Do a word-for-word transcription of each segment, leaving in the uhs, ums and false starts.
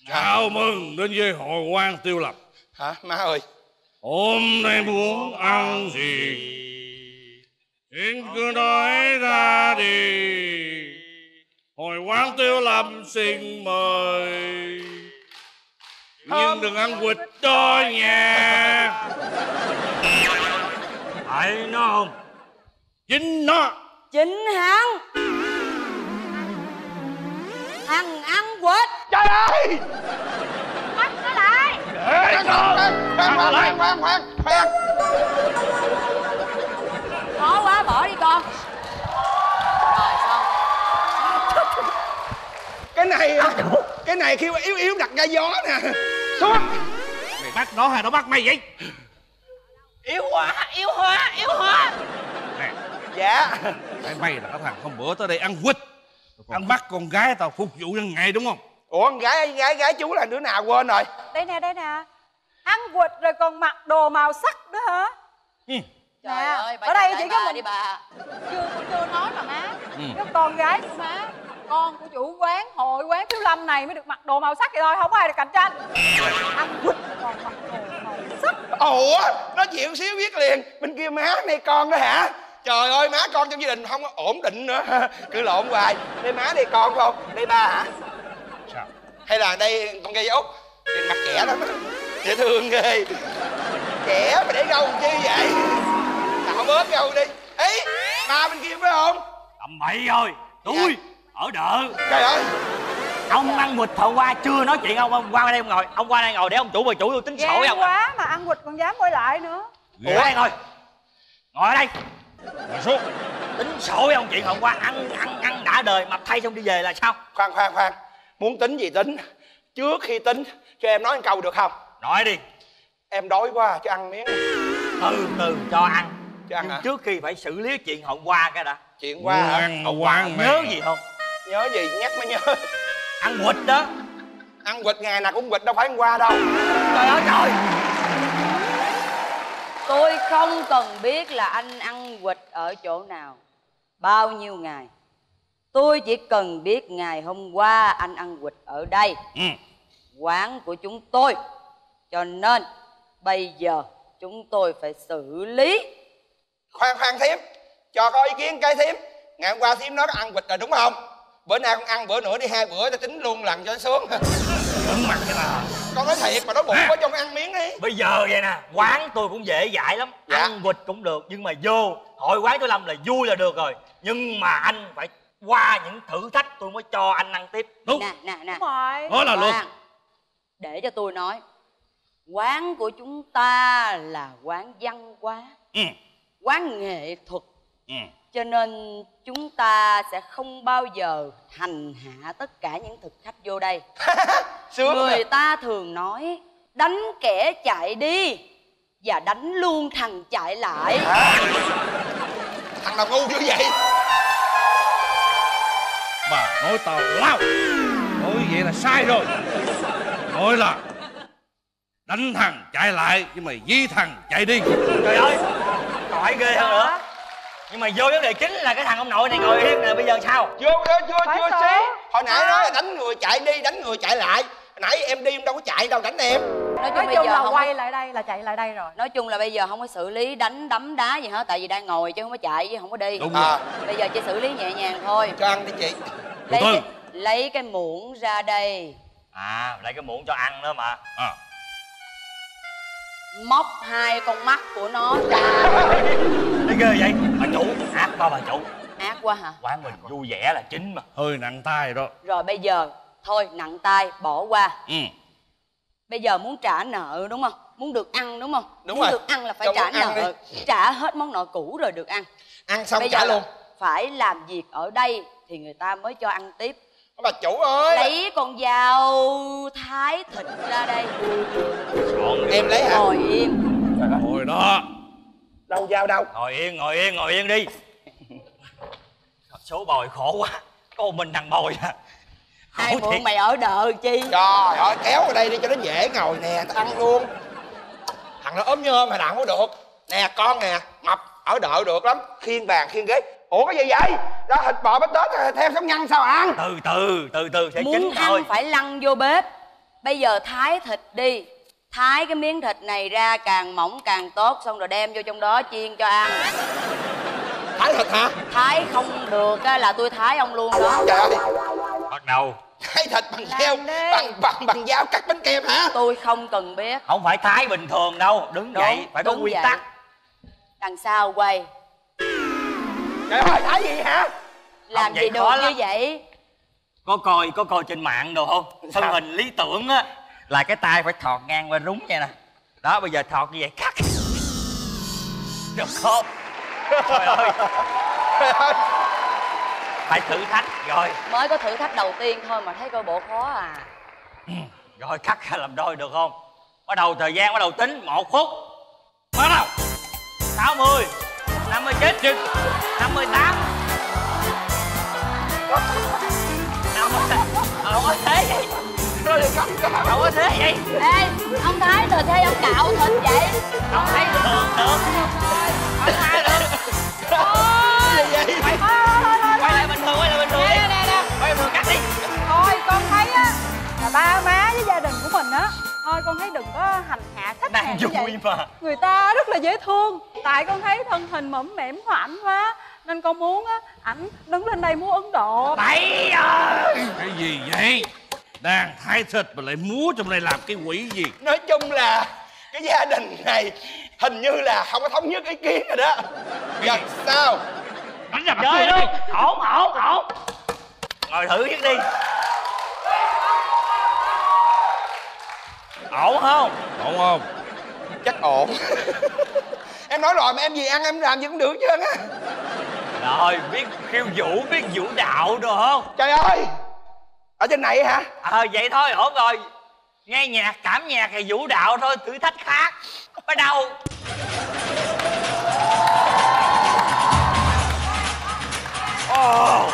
Chào mừng đến với hội quan Tiêu Lập. Hả má ơi? Hôm nay muốn ăn gì xin cứ nói ra đi. Hội quán Tiêu Lập xin mời, nhưng đừng ăn quỵt đó nha. Phải nó không? Chính nó. Chính hắn. Thằng ăn quỵt. Trời ơi! Bắt nó lại. Khoan khoan khoan khoan khoan khoan. Khó quá, bỏ đi con. Rồi xong. Cái này cái này khi mà yếu yếu đặt ra gió nè. Xuống. Mày bắt nó hay nó bắt mày vậy? Yếu hóa, yếu hóa, yếu hóa. Nè, dạ. Mày mày là cái thằng hôm bữa tới đây ăn quýt, ăn bắt con gái tao phục vụ nhân ngày đúng không? Ủa con gái gái gái chú là đứa nào quên rồi? Đây nè, đây nè. Ăn quỵt rồi còn mặc đồ màu sắc nữa hả? Ừ. Trời nè, ơi, ở đây chỉ có một... đi bà. Chưa chưa nói mà má. Ừ. Cái con gái của má, con của chủ quán hội quán Thiếu Lâm này mới được mặc đồ màu sắc vậy thôi, không có ai được cạnh tranh. Ăn quỵt còn mặc đồ màu sắc. Ủa nói chuyện xíu biết liền. Bên kia má này con đó hả? Trời ơi má con trong gia đình không có ổn định nữa. Cứ lộn hoài. Đây má đây con phải không? Đây ba hả? Sao? Hay là đây con gây út? Nhìn mặt trẻ lắm á, dễ thương ghê. Trẻ mà để râu làm chi vậy? Tạo bớt râu đi. Ý ba bên kia phải không? Tầm bậy rồi. Tôi dạ. Ở đợ. Trời ơi. Ông ăn quỵt hôm qua chưa nói chuyện ông, ông qua đây ông ngồi. Ông qua đây ngồi để ông chủ bà chủ tôi tính sổ với ông. Quá mà ăn quỵt còn dám quay lại nữa. Ủa đây ngồi. Ngồi ở đây. Ngồi xuống. Tính sổ với ông chuyện hôm qua ăn ăn ăn đã đời mập thay xong đi về là sao? Khoan khoan khoan. Muốn tính gì tính. Trước khi tính cho em nói một câu được không? Nói đi. Em đói quá cho ăn miếng. Từ từ cho ăn. Cho ăn nhưng hả? trước khi phải xử lý chuyện hôm qua cái đã. Chuyện qua hả? Ăn mà quan nhớ gì không? Nhớ gì nhắc mới nhớ. Ăn quỵt đó. Ăn quỵt ngày nào cũng quỵt đâu phải hôm qua đâu. Trời ơi trời. Tôi không cần biết là anh ăn quỵt ở chỗ nào, bao nhiêu ngày. Tôi chỉ cần biết ngày hôm qua anh ăn quỵt ở đây, Ừ. quán của chúng tôi. Cho nên bây giờ chúng tôi phải xử lý. Khoan khoan thím, cho có ý kiến cái thím. Ngày hôm qua thím nói ăn quỵt rồi đúng không? Bữa nay con ăn bữa nữa đi, hai bữa ta tính luôn lần cho nó sướng. Giỡn mặt cái nào? Con nói thiệt mà, nói bụng quá cho con ăn miếng đi. Bây giờ vậy nè, quán tôi cũng dễ dãi lắm. Dạ. Ăn quỵt cũng được, nhưng mà vô hội quán Thiếu Lâm là vui là được rồi. Nhưng mà anh phải qua những thử thách tôi mới cho anh ăn tiếp. Đúng. Nè nè nè, Đó là luật. để cho tôi nói. Quán của chúng ta là quán văn hóa, Ừ. quán nghệ thuật. Ừ. Cho nên chúng ta sẽ không bao giờ hành hạ tất cả những thực khách vô đây. Sướng. Người ta thường nói đánh kẻ chạy đi và đánh luôn thằng chạy lại. À, thằng nào ngu dữ vậy? Bà nói tao lao. Nói vậy là sai rồi. Nói là đánh thằng chạy lại, nhưng mà dí thằng chạy đi. Trời ơi, còn phải ghê hơn nữa. Nhưng mà vô vấn đề chính là cái thằng ông nội này ngồi yên nè, bây giờ sao? Chưa chưa chưa Phải chưa sao? xí. Hồi nãy nói là đánh người chạy đi, đánh người chạy lại. Hồi nãy em đi em đâu có chạy đâu, đánh em. Nói chung, Nói bây chung giờ là không quay có... lại đây là chạy lại đây rồi. Nói chung là bây giờ không có xử lý đánh đấm đá gì hết. Tại vì đang ngồi chứ không có chạy chứ không có đi. Đúng À. rồi. Bây giờ chỉ xử lý nhẹ nhàng thôi. Cho ăn đi chị. Lấy Từ từ. cái, lấy cái muỗng ra đây. À, lấy cái muỗng cho ăn nữa mà. À. Móc hai con mắt của nó ra. Thấy ghê vậy? Bà chủ, ác ba bà chủ. Ác quá hả? Quán mình vui vẻ là chính mà. Hơi nặng tay đó. Rồi bây giờ thôi nặng tay bỏ qua. Ừ. Bây giờ muốn trả nợ đúng không? Muốn được ăn đúng không? Đúng muốn rồi. được ăn là phải Cho trả muốn ăn nợ. Trả hết món nợ cũ rồi được ăn. Ăn xong Bây trả giờ luôn. phải làm việc ở đây thì người ta mới cho ăn tiếp. Bà chủ ơi. Lấy con dao thái thịt ra đây. Em lấy hả? Ngồi yên. Ngồi đó. Đâu dao đâu? Ngồi yên, ngồi yên, ngồi yên đi. Số bồi khổ quá. Có một mình thằng bồi à. Ai Khổ mượn thiệt. mày ở đợ chi? Trời ơi, kéo vào đây đi cho nó dễ ngồi nè, tao ăn luôn. Thằng nó ốm nhôm mà nào không có được. Nè con nè, mập ở đợ được lắm. Khiêng bàn khiêng ghế. Ủa cái gì vậy? Đó thịt bò bít tết thêm sống nhăn sao ăn? Từ từ, từ từ sẽ Muốn chín ăn thôi. phải lăn vô bếp. Bây giờ thái thịt đi. Thái cái miếng thịt này ra càng mỏng càng tốt. Xong rồi đem vô trong đó chiên cho ăn. Thái thịt hả? Thái không được á là tôi thái ông luôn đó. Trời ơi. Bắt đầu. Thái thịt bằng dao, bằng bằng bằng dao cắt bánh kem hả? Tôi không cần biết. Không phải thái bình thường đâu. Đứng Đúng, dậy phải có đúng quy vậy. tắc. Đằng sau quay. Trời ơi, thái gì hả? Làm vậy gì được khó như lắm. vậy? Có coi có coi trên mạng đồ không? Thân Sao? hình lý tưởng á là cái tay phải thọt ngang qua rúng vậy nè. Đó, bây giờ thọt như vậy cắt. Được không? Trời ơi. Phải thử thách rồi. Mới có thử thách đầu tiên thôi mà thấy coi bộ khó à. Rồi cắt ra làm đôi được không? Bắt đầu thời gian bắt đầu tính một phút. Bắt đầu. sáu mươi, năm mươi chín, năm mươi tám. năm mươi. Không có thế vậy. Rồi thì cắt cắt. Không có thế vậy. Ê, ông thái thịt hay ông cạo thịt vậy? Không thấy được được. Không thấy được. Cái gì vậy? Quay, quay lại bình thường, quay lại bình thường đi. Nè nè nè. Quay bình thường cắt đi. Thôi con thấy á là ba má với gia đình của mình á, thôi con thấy đừng có hành hạ khách Đang hàng như vui vậy. mà. Người ta rất là dễ thương. Tại con thấy thân hình mỏm mẻm của ảnh quá, nên con muốn á ảnh đứng lên đây múa Ấn Độ. Bậy rồi. Cái gì vậy? Đang thái thịt mà lại múa trong đây làm cái quỷ gì? Nói chung là cái gia đình này hình như là không có thống nhất ý kiến rồi đó. Giờ sao? Đánh nhập chơi luôn. Ổn ổn ổn. Ngồi thử trước đi. Ổn không? Ổn không? Chắc ổn. Em nói rồi mà em gì ăn em làm gì cũng được chứ á. Rồi biết khiêu vũ, biết vũ đạo rồi không? Trời ơi. Ở trên này hả? Ờ à, vậy thôi ổn rồi. Nghe nhạc, cảm nhạc thì vũ đạo thôi, thử thách khác. Bắt đầu. Oh.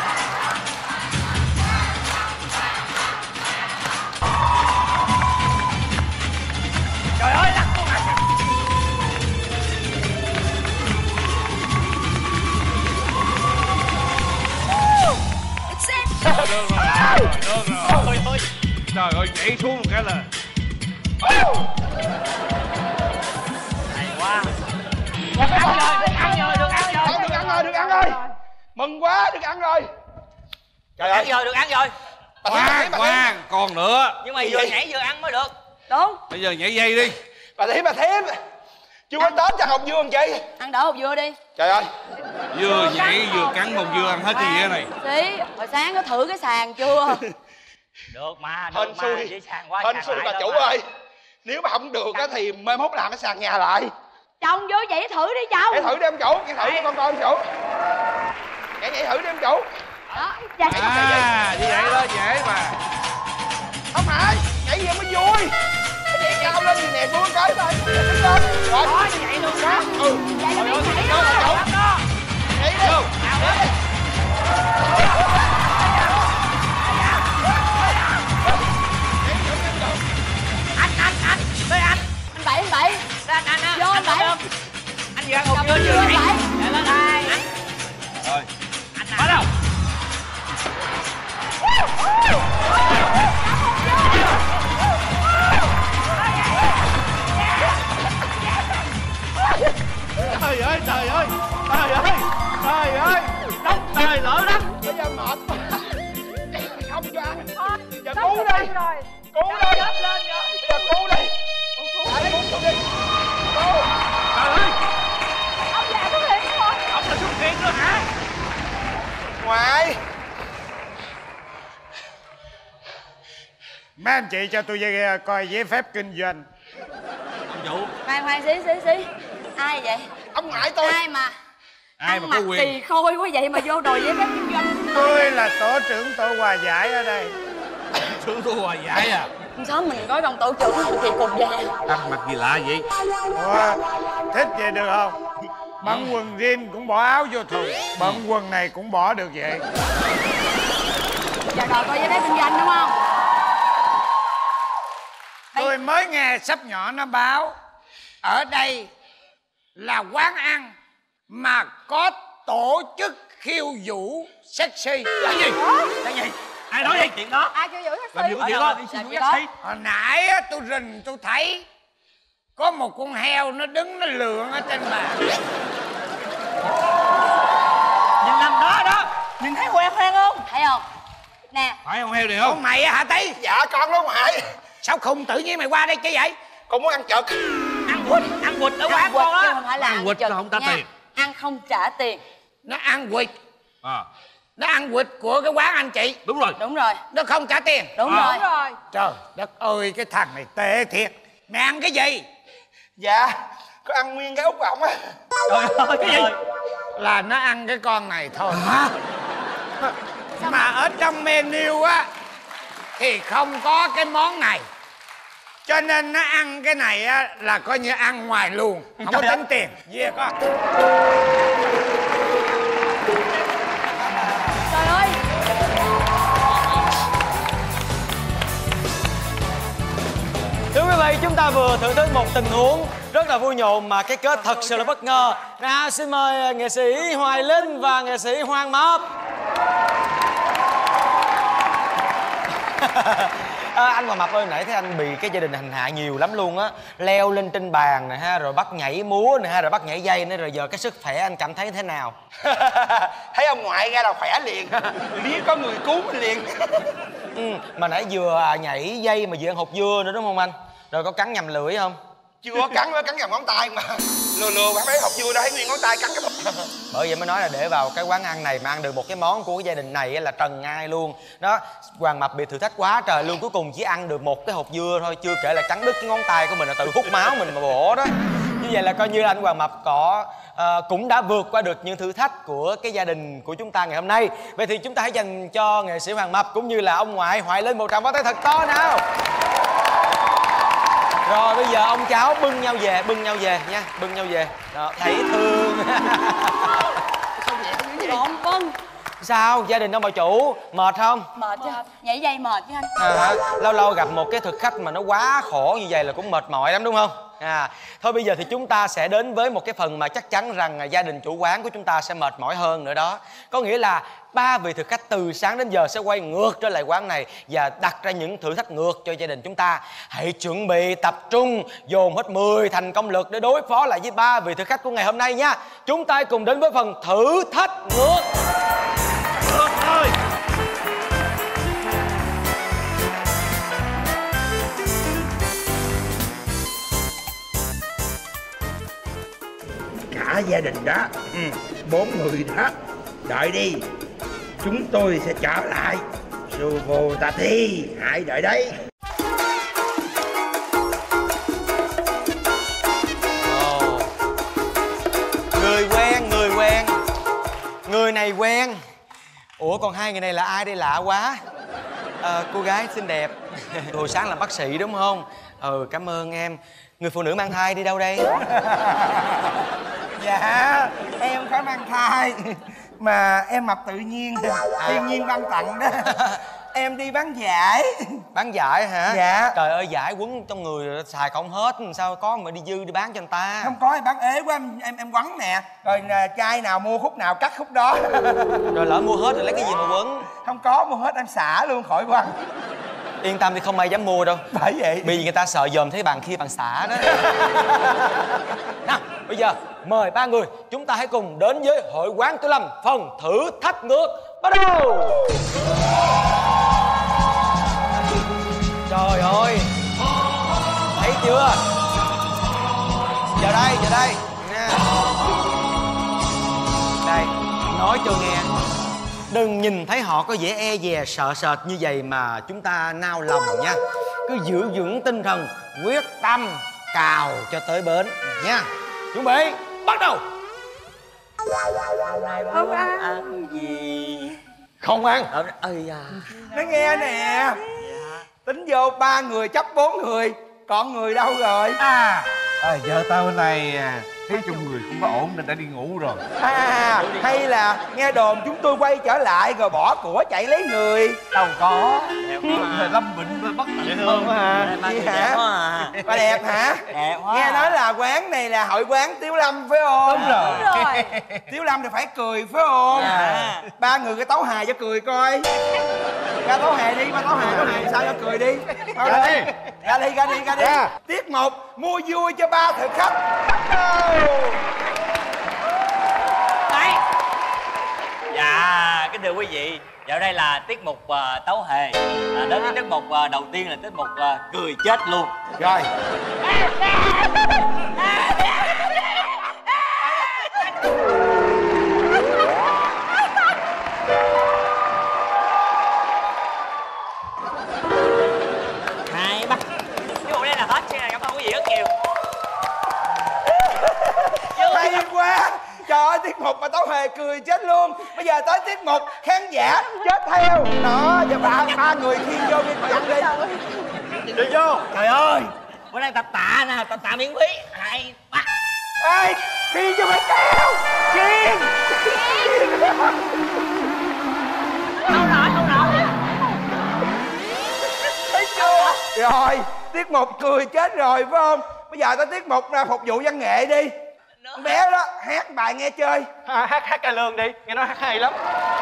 Trời ơi, lắc con này. Được rồi, được rồi, được rồi. Trời ơi, nhảy xuống một cái là Hay quá. Được ăn rồi, được ăn rồi, được ăn rồi. Không, được ăn rồi, được ăn rồi. Mừng quá, được ăn rồi. Trời Ăn ơi. rồi, được ăn rồi. Bà Thím, bà khoan, Thím, bà Thím. khoan, còn nữa. Nhưng mà Gì vừa vậy? nhảy vừa ăn mới được. Đúng. Bây giờ nhảy dây đi. Bà Thím, bà Thím. Chưa có Tết cho học dương chị. Ăn đỡ hột dưa đi. Trời ơi. Vừa nhảy vừa cắn một vừa ăn hết cái gì thế này. Xí, hồi sáng có thử cái sàn chưa? Được mà, được Hên mà. xui. Dễ sàn quá, Hên sàn xui lại bà thôi chủ mà. ơi. Nếu mà không được á thì mai mốt làm cái sàn nhà lại. Chồng vô nhảy thử đi chồng. Nhảy thử đi em chủ, nhảy thử cho con coi em chủ. Nhảy nhảy thử đi em chủ. Đó, chạy. À, như vậy đó, dễ mà. Không phải, nhảy gì mới vui. Cái nhảy cao lên thì nè vui coi thôi. Đứng lên. Rồi. Đó, như vậy luôn đó. Ừ. Chạy Trời đi, ơi, chạy nhảy đi. cao bà chủ. Lắm đó. Nhảy đi. Nào đi. Anh, anh, anh. Tới anh. Anh Bảy, anh Bảy. Ra anh, anh á. Vô, Anh Bảy. lên. Anh vừa ăn hột Cầm dưa dưa, vừa nhảy. Bảy. Chạy lên đây. Rồi, Anh bắt đầu. trời ơi, trời ơi, trời ơi, trời ơi, đất trời lỡ đất. Bây giờ mệt quá. Nhảy không cho ăn. Thôi, Giờ sắp cứu được đi. ăn rồi. Cứu đi. Gấp lên rồi. Giờ cứu đi. Ai cứu tôi đi. Cứu. Trời ơi, Ông già xuất hiện rồi. Ông là xuất hiện rồi hả? Ngoại. Mấy anh chị cho tôi về coi giấy phép kinh doanh. Ông chủ. Khoan khoan xí xí xí. Ai vậy? Ông ngoại tôi. Ai mà ai ăn mà có mặc quyền? kỳ khôi quá vậy mà vô đòi giấy phép kinh doanh? Tôi là tổ trưởng tổ hòa giải ở đây. Sướng tôi hòa giải à? Sớm mình có đồng tổ trưởng thì cục vàng. Ăn mặc gì lạ vậy? Ủa, thích vậy được không? Bận quần jean cũng bỏ áo vô thùng, bận quần này cũng bỏ được vậy. Giờ đòi coi giấy phép kinh doanh đúng không? Tôi mới nghe sắp nhỏ nó báo ở đây là quán ăn mà có tổ chức khiêu vũ sexy. Cái gì? Cái gì? Ai nói vậy? Chuyện đó. Ai kêu giữ Làm gì taxi? có chuyện đó. Đi xin Làm Vũ gì taxi. Hồi nãy á, tôi rình tôi thấy có một con heo nó đứng nó lượn ở trên bàn. Nhìn nằm đó đó. Nhìn thấy quen quen không? Thấy không? Nè, Phải con heo này Con không? mày á hả Tí? Dạ con đó ngoại. Sao khùng tự nhiên mày qua đây chứ vậy? Con muốn ăn chực. Ăn quýt, ăn quýt ở quán ăn quỵt con chứ á. không phải là Ăn ăn quỵt chực nó không trả nha. tiền. Ăn không trả tiền. Nó ăn quỵt. À, Nó ăn quỵt của cái quán anh chị. đúng rồi. Đúng rồi, Nó không trả tiền. đúng À. rồi. Đúng rồi. Trời đất ơi, cái thằng này tệ thiệt. Mày ăn cái gì? Dạ con ăn nguyên cái út ổng á. Trời ơi, cái gì? Là nó ăn cái con này thôi. Hả? Mà ở trong menu á thì không có cái món này. Cho nên nó ăn cái này á là coi như ăn ngoài luôn. Không có Trời tính tiền. Về con. Trời ơi, Thưa quý vị, chúng ta vừa thưởng thức một tình huống rất là vui nhộn mà cái kết thật sự là bất ngờ. Nào, xin mời nghệ sĩ Hoài Linh và nghệ sĩ Hoàng Mập. À, anh Hoàng Mập ơi, nãy thấy anh bị cái gia đình hành hạ nhiều lắm luôn á. Leo lên trên bàn nè ha, rồi bắt nhảy múa nè ha, rồi bắt nhảy dây nữa. Rồi giờ cái sức khỏe anh cảm thấy thế nào? Thấy ông ngoại ra là khỏe liền. Biết có người cứu mình liền. Ừ, mà nãy vừa nhảy dây mà vừa ăn hột dưa nữa đúng không anh? Rồi có cắn nhầm lưỡi không? Chưa có cắn, nó cắn vào ngón tay mà. Lừa lừa bạn thấy hộp vui đó, thấy nguyên ngón tay cắn cái bụp. Bởi vậy mới nói là để vào cái quán ăn này mà ăn được một cái món của cái gia đình này là trần ai luôn. Đó, Hoàng Mập bị thử thách quá trời luôn, cuối cùng chỉ ăn được một cái hột dưa thôi, chưa kể là cắn đứt cái ngón tay của mình là tự hút máu mình mà bổ đó. Như vậy là coi như anh Hoàng Mập có uh, cũng đã vượt qua được những thử thách của cái gia đình của chúng ta ngày hôm nay. Vậy thì chúng ta hãy dành cho nghệ sĩ Hoàng Mập cũng như là ông ngoại Hoài Linh một tràng pháo tay thật to nào. Rồi bây giờ ông cháu bưng nhau về, bưng nhau về nha, bưng nhau về. Đó, thấy thương. còn vâng. Sao, gia đình ông bà chủ, mệt không? Mệt chứ, nhảy dây mệt chứ anh. À, lâu lâu gặp một cái thực khách mà nó quá khổ như vậy là cũng mệt mỏi lắm đúng không? À, thôi bây giờ thì chúng ta sẽ đến với một cái phần mà chắc chắn rằng gia đình chủ quán của chúng ta sẽ mệt mỏi hơn nữa đó. Có nghĩa là ba vị thực khách từ sáng đến giờ sẽ quay ngược trở lại quán này và đặt ra những thử thách ngược cho gia đình chúng ta. Hãy chuẩn bị tập trung, dồn hết mười thành công lực để đối phó lại với ba vị thực khách của ngày hôm nay nha. Chúng ta cùng đến với phần thử thách ngược. Được thôi. Cả gia đình đó, ừ, bốn người đó, đợi đi, chúng tôi sẽ trở lại. Suvo Tati, hãy đợi đấy. Ồ. Người quen, người quen. Người này quen. Ủa còn hai người này là ai đây, lạ quá. À, cô gái xinh đẹp. Hồi sáng làm bác sĩ đúng không? Ừ, cảm ơn em. Người phụ nữ mang thai đi đâu đây? Dạ em có mang thai mà em mập tự nhiên, thiên nhiên ban tặng đó. Em đi bán giải. Bán giải hả? Dạ. Trời ơi, giải quấn trong người rồi xài không hết, sao có mà đi dư đi bán cho người ta. Không có, em bán ế quá, em em, em quấn nè. Rồi nè, chai nào mua khúc nào cắt khúc đó. Rồi lỡ mua hết rồi lấy cái gì mà quấn? Không có, mua hết em xả luôn khỏi quăng. Yên tâm thì không ai dám mua đâu. Bởi vậy Vì người ta sợ dòm thấy bàn kia bàn xả đó. Nào, bây giờ mời ba người chúng ta hãy cùng đến với hội quán Tiểu Lâm phần thử thách ngược bắt đầu. Trời ơi, thấy chưa? Giờ đây, giờ đây nha. Đây, nói cho nghe, đừng nhìn thấy họ có vẻ e dè sợ sệt như vậy mà chúng ta nao lòng nha. Cứ giữ vững tinh thần, quyết tâm cào cho tới bến nha. Chuẩn bị, bắt đầu. Không ăn. Ăn gì? Không ăn. Ơi da. nó nghe nè. Tính vô ba người chấp bốn người, còn người đâu rồi? À, à vợ tao bên này à, thấy trong người không có ổn nên đã đi ngủ rồi. À, hay là nghe đồn chúng tôi quay trở lại rồi bỏ của chạy lấy người. Đâu có. Lâm bệnh bất tận hơn quá ha. Gì hả? Bà đẹp hả? Đẹp quá. Nghe nói là quán này là hội quán Tiểu Lâm phải không? Đúng rồi. Đúng rồi. Tiểu Lâm thì phải cười phải không? Dạ. Ba người cái tấu hài cho cười coi. Ra tấu hề đi, ba tấu hề, tấu hề sao cho cười đi. Thôi Ra đi. đi. Ra đi, ra đi, ra đi. Ra. Tiết mục mua vui cho ba thực khách. Đấy. Dạ, kính thưa quý vị, dạo đây là tiết mục uh, tấu hề. À, đến với tiết mục uh, đầu tiên là tiết mục uh, cười chết luôn. Rồi. Hai ba. Vô đây là hết chuyện này, cảm ơn quý vị rất nhiều. Hay quá. Trời ơi, tiết mục mà tấu hề cười chết luôn. Bây giờ tới tiết mục khán giả chết theo. Đó, giờ ba ba người khiêng vô đi, dặn đi. Đi vô. Trời ơi, bữa nay tập tạ nè, tập tạ miễn phí. Hai ba. Ê, khiêng cho mày kéo. Khiêng. Không nổi, không nổi. Thấy chưa? Rồi, tiết mục cười chết rồi phải không? Bây giờ tới tiết mục là phục vụ văn nghệ đi. Con bé đó hát bài nghe chơi. À, hát hát cải lương đi, nghe nói hát hay lắm.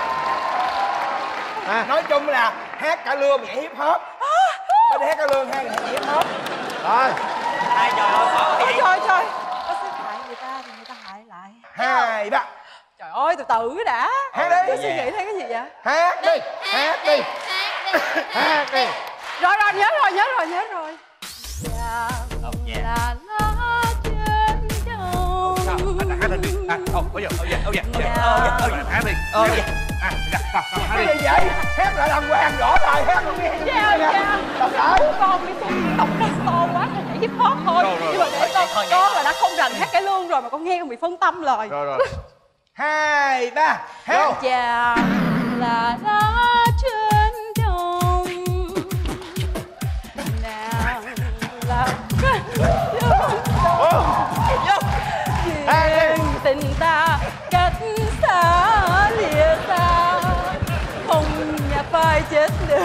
À, nói chung là hát cả lương nhảy hip hop. Bên đây hát cả lương hay nhảy hip hop. Rồi. Hai trời ơi, khó Ôi vậy. trời trời, có xếp hại người ta thì người ta hại lại. Hai ba. Trời ơi, từ từ đã. Hát đi. Cứ suy nghĩ thấy cái gì vậy? Hát đi. Hát đi. Hát đi. Rồi rồi, nhớ rồi, nhớ rồi, nhớ rồi. Dạ, Oh, yeah. là lá trên đầu. Sao? Anh hát lên đi. À, ô, bây giờ, ô dạ, ô dạ, ô dạ, Dạ. ô dạ, hát đi. Ô dạ. À, dạ, sao, sao, hát Cái đi. gì vậy? Hát lại đàng hoàng rõ rồi, hát luôn nghe. Dạ, dạ. Đọc lại. Con đi tôi đọc cái to quá nên nhảy hip hop thôi. Rồi, rồi, Nhưng mà để con, thôi, con là đã không rành hát cải lương rồi mà con nghe con bị phân tâm rồi. Rồi, rồi. Hai ba. Hát. Chà là lá trên đồng, nàng là duyên tình ta cách xa lìa xa, không nhà phai chết được.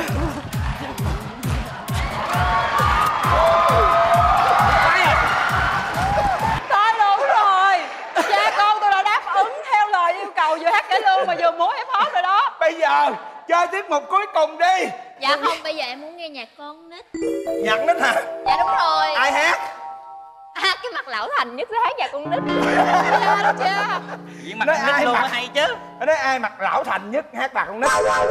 Thôi đủ rồi, cha con tôi đã đáp ứng theo lời yêu cầu vừa hát cải lương mà vừa múa hip hop rồi đó. Bây giờ chơi tiết mục cuối cùng đi. Dạ không, bây giờ em muốn nghe nhạc con nít. Nhạc nít hả? Dạ đúng rồi. Ai hát? À, cái mặt lão thành nhất sẽ hát nhạc con nít. Dạ chưa? Diễn mặt Nói nít ai luôn mặc- mới hay chứ. Ở đây ai mặc lão thành nhất hát bạc con nít.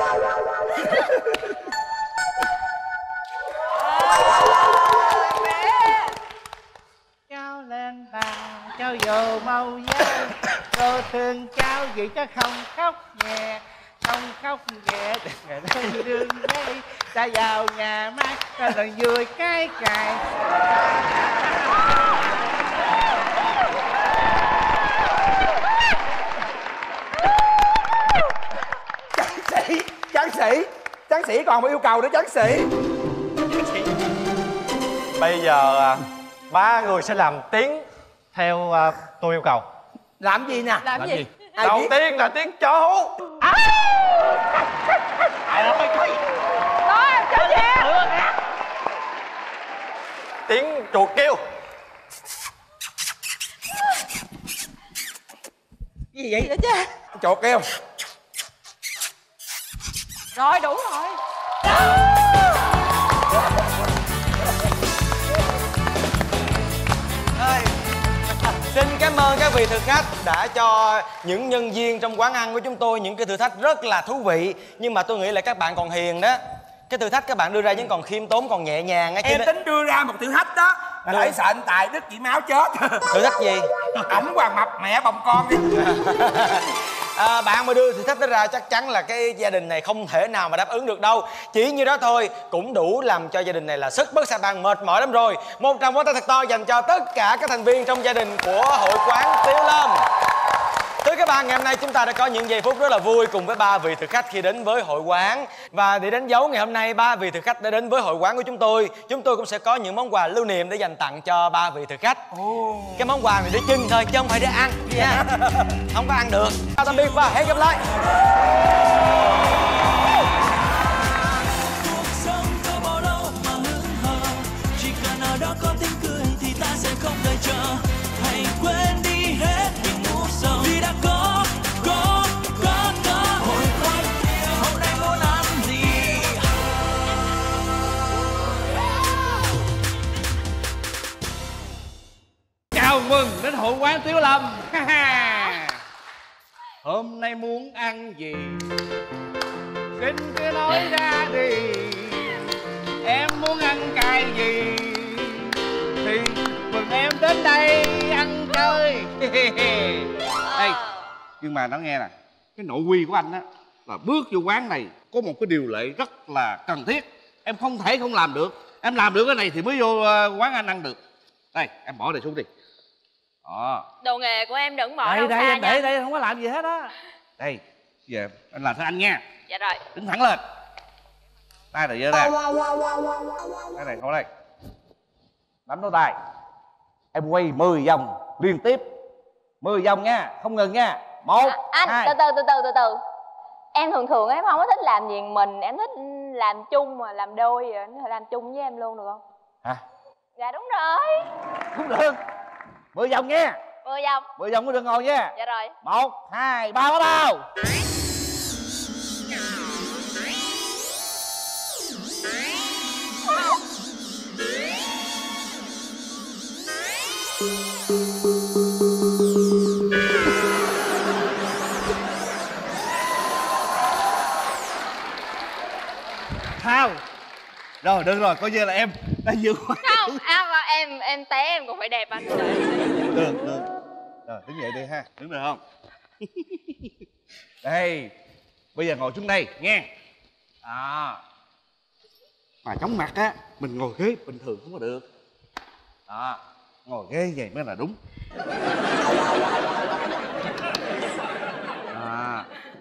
Cháu lên bà, cháu vô mau giáo. Cô thương cháu gì chứ không khóc nhẹ. Không khóc nhẹ, đừng ngày đường đây. Ta vào nhà máy, ta lần vui cái cài. Tráng sĩ, tráng sĩ. Tráng sĩ còn một yêu cầu nữa tráng sĩ. Bây giờ à, ba người sẽ làm tiếng theo à, tôi yêu cầu. Làm gì nè? Làm gì? Ai Đầu biết? tiên là tiếng chó. Đó, em chết nha. Tiếng chuột kêu. Cái gì vậy? Vậy chứ. Chuột kêu. Rồi đủ rồi. Xin cảm ơn các vị thực khách đã cho những nhân viên trong quán ăn của chúng tôi những cái thử thách rất là thú vị. Nhưng mà tôi nghĩ là các bạn còn hiền đó. Cái thử thách các bạn đưa ra vẫn còn khiêm tốn, còn nhẹ nhàng á. Em tính đưa ra một thử thách đó là Được. để sợ anh Tài đứt chỉ máu chết. Thử thách gì? Ẩm hoàng mập mẹ bồng con đi. À, bạn mà đưa thử thách đó ra chắc chắn là cái gia đình này không thể nào mà đáp ứng được đâu. Chỉ như đó thôi cũng đủ làm cho gia đình này là sức bất sa bàn, mệt mỏi lắm rồi. Một tràng vỗ tay thật to dành cho tất cả các thành viên trong gia đình của hội quán Tiếu Lâm. Thưa các bạn, ngày hôm nay chúng ta đã có những giây phút rất là vui cùng với ba vị thực khách khi đến với hội quán. Và để đánh dấu ngày hôm nay ba vị thực khách đã đến với hội quán của chúng tôi, chúng tôi cũng sẽ có những món quà lưu niệm để dành tặng cho ba vị thực khách. Cái món quà này để trưng thôi chứ không phải để ăn nha. Không có ăn được. Tạm biệt và hẹn gặp lại. Vì đã có, có, có, có hội quán. Hôm nay muốn ăn gì hội quán Tiếu Lâm. Hôm nay muốn ăn gì xin cứ nói ra đi, em muốn ăn cái gì thì mừng em đến đây ăn chơi. Ê, nhưng mà nó nghe nè, cái nội quy của anh á là bước vô quán này có một cái điều lệ rất là cần thiết, em không thể không làm được. Em làm được cái này thì mới vô quán anh ăn được. Đây, em bỏ này xuống đi. Đó. Đồ nghề của em đừng bỏ đây, đâu đây, xa em để nha. đây, không có làm gì hết á. Đây, giờ anh làm theo anh nha. Dạ rồi. Đứng thẳng lên. Tay này giơ ra. Tay này không đây. Nắm đôi tay. Em quay mười vòng liên tiếp. mười vòng nha, không ngừng nha. Một, À, anh hai. từ từ từ từ từ từ. Em thường thường em không có thích làm gì mình, em thích làm chung mà làm đôi rồi, anh có thể làm chung với em luôn được không? Hả? Dạ đúng rồi. Không được. mười vòng nha. Mười vòng. mười vòng có đừng ngồi nha. Dạ rồi. Một, hai, ba, bắt đầu. Sao? Rồi được rồi, coi như là em đã vượt qua. Không, à, em em té em cũng phải đẹp anh. Được, được. Rồi, đứng dậy đi ha. Đứng được không? Đây. Bây giờ ngồi xuống đây, nghe. Đó. Mà chóng mặt á, mình ngồi ghế bình thường không có được. Đó. Ngồi ghế vậy mới là đúng. À.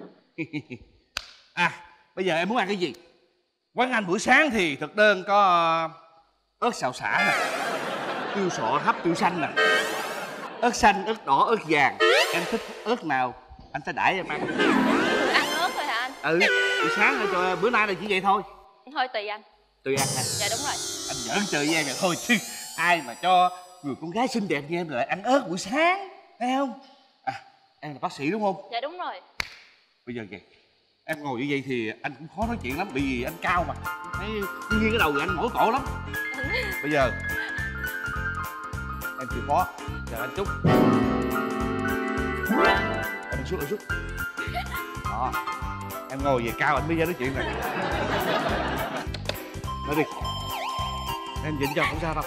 À, bây giờ em muốn ăn cái gì? Quán anh buổi sáng thì thực đơn có ớt xào xả nè, tiêu sọ hấp tiêu xanh nè, ớt xanh, ớt đỏ, ớt vàng. Em thích ớt nào anh sẽ đãi em ăn. Ăn ớt thôi hả anh? Ừ, buổi sáng thôi, cho bữa nay là chỉ vậy thôi. Thôi tùy anh. Tùy ăn hả? Dạ đúng rồi. Anh giỡn chơi với em vậy thôi chứ ai mà cho người con gái xinh đẹp như em lại ăn ớt buổi sáng, thấy không? À, em là bác sĩ đúng không? Dạ đúng rồi. Bây giờ vậy, em ngồi như vậy thì anh cũng khó nói chuyện lắm, bởi vì anh cao mà, thấy tự nhiên cái đầu thì anh mỏi cổ lắm. Bây giờ em chịu khó chờ anh chút. Em đi xuống, đi xuống. Đó, em ngồi về cao anh mới ra nói chuyện này. Nói đi, em nhịn cho không sao đâu.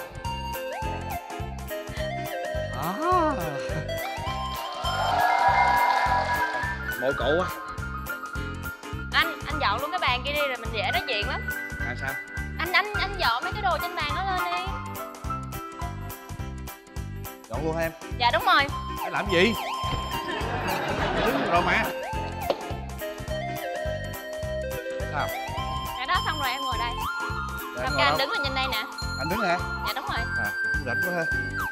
Đó. Mỏi cổ quá. Anh, anh dọn luôn cái bàn kia đi rồi mình dễ nói chuyện lắm. À sao? Anh, anh, anh dọn mấy cái đồ trên bàn đó lên đi. Dọn luôn hả em? Dạ đúng rồi. Em làm gì? Đứng rồi mà. Sao? Cái đó xong rồi em ngồi đây. Để Xong ngồi cái anh đâu? đứng lên trên đây nè. Anh đứng hả? Dạ đúng rồi. À, cũng rảnh quá ha.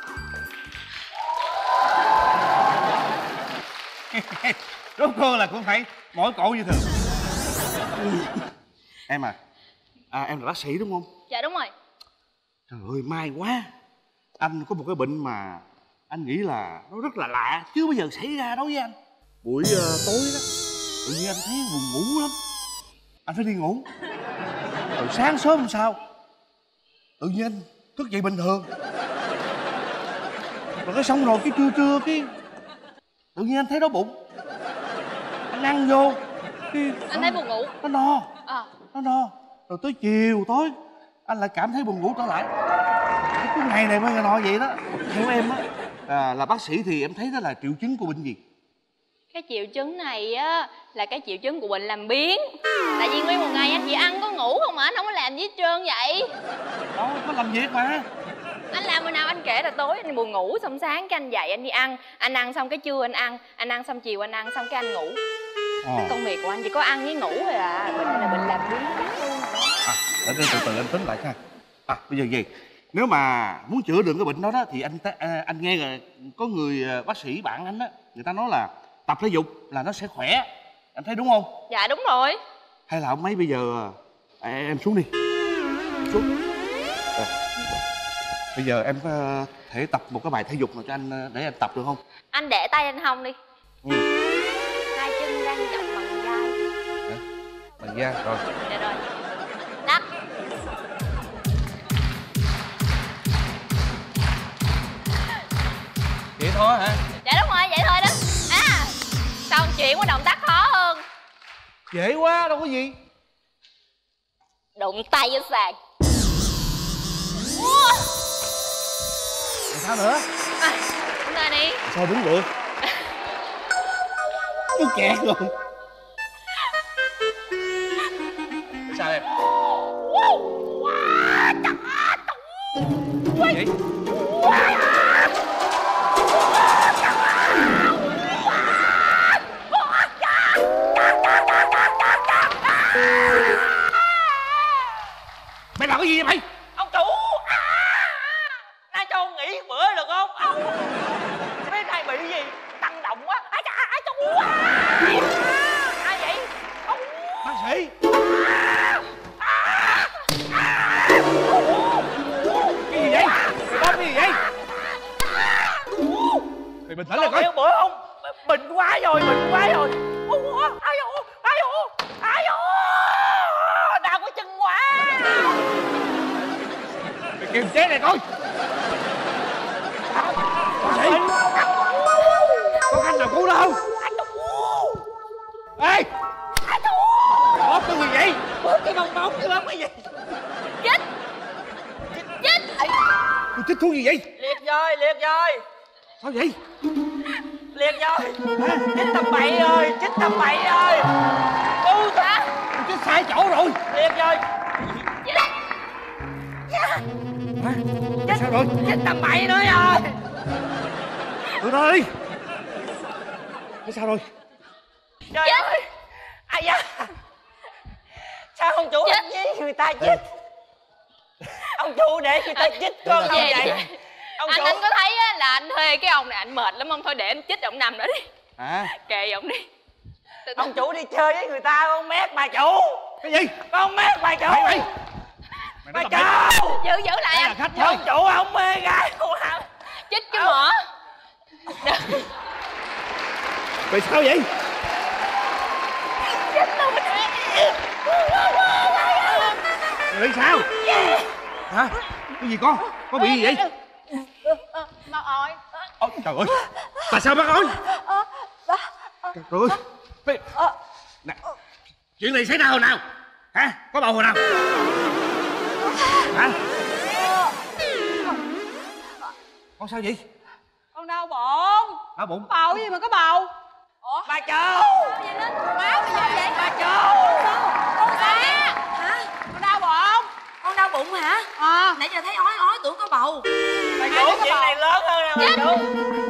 Rốt cuộc là cũng phải mỏi cổ như thường. Em à, à, em là bác sĩ đúng không? Dạ đúng rồi. Trời ơi, may quá. Anh có một cái bệnh mà anh nghĩ là nó rất là lạ, chưa bao giờ xảy ra đối với anh. Buổi uh, tối đó, tự nhiên anh thấy buồn ngủ lắm. Anh phải đi ngủ. Rồi sáng sớm hôm sau, tự nhiên anh thức dậy bình thường. Rồi cái xong rồi cái trưa trưa cái tự nhiên anh thấy đói bụng. Anh ăn vô cái Anh thấy buồn ngủ. nó no. À. Nó no. Rồi tới chiều tối anh lại cảm thấy buồn ngủ trở lại. Cái ngày này mới nói vậy đó. Theo em á, à, là bác sĩ thì em thấy đó là triệu chứng của bệnh gì? Cái triệu chứng này á là cái triệu chứng của bệnh làm biếng. Tại vì nguyên một ngày anh chỉ ăn có ngủ không mà anh không có làm gì hết trơn vậy. Đâu có làm việc mà. Anh làm bữa nào anh kể là tối anh buồn ngủ, xong sáng cái anh dậy anh đi ăn. Anh ăn xong cái trưa anh ăn, anh ăn xong chiều anh ăn xong cái anh ngủ. Ờ. Công việc của anh chỉ có ăn với ngủ thôi à. Bệnh này là bệnh làm biếng luôn. À, để từ từ anh tính lại ha. À, bây giờ gì? Nếu mà muốn chữa được cái bệnh đó đó thì anh à, anh nghe là có người bác sĩ bạn anh á, người ta nói là tập thể dục là nó sẽ khỏe. Anh thấy đúng không? Dạ đúng rồi. Hay là ông mấy bây giờ à, em xuống đi. Xuống. À. Bây giờ em có thể tập một cái bài thể dục nào cho anh để em tập được không? Anh để tay anh hông đi. Ừ. Hai chân rang rộng bằng vai. Hả? Bằng da rồi. Dạ rồi. Đắp. Vậy thôi hả? Dạ đúng rồi, vậy thôi đó. À, xong chuyển qua động tác khó hơn. Dễ quá, đâu có gì. Đụng tay với sàn. Sao nữa? À, chúng ta đi. Sao đứng được? Tôi kẹt rồi. Sao em? Gì vậy? Mày làm cái gì vậy mày? Ông chủ à, nay cho ông nghỉ bữa được không? Ông mấy này bị gì tăng động quá. Ai cha ai chủ à, ai vậy? Ông... Bác sĩ. Cái gì vậy? Mày bóp cái gì vậy? Mày bình tĩnh lại coi. Bữa không bệnh quá rồi, bệnh quá rồi. Ai dụ ai dụ ai dụ đau cái chân quá. Mày kiềm chế này coi. Bác sĩ. Có cách nào cứu nó không? Ê! Mày bóp cái gì vậy? Bóp cái bong bóng chứ bóp cái gì? Chích. Chích. Tôi chích thuốc gì vậy? Liệt rồi, liệt rồi. Sao vậy? Liệt rồi. Chích tầm bậy rồi, chích tầm bậy rồi. Cứu ta. Tôi chích sai chỗ rồi. Liệt rồi. Hả? Sao rồi? Chích tầm bậy nữa rồi. Từ đó đi. Thế sao rồi? Trời ơi. Ai da. Sao ông chủ đánh với người ta chích? Ông chủ để người ta chích con không vậy? Ông Anh chủ... anh có thấy á, là anh thuê cái ông này anh mệt lắm không? Thôi để anh chích ông nằm đó đi. À. Kệ ông đi. Ông chủ đi chơi với người ta con mét bà chủ. Cái gì? Con mét bà chủ. Mày mày chủ. Giữ giữ lại anh. anh. Là khách thôi. Ông chủ không mê gái của hả? Chích cái mỏ. Mày sao vậy? Mày sao? Hả? Cái gì con? Có bị gì vậy? Mắc ơi. Ôi, trời ơi. Tại sao bác ơi? Trời ơi. Mày... Nè. Chuyện này xảy ra hồi nào? Hả? Có bầu hồi nào? Hả? Con sao vậy? Con đau bụng. Đau bụng? Bầu gì mà có bầu? Ủa? Bà chủ. Máu gì vậy? Bà chủ. Con sao? Hả? Con đau bụng. Con đau bụng hả? Ờ. Nãy giờ thấy ói ói tưởng có bầu. Bà chủ chuyện này lớn hơn nè bà chủ.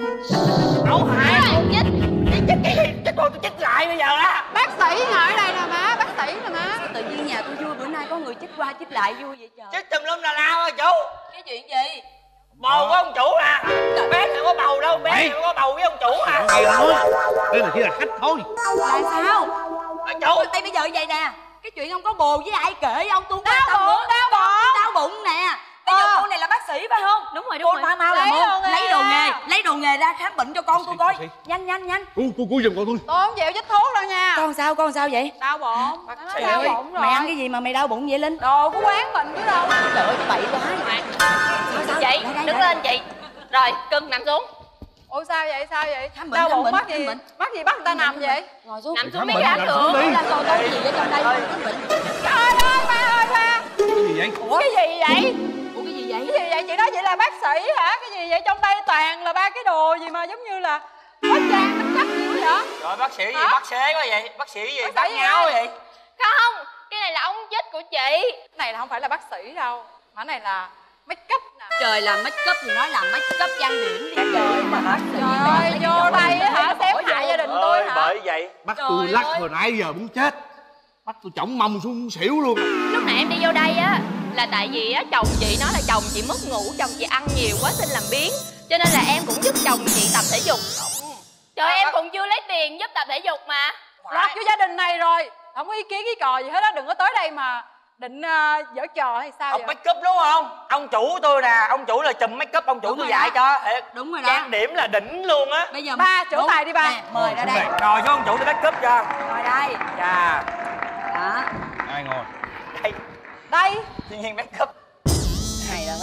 Đâu hại con chích. Chích chích cái gì? Chích rồi tôi chích lại bây giờ đó. Bác sĩ ngồi ở đây nè má, bác sĩ nè má. Sao tự nhiên nhà tôi vui bữa nay có người chích qua chích lại vui vậy trời? Chích tùm lum là lao hả chủ? Cái chuyện gì? Bầu của ông chủ à? Bé không có bầu đâu, bé không có bầu với ông chủ à? Mày thôi. Đây là chỉ là khách thôi. Là sao? Bà chủ. Ê bây giờ vậy nè. Cái chuyện ông có bồ với ai kể ông tôi Đau bụng, đau bụng. Đau bụng nè. Bây giờ cô này là bác sĩ phải không? Đúng rồi, đúng cô rồi. mau mau làm Lấy ơn. đồ nghề. Lấy đồ nghề, lấy đồ nghề ra khám bệnh cho con tôi coi. bác sĩ. Nhanh nhanh nhanh. Cô cô cô giùm con tôi. Tôi không chịu chích thuốc đâu nha. Con sao con sao vậy? Đau bụng. Bác sĩ đau ơi. bụng rồi. Mày ăn cái gì mà mày đau bụng vậy Linh? Đồ của quán mình chứ đâu. Trời ơi bậy quá. Sao sao? Chị, Đây, đây, đứng đây. lên chị. Rồi, cưng nằm xuống. Ủa sao vậy, sao vậy? Khám bệnh, Đau khám bụng bệnh, bắt khám gì? bệnh. Bắt gì bắt người ta nằm vậy? Ngồi xuống. Nằm xuống Khám biết bệnh, khám nằm được. xuống đi. Là coi coi cái gì ở trong đây? Khám bệnh. Trời ơi, ba ơi ba. Cái gì vậy? Ủa? Cái gì vậy? Ủa cái gì vậy? Cái gì vậy? Chị nói chị là bác sĩ hả? Cái gì vậy? Trong đây toàn là ba cái đồ gì mà giống như là hóa trang bánh chắc gì vậy? Rồi bác sĩ gì? Hả? Bác xế quá vậy? Bác sĩ gì? Bác Bác sĩ ngáo ai? vậy? Không, cái này là ống chích của chị. Cái này là không phải là bác sĩ đâu. Mà cái này là make up nè. Trời làm make up thì nói làm make up trang điểm đi. Trời mà bác sĩ. Trời ơi, vô đây á hả? Xém hại gia đình tôi hả? Bởi vậy Bắt tôi lắc hồi nãy giờ muốn chết. Bắt tôi chỏng mông xuống xỉu luôn. Lúc nãy em đi vô đây á là tại vì á chồng chị nói là chồng chị mất ngủ, chồng chị ăn nhiều quá xin làm biếng, cho nên là em cũng giúp chồng chị tập thể dục. Trời, em cũng chưa lấy tiền giúp tập thể dục mà. Lọt vô gia đình này rồi, không có ý kiến ý cò gì hết á. Đừng có tới đây mà định uh, giở trò hay sao học vậy? make up đúng không? Ông chủ tôi nè, ông chủ là chùm make up, ông chủ Đúng tôi rồi dạy đó. cho thiệt. Đúng rồi đó. Trang điểm là đỉnh luôn á. Bây giờ Ba chỗ đúng. tài đi ba. Nè, mời ra đây. Ngồi cho ông chủ tôi make up cho. Ngồi đây. Chà. Đó. Ai ngồi? Đây, Đây. thiên nhiên make up. Này là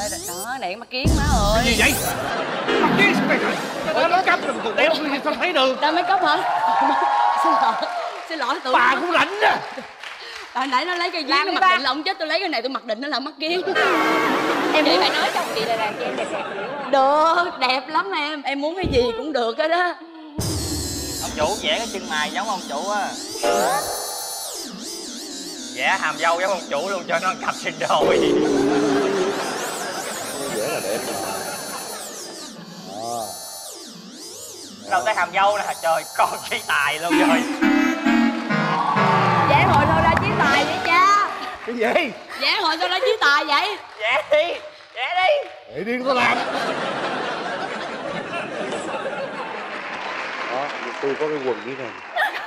đây là đó, này mắt kiến má ơi. Cái gì vậy? Mắt kiến sao mày rồi? Nó nó cắp rồi, đeo tôi sao thấy được? Đang make up hả? Xin lỗi. Xin lỗi tụi bà cũng rảnh á. Hồi nãy nó lấy cái giếng nó mặc định là ông chết, tôi lấy cái này tôi mặc định nó là mắt kiến. Em chị phải nói chồng chị là làm cho em đẹp đẹp được, đẹp lắm em. Em muốn cái gì cũng được hết đó. Ông chủ vẽ cái chân mày giống ông chủ á. Vẽ hàm dâu giống ông chủ luôn cho nó cặp sinh đôi. Vẽ là đẹp. Đâu tới hàm dâu nè, trời con trí tài luôn rồi. Vẽ hồi đâu ra trí tài vậy cha? Cái gì? Vẽ hồi sao ra trí tài vậy? Vẽ đi, vẽ đi. Để điên tôi làm. Đó, tôi có cái quần như này.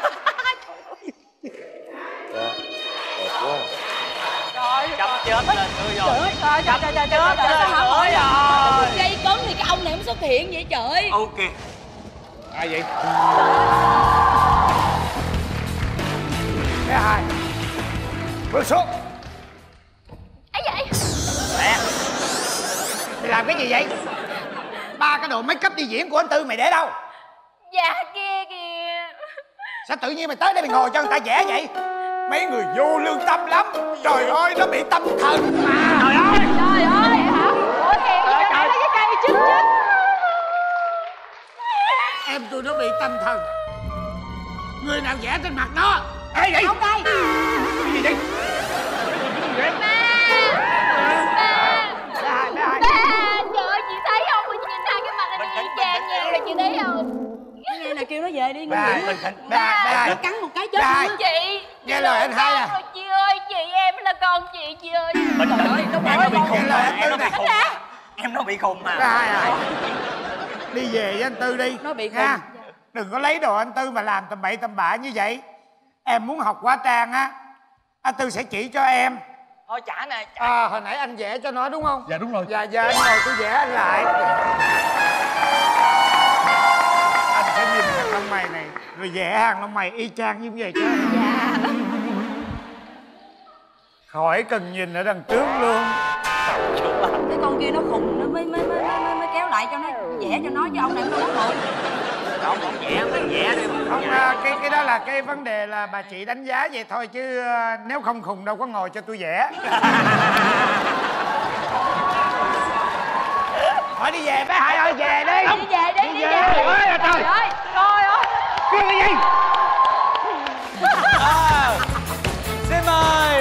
Đó, đẹp quá. Trời chấm chết lên tôi rồi. Trời trời trời trời trời trời sao hả hỏi rồi. Gây cấn thì cái ông này mới xuất hiện vậy trời. Ok. Ai vậy? Thứ hai bước xuống. ấy vậy Nè, Mày làm cái gì vậy? Ba cái đồ make up đi diễn của anh Tư mày để đâu? dạ kia kìa. Sao tự nhiên mày tới đây mày ngồi cho người ta vẽ vậy? Mấy người vô lương tâm lắm. Trời ơi, nó bị tâm thần mà. Trời ơi. Trời ơi hả? Ủa kìa trời ơi cái cây chết chết. Em tôi nó bị tâm thần. Người nào vẽ trên mặt nó? Ai vậy? Không đây. Cái gì vậy? Ba ba ba trời ơi chị thấy không? Chị nhìn hai cái mặt này y chang nhau rồi chị thấy không? Nghe nè kêu nó về đi. Ba, ba, ba, nó cắn một cái chết ba. luôn á. Chị Nghe lời anh hai nè. rồi chị ơi, chị em là con chị chị ơi. bình tĩnh. Em nó bị khùng mà, em nó bị khùng. Em nó bị khùng mà. Thứ hai à. Đi về với anh Tư đi. Nó bị ha. khùng. Đừng có lấy đồ anh Tư mà làm tầm bậy tầm bạ như vậy. Em muốn học hóa trang á, anh Tư sẽ chỉ cho em. Thôi trả nè, trả. À, hồi nãy anh vẽ cho nó đúng không? Dạ đúng rồi. Dạ dạ anh ngồi tôi vẽ anh lại. Anh sẽ nhìn hàng lông mày này rồi vẽ hàng lông mày y chang như vậy cho em. Dạ. Khỏi cần nhìn ở đằng trước luôn. Cái con kia nó khùng nó mới mới mới mới, mới kéo lại cho nó vẽ cho nó chứ ông này nó khùng. Không, không vẽ, mình vẽ đi. Không, à, cái cái đó là cái vấn đề là bà chị đánh giá vậy thôi chứ à, nếu không khùng đâu có ngồi cho tôi vẽ. Thôi đi về bé Hai ơi, về đi. Đi về đi, đi về. Ơi là trời. Trời ơi, trời ơi. Cái gì? À, xin mời.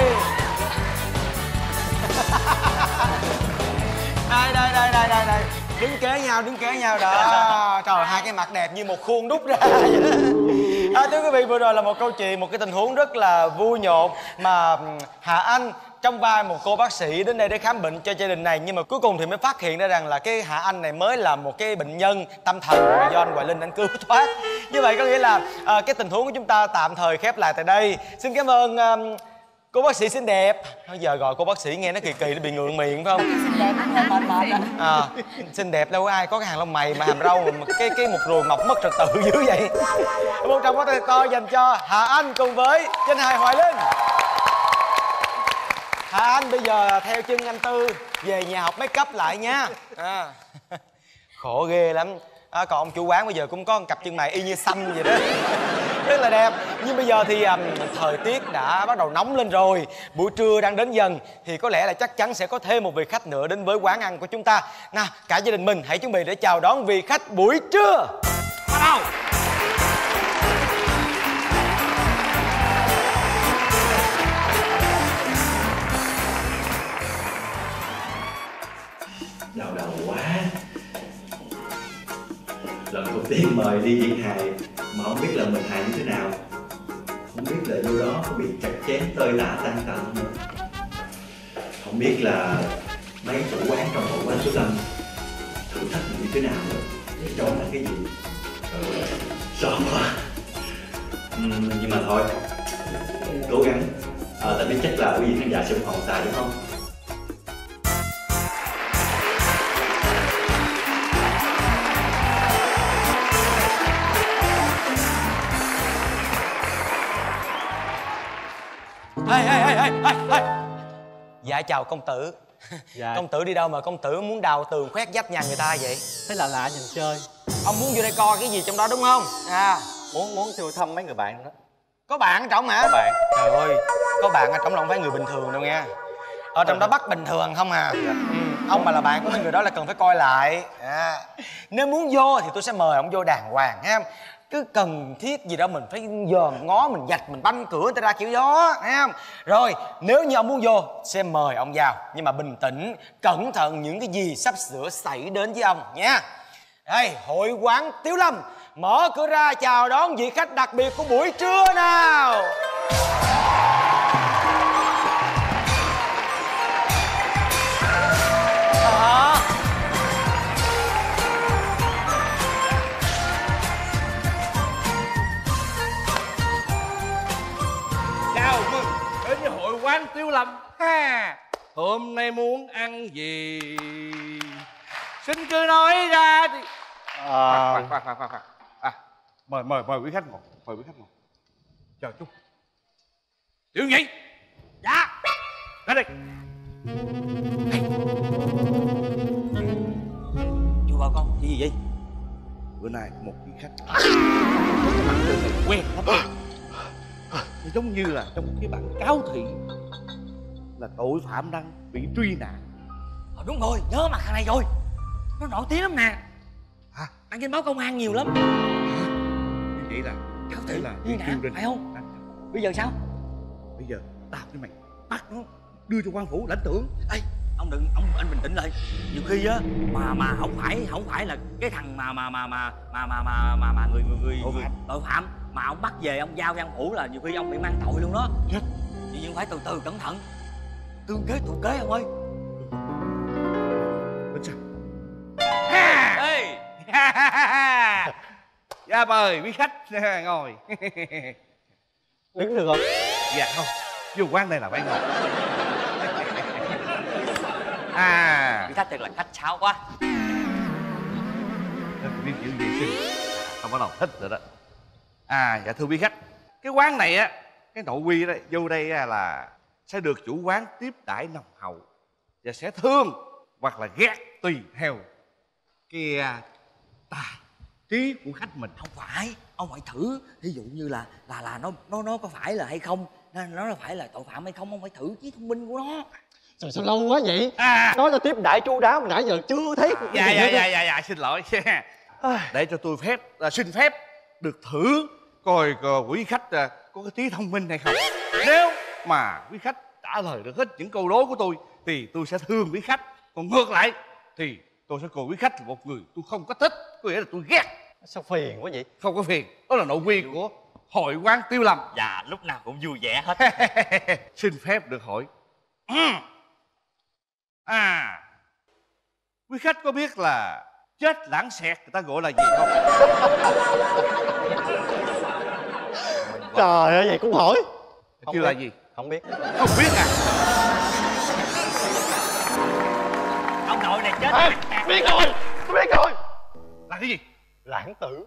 đây đây đây đây đây đây đứng kế nhau đứng kế nhau đó. Trời, hai cái mặt đẹp như một khuôn đúc ra vậy đó. À, thưa quý vị, vừa rồi là một câu chuyện, một cái tình huống rất là vui nhộn mà Hà Anh trong vai một cô bác sĩ đến đây để khám bệnh cho gia đình này, nhưng mà cuối cùng thì mới phát hiện ra rằng là cái Hà Anh này mới là một cái bệnh nhân tâm thần mà do anh Hoài Linh anh cứu thoát. Như vậy có nghĩa là à, cái tình huống của chúng ta tạm thời khép lại tại đây. Xin cảm ơn um, cô bác sĩ xinh đẹp. Bây giờ gọi cô bác sĩ nghe nó kỳ kỳ, nó bị ngượng miệng phải không? Xinh đẹp nó hơi mệt mệt rồi. À, xinh đẹp đâu có ai có cái hàng lông mày mà hàm râu mà cái cái một ruồi mọc mất trật tự dữ vậy. Một tràng pháo tay to dành cho Hà Anh cùng với Danh Hài Hoài Linh. Hà Anh bây giờ theo chân anh Tư về nhà học make up lại nha. À. Khổ ghê lắm. À, còn ông chủ quán bây giờ cũng có một cặp chân mày y như xăm vậy đó. Rất là đẹp. Nhưng bây giờ thì um, thời tiết đã bắt đầu nóng lên rồi, buổi trưa đang đến dần, thì có lẽ là chắc chắn sẽ có thêm một vị khách nữa đến với quán ăn của chúng ta. Nào, cả gia đình mình hãy chuẩn bị để chào đón vị khách buổi trưa. Bắt đầu. Đau đầu quá. Lần đầu tiên mời đi diễn hài mà không biết là mình hài như thế nào, không biết là vô đó có bị chặt chém tơi tả tan tận nữa, không biết là mấy chủ quán trong hội quán số năm thử thách mình như thế nào nữa, để cho là cái gì. Sợ quá. uhm, nhưng mà thôi, cố gắng. À, tại biết chắc là quý vị khán giả sẽ ủng hộ Tài đúng không? Ê, ê, ê, ê, ê, ê. Dạ chào công tử. Dạ. Công tử đi đâu mà công tử muốn đào tường khoét vách nhà người ta vậy? Thấy lạ lạ nhìn chơi. Ông muốn vô đây coi cái gì trong đó đúng không? À, Muốn muốn vô thăm mấy người bạn đó. có bạn ở trong hả? Có bạn. Trời ơi, có bạn ở trong là không phải người bình thường đâu nghe. Ở trong đó bắt bình thường không à. Ừ, ông mà là bạn của mấy người đó là cần phải coi lại. À, nếu muốn vô thì tôi sẽ mời ông vô đàng hoàng ha. Cứ cần thiết gì đó mình phải dòm ngó, mình vạch, mình banh cửa người ta ra kiểu đó, thấy không? Rồi, nếu như ông muốn vô, sẽ mời ông vào. Nhưng mà bình tĩnh, cẩn thận những cái gì sắp sửa xảy đến với ông nha. Đây, hội quán Tiếu Lâm mở cửa ra chào đón vị khách đặc biệt của buổi trưa nào. Đó. Chào mừng đến với hội quán Tiếu Lâm ha. Hôm nay muốn ăn gì xin cứ nói ra đi. À... Khoan, khoan, khoan, khoan, khoan. À, mời mời mời quý khách ngồi, mời quý khách ngồi. Chờ chút. Tiểu Nhị. Dạ. Ra đây. Chú bảo con cái gì vậy? Bữa nay có một vị khách quen lắm. Nó giống như là trong cái bản cáo thị là tội phạm đang bị truy nạn. Ờ, đúng rồi, nhớ mặt thằng này rồi. Nó nổi tiếng lắm nè. Hả? Đăng trên báo công an nhiều lắm. Như vậy là Cáo thể thị là truy bị nạn, triều đình. phải không? Bây giờ sao? Bây giờ tao với mày bắt nó đưa cho quan phủ lãnh tưởng. Ê, ông đừng, ông anh bình tĩnh lại. Nhiều khi á mà mà không phải không phải là cái thằng mà mà mà mà mà mà mà mà, mà người người người tội người, phạm. tội phạm mà ông bắt về ông giao văn phủ là nhiều khi ông bị mang tội luôn đó. Chết. Vậy nhưng phải từ từ cẩn thận. Tương kế tụ kế ông ơi. Bên sao? Ê, Dạ mời quý khách ngồi. Đứng được không? Dạ không, vô quán đây là phải ngồi. À, vị khách thật là khách sáo quá. biết chữ vệ sinh, tao bắt đầu thích rồi đó. À, dạ thưa quý khách, cái quán này á, cái nội quy đó vô đây á là sẽ được chủ quán tiếp đãi nồng hậu và sẽ thương hoặc là ghét tùy theo cái à, tài trí của khách mình. Không phải, ông phải thử. Ví dụ như là là là nó nó nó có phải là hay không, nó nó là phải là tội phạm hay không, ông phải thử trí thông minh của nó. Trời sao lâu quá vậy? À, Nói là tiếp đại chu đáo mà nãy giờ chưa thấy. dạ dạ dạ dạ dạ xin lỗi. Để cho tôi phép à, xin phép được thử coi coi quý khách à, có cái trí thông minh hay không. Nếu mà quý khách trả lời được hết những câu đố của tôi thì tôi sẽ thương quý khách, còn ngược lại thì tôi sẽ coi quý khách là một người tôi không có thích, có nghĩa là tôi ghét. Sao phiền quá vậy? Không có phiền, đó là nội quy của hội quán Tiếu Lâm. Dạ, lúc nào cũng vui vẻ hết. Xin phép được hỏi. À, quý khách có biết là chết lãng xẹt người ta gọi là gì không? Trời ơi, vậy cũng hỏi. Kêu là gì? Không biết. Không biết à? Ông nội này chết. À, biết rồi, tôi biết rồi. Là cái gì? Lãng tử.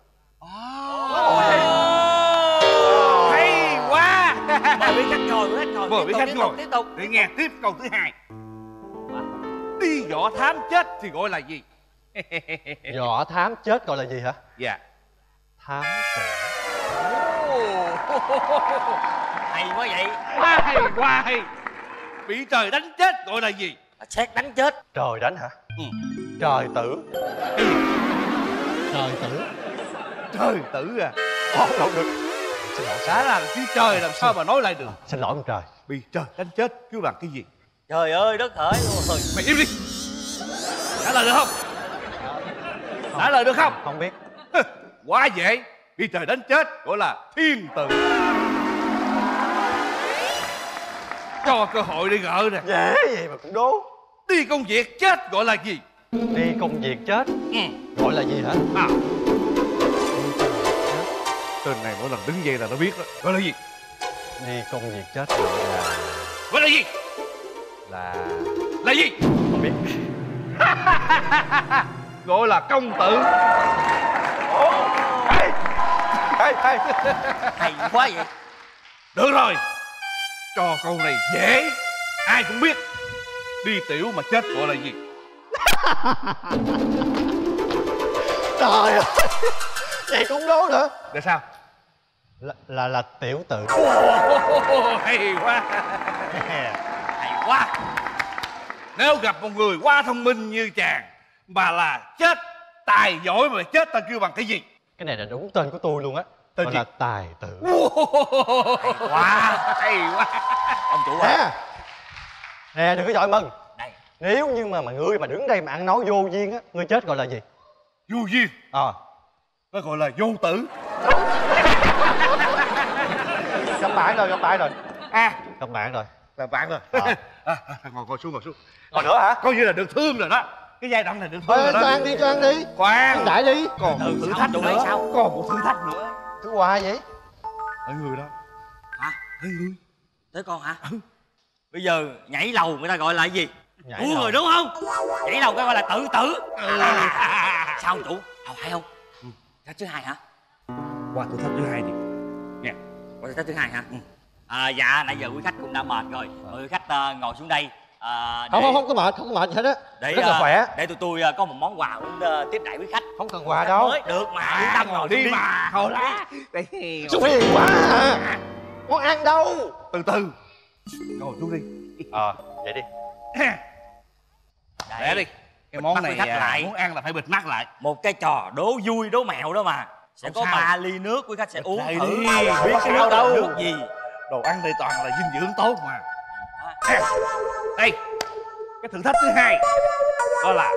Hay quá. Mời quý khách ngồi, quý khách ngồi. Mời quý khách tiếp ngồi tục, tiếp tục. để nghe tiếp câu thứ hai. Đi võ thám chết thì gọi là gì? Võ thám chết gọi là gì hả? Dạ. Thám tử. Hay quá vậy. Quá hay, quá hay. Bị trời đánh chết gọi là gì? Xét đánh chết. Trời đánh hả? Ừ. Trời tử. Trời tử. Trời tử à? Không, không được. Xin lỗi. Đã là phía trời làm sao mà nói lại được? Xin lỗi ông trời. Bị trời đánh chết kêu bằng cái gì? Trời ơi đất hỡi luôn rồi. Mày im đi. Trả lời được không? Trả lời được không? Không biết. Quá dễ. Bị trời đánh chết gọi là thiên tử. Cho cơ hội đi gỡ nè. Dễ vậy mà cũng đố. Đi công việc chết gọi là gì? Đi công việc chết. Ừ. Gọi là gì hả? À. Tên này mỗi lần đứng dậy là nó biết đó. Gọi là gì? Đi công việc chết gọi là... Gọi là gì? Là... Là gì? Không biết. Gọi là công tử. Hay hay hay. Hay quá vậy. Được rồi. Cho câu này dễ, ai cũng biết. đi tiểu mà chết gọi là gì? Trời ơi, vậy cũng đố nữa. Để sao? Là là, là tiểu tự. Oh, hay quá. Hay quá. Nếu gặp một người quá thông minh như chàng mà là chết tài giỏi mà chết ta kêu bằng cái gì? Cái này là đúng tên của tôi luôn á. Tên Gọi gì? là tài tử. Hay quá, hay quá. Ông chủ ơi. Nè, nè đừng có giỏi mừng. Đây. Nếu như mà mà ngươi mà đứng đây mà ăn nói vô duyên á, ngươi chết gọi là gì? Vô duyên. Ờ. Nó gọi là vô tử. Gặp bạn rồi, gặp bạn rồi. À, gặp bạn rồi. là bạn rồi. À. À, ngồi ngồi xuống ngồi xuống. Còn nữa hả? Coi như là được thương rồi đó. Cái giai đoạn này được thương Ê, rồi đó. cho ăn đi, cho ăn đi. Khoan. Đại đi. Còn một thử thách nữa. Sao? Còn một thử thách nữa. Thứ qua vậy? Ở người đó. Hả? Ở người. Tới con hả? Ừ. Bây giờ nhảy lầu người ta gọi là cái gì? Nhảy Ủa lầu. rồi đúng không? Nhảy lầu cái gọi là tự tử. Ừ. Sao ông chủ? Không phải không? Ừ. Thách thứ hai hả? Qua thử thách thứ hai đi. Nè. Qua thử thách thứ hai hả? Ừ. À, dạ nãy giờ quý khách cũng đã mệt rồi. Mời quý khách uh, ngồi xuống đây. À, để... Không, không, không có mệt, không có mệt gì hết á. Để, rất là uh, khỏe. để tụi tôi uh, có một món quà muốn uh, tiếp đãi quý khách. Không cần quà đâu. Mới được mà, yên tâm ngồi đi đi mà. Hồi lá. Xuống phiền quá à. Món ăn đâu? Từ từ. Ngồi xuống đi. Ờ, vậy đi. Để đi. Cái món này à, lại. muốn ăn là phải bịt mắt lại. Một cái trò đố vui đố mẹo đó mà. Sẽ Không có sao. ba ly nước quý khách sẽ uống Đây thử. đi. Biết Không cái sao nước đâu. là nước gì. Đồ ăn đây toàn là dinh dưỡng tốt mà. Đây. Cái thử thách thứ hai đó là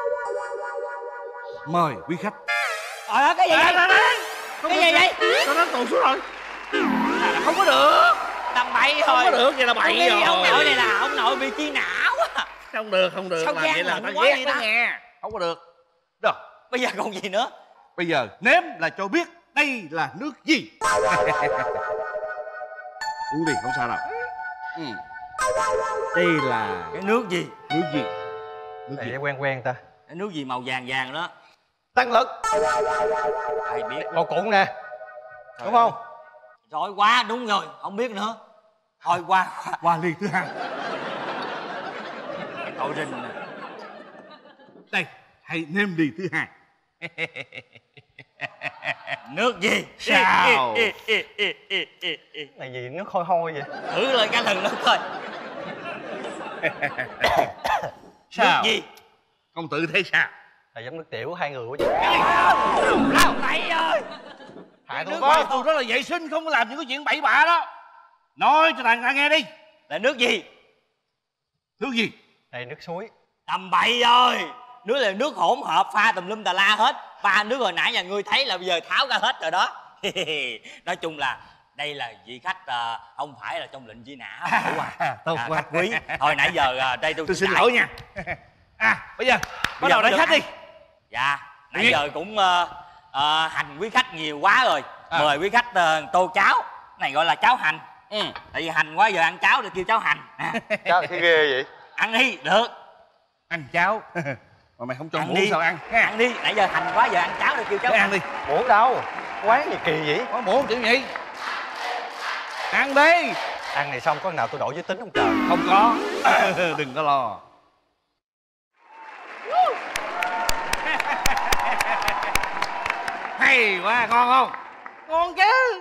mời quý khách. Trời ơi, cái gì vậy? À, Cái gì vậy? Nó nó tụt xuống rồi. À, không có được. Tầm bậy rồi. Không có được, vậy là bậy rồi. Ông nội này là ông nội bị chi não á. Không được, không được. Sao Làm gian vậy là lận ta quá ghét vậy đó ta? nghe. Không có được. Rồi. Bây giờ còn gì nữa? Bây giờ nếm là cho biết đây là nước gì. Uống đi, không sao đâu. Ừ. Đây là Cái nước gì? nước gì? Nước Này gì? quen quen ta. Cái nước gì màu vàng vàng đó? Tăng lực. Ai biết? Bò cụng nè. Đúng không? Rồi quá, đúng rồi, không biết nữa. Thôi qua. Qua ly thứ hai. Cái tội rình nè. Đây, hãy nêm ly thứ hai. Nước gì? Sao? Này gì nước hôi hôi vậy? Thử lại cái lần nữa coi. Sao? Nước gì? Công tử thấy sao? Là giống nước tiểu hai người quá vậy. Đâu này ơi. Hại tôi Nước quá. ngoài tôi đó là vệ sinh, không có làm những cái chuyện bậy bạ đó. Nói cho thằng ta nghe đi. Là nước gì? Nước gì? Này nước suối. Tầm bậy rồi. Nước là nước hỗn hợp pha tùm lum tà la hết. Ba nước hồi nãy là ngươi thấy là bây giờ tháo ra hết rồi đó. Nói chung là đây là vị khách uh, không phải là trong lệnh truy nã. À, tốt à, quá. khách quý. Thôi nãy giờ uh, đây tôi Tôi xin đãi. lỗi nha. À, bây giờ bắt Bây đầu giờ đãi được khách đi. ăn. Dạ, nãy Gì? giờ cũng uh, uh, hành quý khách nhiều quá rồi. À. Mời quý khách uh, tô cháo. Này gọi là cháo hành. Ừ. Tại vì hành quá giờ ăn cháo thì kêu cháo hành. À. Sao cái ghê vậy? Ăn đi, được. Ăn cháo. Mà mày không cho Ăn muỗng đi. sao ăn? Ha. Ăn đi, nãy giờ hành quá giờ ăn cháo thì kêu cháo Để hành. ăn đi. Muỗng đâu? Quán gì kỳ vậy? Có muỗng kiểu gì? Ăn đi. Ăn này xong có nào tôi đổi giới tính không trời? Không có. Đừng có lo. Hay quá, ngon không? Ngon chứ.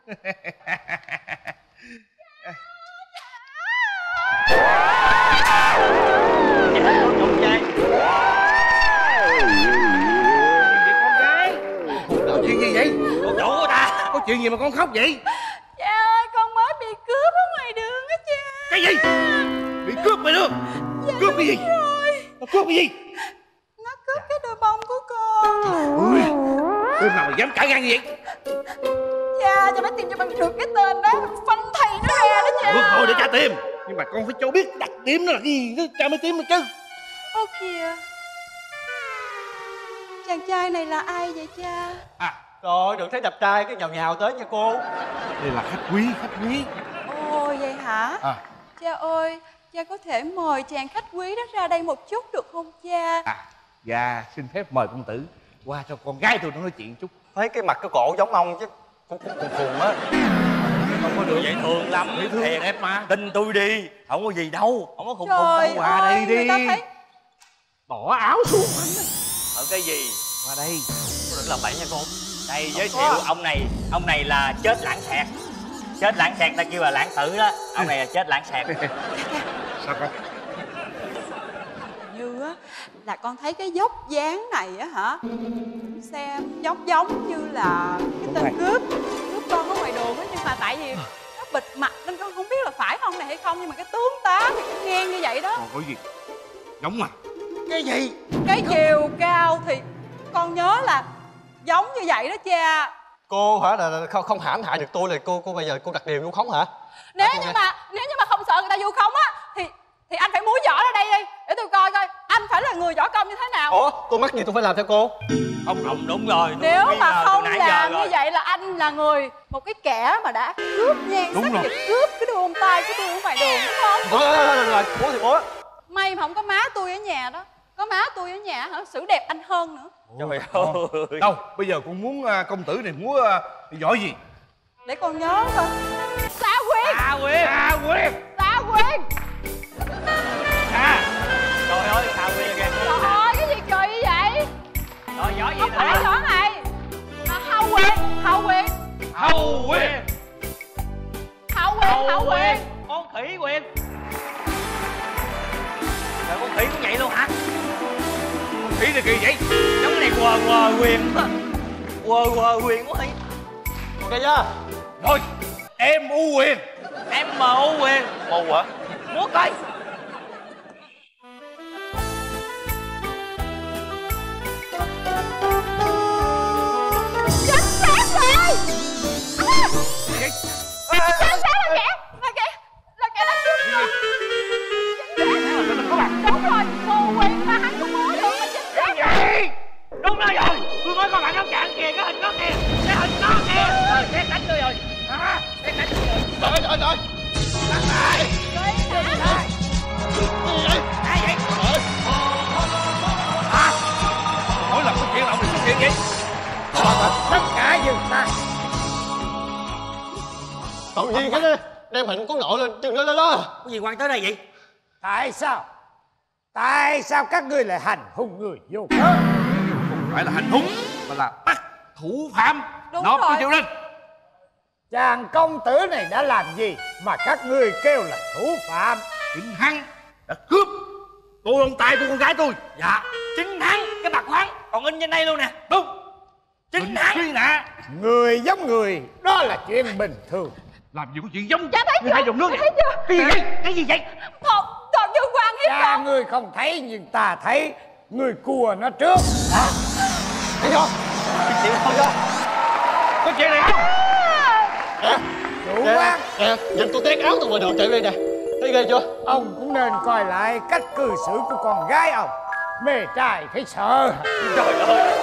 Có chuyện gì vậy? Con chủ của ta. Có chuyện gì mà con khóc vậy? Cha ơi, con mới bị cướp ở ngoài đường á cha. Cái gì? Bị cướp mày được? Cướp cái gì? Nó cướp cái gì? Nó cướp cái đôi bông của con. Ui, đứa nào mà dám cãi ngang như vậy? Cha, cha phải tìm cho bằng được cái tên đó, phanh thầy nó ra đó cha. Được thôi để cha tìm. Nhưng mà con phải cho biết đặc điểm nó là cái gì đó, cha mới tìm được chứ. Ô kìa, chàng trai này là ai vậy cha? À, Rồi đừng thấy đẹp trai cái nhào nhào tới nha cô. đây là khách quý, khách quý. Ồ vậy hả? À, Cha ơi, cha có thể mời chàng khách quý đó ra đây một chút được không cha? à, dạ xin phép mời công tử qua cho con gái tôi nó nói chuyện chút. Thấy cái mặt cái cổ giống ông chứ cũng cũng phùng phùng á. không có được. Dễ thương lắm. Dễ thương Thiệt. đẹp mà. Tin tôi đi, không có gì đâu. Không có khùng khùng. Trời qua đây ơi, đi. người ta thấy Bỏ áo xuống. Ở cái gì? Qua đây. Đừng làm bậy nha cô. Đây giới thiệu ông này, ông này là chết lãng xẹt. Chết lãng xẹt ta kêu là lãng tử đó. Ông này là chết lãng xẹt. Sao con? như á là con thấy cái dốc dáng này á hả, xem giống giống như là cái tên cướp cướp con ở ngoài đường á, nhưng mà tại vì nó bịt mặt nên con không biết là phải ông này hay không, nhưng mà cái tướng tá thì cái ngang như vậy đó. Còn có gì? Giống à? Cái gì? Cái chiều cao thì con nhớ là giống như vậy đó cha. Cô hả là không, không hãm hại được tôi là cô cô bây giờ cô đặt điều vu khống hả? Nếu như mà nếu như mà không sợ người ta vu khống á thì thì anh phải múa võ ra đây đi để tôi coi coi anh phải là người võ công như thế nào. Ủa cô mắc gì tôi phải làm theo cô? Không không đúng rồi. Nếu mà không làm như vậy là anh là người một cái kẻ mà đã cướp nhan sắc, và cướp cái đôi bông tai của tôi ở ngoài đường đúng không? Rồi rồi rồi rồi múa thì múa. May mà không có má tôi ở nhà đó, có má tôi ở nhà hả xử đẹp anh hơn nữa. Trời ơi. Đâu bây giờ con muốn uh, công tử này múa uh, võ gì? Để con nhớ coi. Xá Quyên. Xá Quyên. Xá Quyên. Xá Quyên. À. Trời ơi Xá Quyên kìa. Trời ơi cái gì kỳ như vậy? Rồi võ gì không nữa? phải võ này. À, Hậu Quyên. Hậu Quyên. Hậu Quyên. Hậu Quyên. Hậu Quyên. Con khỉ Quyên. Trời con khỉ cũng vậy luôn hả? Khỉ thì kỳ vậy? Giống cái này quờ quờ Quyền. Quờ quờ Quyền quá đi. Ok chưa? Rồi em U Quyền. Em M U Quyền. Mù hả? Múa coi. Chính xác rồi. À, chính xác là kẻ là kẻ là kẻ đã cướp người. Đúng rồi, Hồ Quyền mà hắn cũng múa được là chính xác rồi. Đúng đó rồi. Tôi nói con bạn nó chặn kìa, cái hình đó kìa. Cái hình đó kìa. Rồi xét đánh tôi rồi. À, xét đánh tôi rồi. Trời trời trời. Đánh lại. Ai vậy? Hả? Mỗi lần có chuyện là ông này xuất hiện vậy? Tất cả dừng tay. Tự nhiên cái đem hình con nội lên chừng lên lên đó. Có gì quan tới đây vậy? Tại sao? Tại sao các ngươi lại hành hung người vô cớ? Không phải là hành hung mà là bắt thủ phạm. Đúng nộp rồi. cho triều đình. Chàng công tử này đã làm gì mà các ngươi kêu là thủ phạm? Chính hắn đã cướp cô ông tài của con gái tôi. Dạ. Chính hắn, cái mặt hắn còn in trên đây luôn nè. Đúng. Chính hắn. Truy nã. Người giống người, đó là chuyện bình thường. Làm gì có chuyện giống Cha thấy như chưa? hai dòng nước Cha này. thấy chưa? Cái gì vậy? Cái gì vậy? Còn còn Dương Quang hiếp Cha con. ngươi không thấy nhưng ta thấy. Ngươi cua nó trước. Thấy chưa? Chị không chưa? Có chuyện này không? Nè. Chủ quán. Nè, nhìn tôi tét áo tôi ngoài đường chạy đây nè. Thấy ghê chưa? Ông cũng nên coi lại cách cư xử của con gái ông. Mê trai thấy sợ. Trời ơi.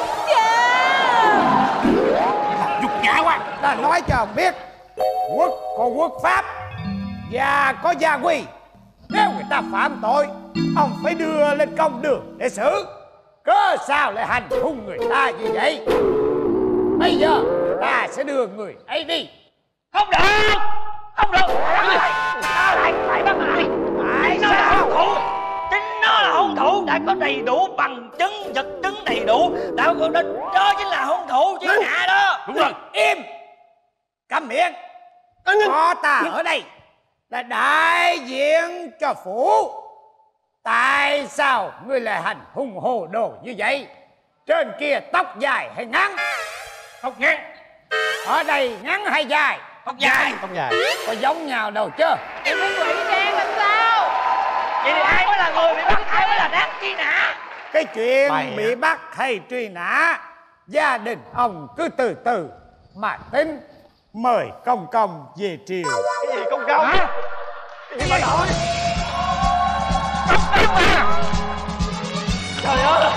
Dục nhã quá. Ta nói cho ông biết, quốc có quốc pháp, gia có gia quy. Nếu người ta phạm tội, ông phải đưa lên công đường để xử. Cớ sao lại hành hung người ta như vậy? Bây giờ ta sẽ đưa người ấy đi. Không được. Không được. Nó lại phải bắt lại. Tại Nó là hung sao? thủ. Chính nó là hung thủ. Đã có đầy đủ bằng chứng, vật chứng đầy đủ. Đã có đó, đó chính là hung thủ truy nã đó. Đúng rồi. Im. Câm miệng. Có ta ở đây là đại diện cho phủ. Tại sao ngươi lại hành hung hồ đồ như vậy? Trên kia tóc dài hay ngắn? Tóc ngắn. Ở đây ngắn hay dài? Tóc dài. Tóc dài. Có giống nhau đâu chứ? Em phải ngụy trang làm sao? Vậy thì ai mới là người bị bắt, ai mới là đáng truy nã? Cái chuyện Mày bị hả? bắt hay truy nã, gia đình ông cứ từ từ mà tính. Mời công công về triều. Cái gì công công? Hả? Cái gì mà nội? Trời ơi.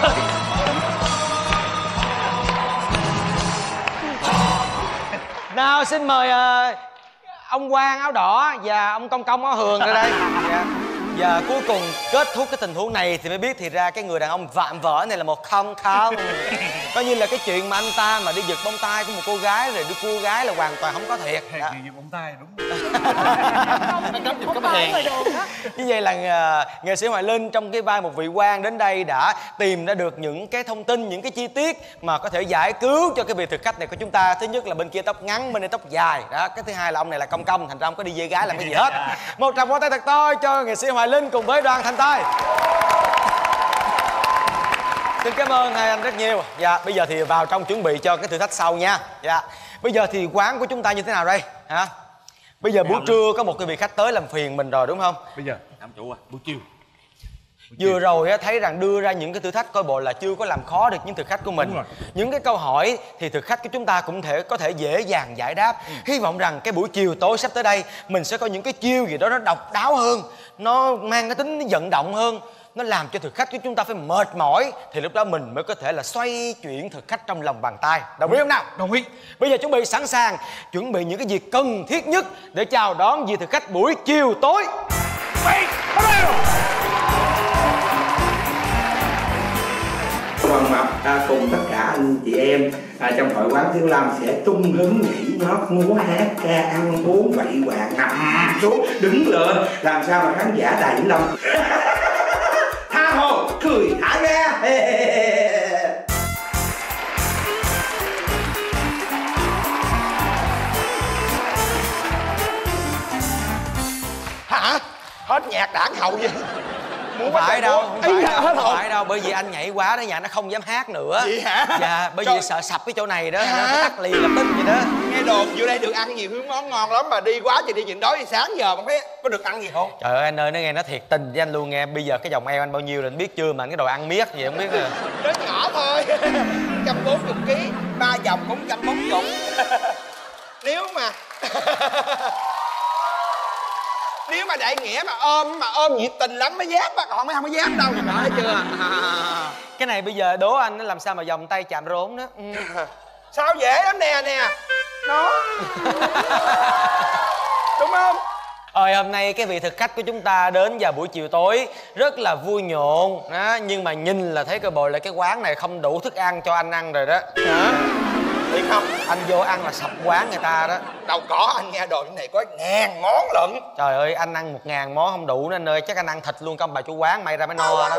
Nào xin mời uh, ông quan áo đỏ và ông công công áo hường ra đây. Dạ. Và cuối cùng kết thúc cái tình huống này thì mới biết thì ra cái người đàn ông vạm vỡ này là một không không. Coi như là cái chuyện mà anh ta mà đi giật bông tai của một cô gái rồi đi cua gái là hoàn toàn không có thiệt. Đó. Giật bông tai đúng. Anh cấm giật cấm hàng. Như vậy là uh, nghệ sĩ Hoài Linh trong cái vai một vị quan đến đây đã tìm ra được những cái thông tin, những cái chi tiết mà có thể giải cứu cho cái vị thực khách này của chúng ta. Thứ nhất là bên kia tóc ngắn, bên đây tóc dài. Đó, cái thứ hai là ông này là công công, thành ra ông có đi dê gái làm cái gì hết. Một tràng vỗ tay thật to cho nghệ sĩ Hoài Linh cùng với đoàn Thành Tài. Xin cảm ơn hai anh rất nhiều. Dạ, bây giờ thì vào trong chuẩn bị cho cái thử thách sau nha. Dạ. Bây giờ thì quán của chúng ta như thế nào đây? Hả? Bây giờ buổi trưa có một cái vị khách tới làm phiền mình rồi đúng không? Bây giờ làm chủ à, buổi chiều. Vừa rồi thấy rằng đưa ra những cái thử thách coi bộ là chưa có làm khó được những thực khách của mình. Những cái câu hỏi thì thực khách của chúng ta cũng thể có thể dễ dàng giải đáp. ừ. Hy vọng rằng cái buổi chiều tối sắp tới đây mình sẽ có những cái chiêu gì đó nó độc đáo hơn, nó mang cái tính vận động hơn, nó làm cho thực khách của chúng ta phải mệt mỏi. Thì lúc đó mình mới có thể là xoay chuyển thực khách trong lòng bàn tay. Đồng ý không nào? Đồng ý. Bây giờ chuẩn bị sẵn sàng, chuẩn bị những cái việc cần thiết nhất để chào đón vị thực khách buổi chiều tối. Hoàng Mập à, cùng tất cả anh chị em à, trong hội quán Thiếu Lâm sẽ tung hứng nhảy nhót múa hát ca ăn uống vậy quạng nằm xuống đứng lượn làm sao mà khán giả Đài Vĩnh Long tha hồ cười thả ga. Hả? Hết nhạc đảng hậu gì? Không phải đâu, không phải, Ý đâu, hết không hồn. phải đâu, bởi vì anh nhảy quá đó nhà nó không dám hát nữa. Vậy hả? Dạ, bởi Trời. vì sợ sập cái chỗ này đó, Hả? nó tắt liền lập tức vậy đó. Nghe đồn vô đây được ăn nhiều thứ món ngon lắm mà đi quá thì đi nhịn đói thì sáng giờ mà thấy có được ăn gì không? Trời ơi anh ơi, nó nghe nó thiệt tình với anh luôn nghe. Bây giờ cái vòng eo anh bao nhiêu rồi anh biết chưa mà anh cái đồ ăn miết gì không biết rồi. Nó nhỏ thôi. một trăm bốn mươi ký, ba vòng bốn trăm bốn mươi. Nếu mà nếu mà đại nghĩa mà ôm mà ôm nhiệt tình lắm mới dám, mà còn mấy không có dám đâu. Thấy chưa? Cái này bây giờ đố anh nó làm sao mà vòng tay chạm rốn đó. Ừ. Sao dễ lắm nè nè. Nó. Đúng không? Rồi hôm nay cái vị thực khách của chúng ta đến vào buổi chiều tối rất là vui nhộn đó, nhưng mà nhìn là thấy cơ bộ là cái quán này không đủ thức ăn cho anh ăn rồi đó. Hả? Thiệt không? Anh vô ăn là sập quán người ta đó. Đâu có, anh nghe đồn này có ngàn món lận. Trời ơi, anh ăn một ngàn món không đủ nữa anh ơi. Chắc anh ăn thịt luôn công bà chủ quán, may ra mới no đó.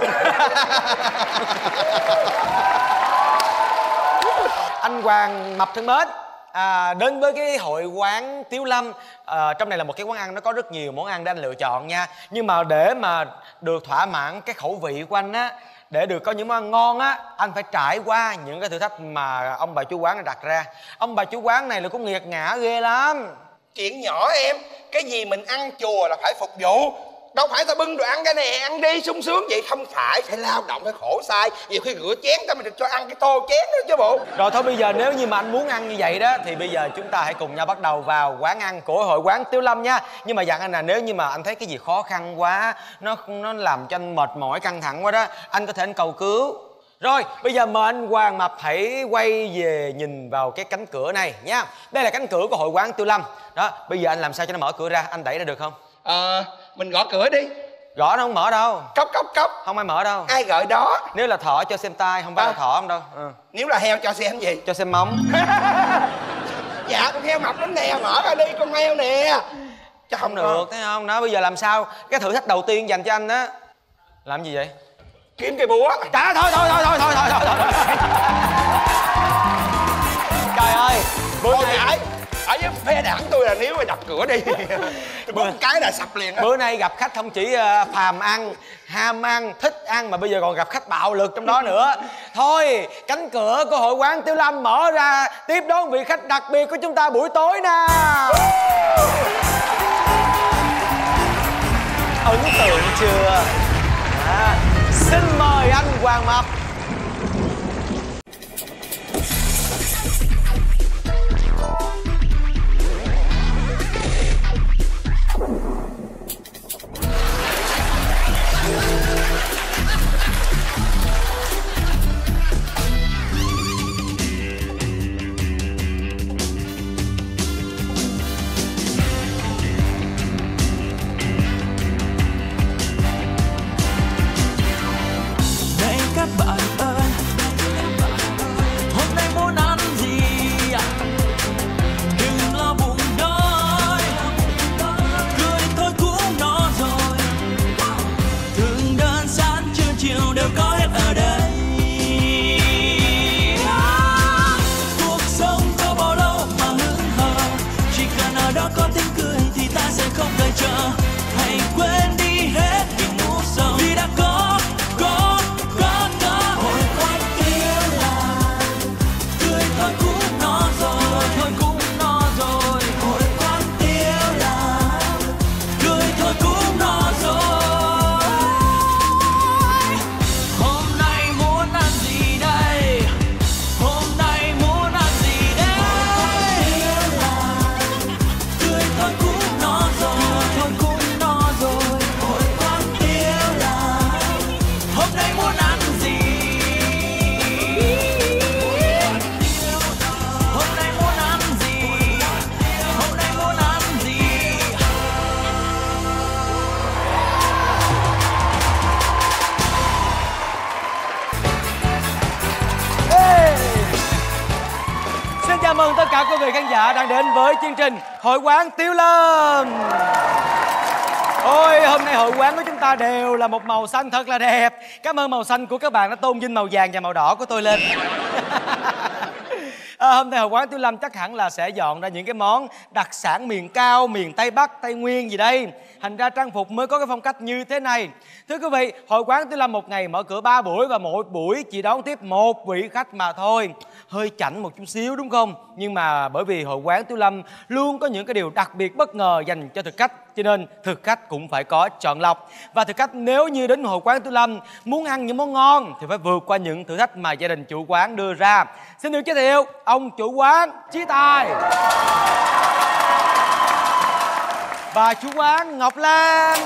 Anh Hoàng Mập thân mến, à, đến với cái hội quán Tiếu Lâm, à, trong này là một cái quán ăn nó có rất nhiều món ăn để anh lựa chọn nha. Nhưng mà để mà được thỏa mãn cái khẩu vị của anh á, để được có những món ăn ngon á, anh phải trải qua những cái thử thách mà ông bà chủ quán đã đặt ra. Ông bà chủ quán này là cũng nghiệt ngã ghê lắm. Chuyện nhỏ em, cái gì mình ăn chùa là phải phục vụ. Đâu phải ta bưng đồ ăn cái này ăn đi sung sướng vậy, không phải, phải lao động, phải khổ sai. Nhiều khi rửa chén ta mình được cho ăn cái tô chén đó chứ bộ. Rồi thôi bây giờ nếu như mà anh muốn ăn như vậy đó thì bây giờ chúng ta hãy cùng nhau bắt đầu vào quán ăn của hội quán Tiếu Lâm nha. Nhưng mà dặn anh là nếu như mà anh thấy cái gì khó khăn quá, nó nó làm cho anh mệt mỏi căng thẳng quá đó, anh có thể anh cầu cứu. Rồi bây giờ mời anh Hoàng Mập hãy quay về nhìn vào cái cánh cửa này nha. Đây là cánh cửa của hội quán Tiếu Lâm. Đó, bây giờ anh làm sao cho nó mở cửa ra, anh đẩy ra được không? Ờ, mình gõ cửa đi. Gõ nó không mở đâu. Cốc cốc cốc. Không ai mở đâu. Ai gọi đó? Nếu là thỏ cho xem tai, không phải à. là thỏ không đâu. Ừ. Nếu là heo cho xem gì? Cho xem móng. Dạ con heo mập lắm nè, mở ra đi con heo nè. Chứ không được, thấy không? Đó, bây giờ làm sao? Cái thử thách đầu tiên dành cho anh đó. Làm gì vậy? Kiếm cây búa. Trời thôi thôi thôi thôi thôi thôi thôi thôi. Trời ơi, bữa nay ở với phe đảng tôi là nếu mà đập cửa đi tôi bóp cái là sập liền đó. Bữa nay gặp khách không chỉ uh, phàm ăn, ham ăn, thích ăn mà bây giờ còn gặp khách bạo lực trong đó nữa. Thôi, cánh cửa của hội quán Tiếu Lâm mở ra tiếp đón vị khách đặc biệt của chúng ta buổi tối nào. Ấn tượng chưa? À, xin mời anh Hoàng Mập. vị khán giả đang đến với chương trình Hội quán Tiêu Lâm. Ôi, hôm nay hội quán của chúng ta đều là một màu xanh thật là đẹp. Cảm ơn màu xanh của các bạn đã tôn vinh màu vàng và màu đỏ của tôi lên. À, hôm nay hội quán Tiêu Lâm chắc hẳn là sẽ dọn ra những cái món đặc sản miền cao, miền Tây Bắc, Tây Nguyên gì đây. Thành ra trang phục mới có cái phong cách như thế này. Thưa quý vị, hội quán Tiêu Lâm một ngày mở cửa ba buổi và mỗi buổi chỉ đón tiếp một vị khách mà thôi. Hơi chảnh một chút xíu đúng không? Nhưng mà bởi vì hội quán Tiêu Lâm luôn có những cái điều đặc biệt bất ngờ dành cho thực khách, cho nên thực khách cũng phải có chọn lọc. Và thực khách nếu như đến hội quán Tiêu Lâm muốn ăn những món ngon thì phải vượt qua những thử thách mà gia đình chủ quán đưa ra. Xin được giới thiệu ông chủ quán Chí Tài và chủ quán Ngọc Lan,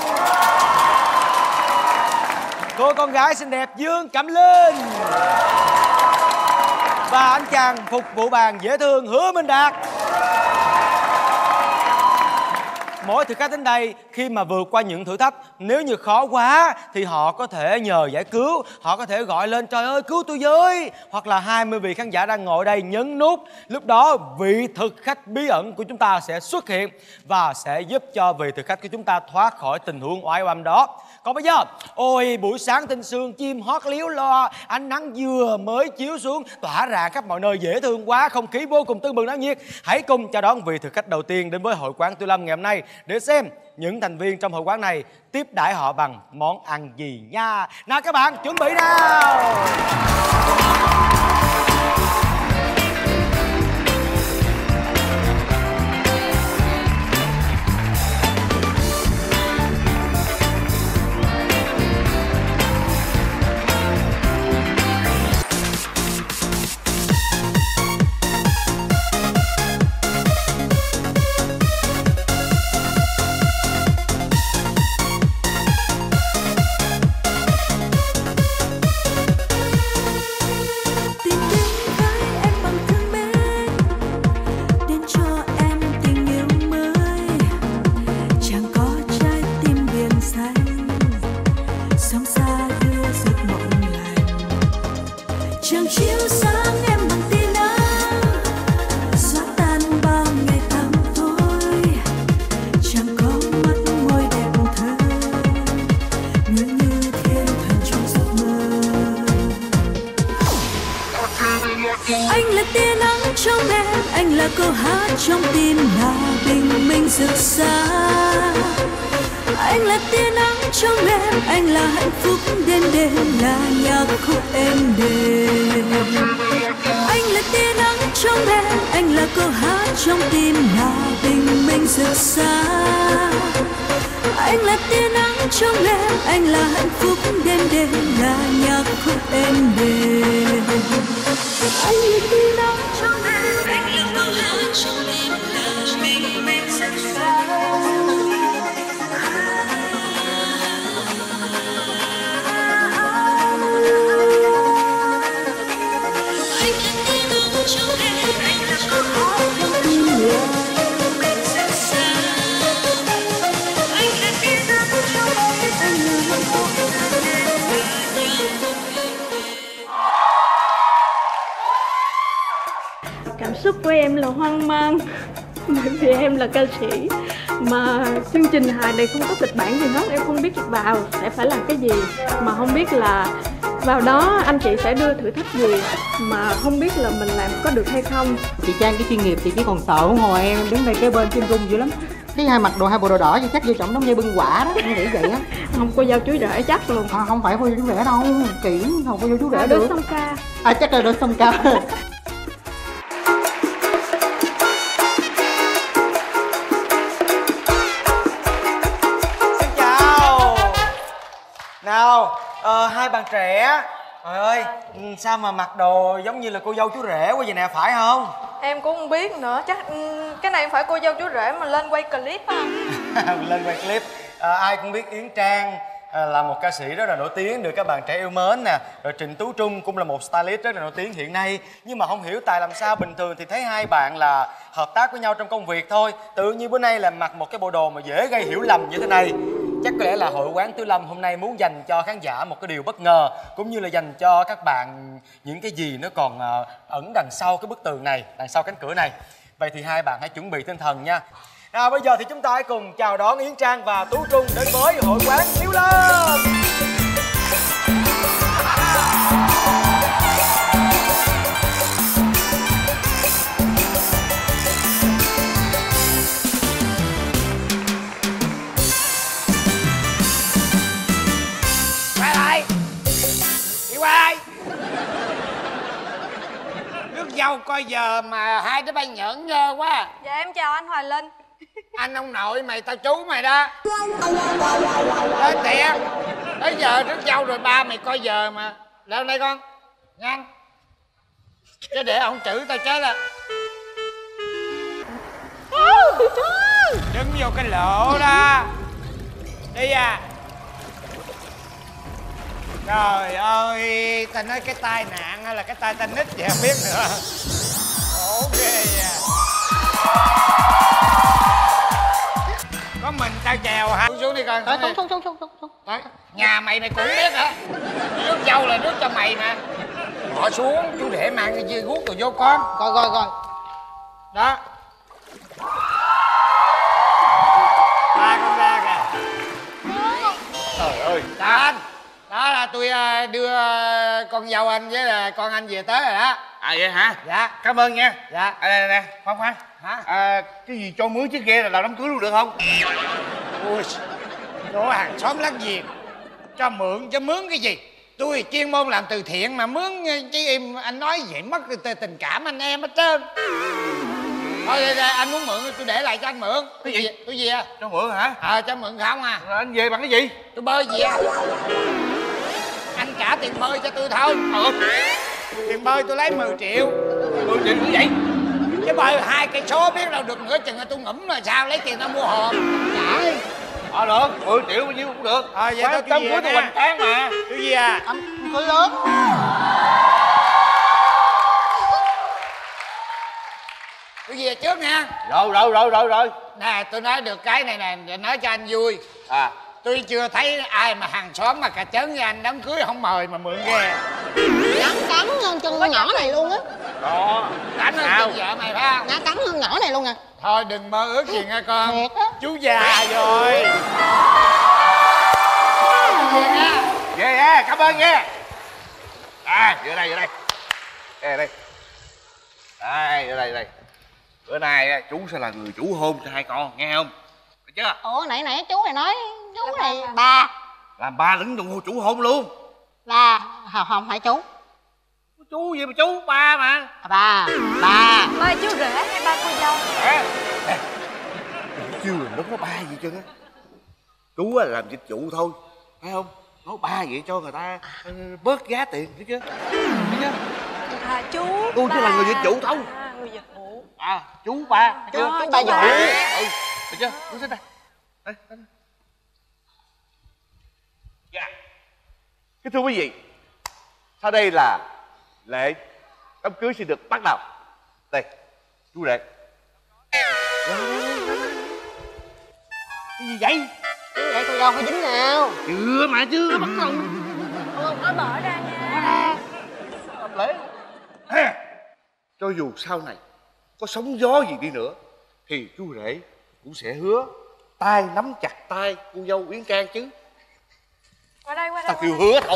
cô con gái xinh đẹp Dương Cẩm Linh và anh chàng phục vụ bàn dễ thương Hứa Minh Đạt. Mỗi thực khách đến đây khi mà vượt qua những thử thách, nếu như khó quá thì họ có thể nhờ giải cứu, họ có thể gọi lên trời ơi cứu tôi với, hoặc là hai mươi vị khán giả đang ngồi đây nhấn nút. Lúc đó vị thực khách bí ẩn của chúng ta sẽ xuất hiện và sẽ giúp cho vị thực khách của chúng ta thoát khỏi tình huống oái oăm đó. Còn bây giờ, ôi buổi sáng tinh sương chim hót líu lo, ánh nắng vừa mới chiếu xuống tỏa rạng khắp mọi nơi, dễ thương quá, không khí vô cùng tưng bừng náo nhiệt. Hãy cùng chào đón vị thực khách đầu tiên đến với hội quán Tiêu Lâm ngày hôm nay để xem những thành viên trong hội quán này tiếp đãi họ bằng món ăn gì nha. Nào các bạn chuẩn bị nào. trong tim là bình minh rực sáng. Anh là tia nắng trong em, anh là hạnh phúc đêm đêm, là nhạc khúc êm đềm. Anh là tia nắng trong em, anh là câu hát trong tim là bình minh rực sáng. Anh là tia nắng trong em, anh là hạnh phúc đêm đêm, là nhạc khúc êm đềm. Anh là tia nắng trong em, anh là câu hát trong tim là bình minh rực sáng. Cảm xúc của em là hoang mang, bởi vì em là ca sĩ mà chương trình hài này không có kịch bản gì hết, em không biết vào sẽ phải làm cái gì, mà không biết là vào đó anh chị sẽ đưa thử thách gì, mà không biết là mình làm có được hay không. Chị Trang cái chuyên nghiệp chị chỉ còn sợ ngồi em đứng đây kế bên trên rung dữ lắm. Cái hai mặc đồ hai bộ đồ đỏ thì chắc vô trọng giống như bưng quả đó, em nghĩ vậy á. Không, cô dâu chú rể chắc luôn. À, không phải cô dâu chú rể đâu, kỹ không cô dâu chú rể à, được. Đứa song ca. À chắc là đứa song ca. Nào, ờ, hai bạn trẻ. Trời ơi, sao mà mặc đồ giống như là cô dâu chú rể quá vậy nè, phải không? Em cũng không biết nữa, chắc cái này không phải cô dâu chú rể mà lên quay clip á. Lên quay clip. À, ai cũng biết Yến Trang à, là một ca sĩ rất là nổi tiếng, được các bạn trẻ yêu mến nè. Rồi Trịnh Tú Trung cũng là một stylist rất là nổi tiếng hiện nay. Nhưng mà không hiểu tại làm sao bình thường thì thấy hai bạn là hợp tác với nhau trong công việc thôi. Tự nhiên bữa nay là mặc một cái bộ đồ mà dễ gây hiểu lầm như thế này. Chắc có lẽ là hội quán Tiêu Lâm hôm nay muốn dành cho khán giả một cái điều bất ngờ, cũng như là dành cho các bạn những cái gì nó còn ẩn đằng sau cái bức tường này, đằng sau cánh cửa này. Vậy thì hai bạn hãy chuẩn bị tinh thần nha. Nào bây giờ thì chúng ta hãy cùng chào đón Yến Trang và Tú Trung đến với hội quán Thiếu Lâm. Quay lại. Đi qua đây. Nước dâu coi giờ mà hai đứa bay nhẫn nhơ quá. Dạ em chào anh Hoài Linh. Anh ông nội mày tao chú mày đó. Tới tiện. Tới giờ nước dâu rồi ba mày coi giờ mà. Lên đây con. Nhanh. Chứ để ông chửi tao chết à. Đứng vô cái lỗ đó. Đi à. Trời ơi, ta nói cái tai nạn hay là cái tai tennis vậy không biết nữa. Khổ ghê à. Có mình tao chèo hả? Xuống xuống đi coi. Ờ, xuống, xuống, xuống, xuống, xuống. Đấy. Nhà mày mày cũng biết hả? Nước dâu là nước cho mày mà. Bỏ xuống, chú để mang cái dưa guốc rồi vô con. Coi, coi, coi. Đó. Ba con ra kìa. Trời ơi. Chào anh. Đó là tôi đưa con dâu anh với là con anh về tới rồi đó. À vậy hả? Dạ. Cảm ơn nha. Dạ. À, nè nè, khoan khoan. Hả? À, cái gì cho mướn chiếc ghe là làm đám cưới luôn được không? Ui, chỗ hàng xóm láng giềng cho mượn cho mướn cái gì? Tôi chuyên môn làm từ thiện mà mướn chứ em anh nói vậy mất tình cảm anh em hết trơn. Thôi đây, đây, anh muốn mượn tôi để lại cho anh mượn. Cái gì? Tôi về. Cho mượn hả? Ờ à, cho mượn không à? Rồi anh về bằng cái gì? Tôi bơi về. Anh trả tiền bơi cho tôi thôi. Ừ. Tiền bơi tôi lấy mười triệu. mười triệu như vậy? Chứ bơi hai cây số biết đâu được nữa, chừng là tôi ngủm rồi sao lấy tiền nó mua hồn. Trả. Ờ được, mười triệu bao nhiêu cũng được. Ờ à, vậy tôi đám về cưới tôi hoành tráng mà. Tôi về à? Anh cưới lớn. Tôi về trước nha. Rồi rồi rồi rồi rồi. Nè tôi nói được cái này nè để nói cho anh vui. À. Tôi chưa thấy ai mà hàng xóm mà cả trấn như anh đám cưới không mời mà mượn ghe. Cắn cắn hơn chân con nhỏ này luôn á. Đó. Cắn hơn chân vợ mày phải không? Nó cắn hơn nhỏ này luôn à. Thôi đừng mơ ước gì nha con. Thiệt á. Chú già rồi. Về nha, cảm ơn nha. À, vô đây, vô đây. Đây, đây. Đây, vô đây, vô đây. Bữa nay chú sẽ là người chủ hôn cho hai con, nghe không? Được chưa? Ủa nãy nãy chú này nói chú này bà. Làm ba lĩnh đồng hồ chủ hôn luôn. Bà, không, không phải chú. Chú gì mà chú, ba mà. À, bà, bà. Ba chú rể hay ba cô dâu? À, à. Chưa là lúc có ba gì chứ á. Chú là làm dịch vụ thôi, phải không? Nói ba vậy cho người ta uh, bớt giá tiền, thấy chưa? Thấy chưa? À chú. Tôi chỉ là người dịch vụ thôi. À, người dịch vụ. À, chú ba. Chú, chưa? chú ba dụ. Ừ, được chưa? Chú xích đây. Đây, đây. Dạ. Kính thưa quý vị, sau đây là lễ đám cưới sẽ được bắt đầu. Đây, chú Lệ. Cái gì vậy? Chú vậy cô dâu phải dính nào. Chưa mà chưa bắt đầu. Không có bỏ ra nha. Làm lễ. Cho dù sau này có sóng gió gì đi nữa thì chú rể cũng sẽ hứa tay nắm chặt tay cô dâu Yến Trang chứ. Qua đây, qua đây. Tao kêu hứa thôi.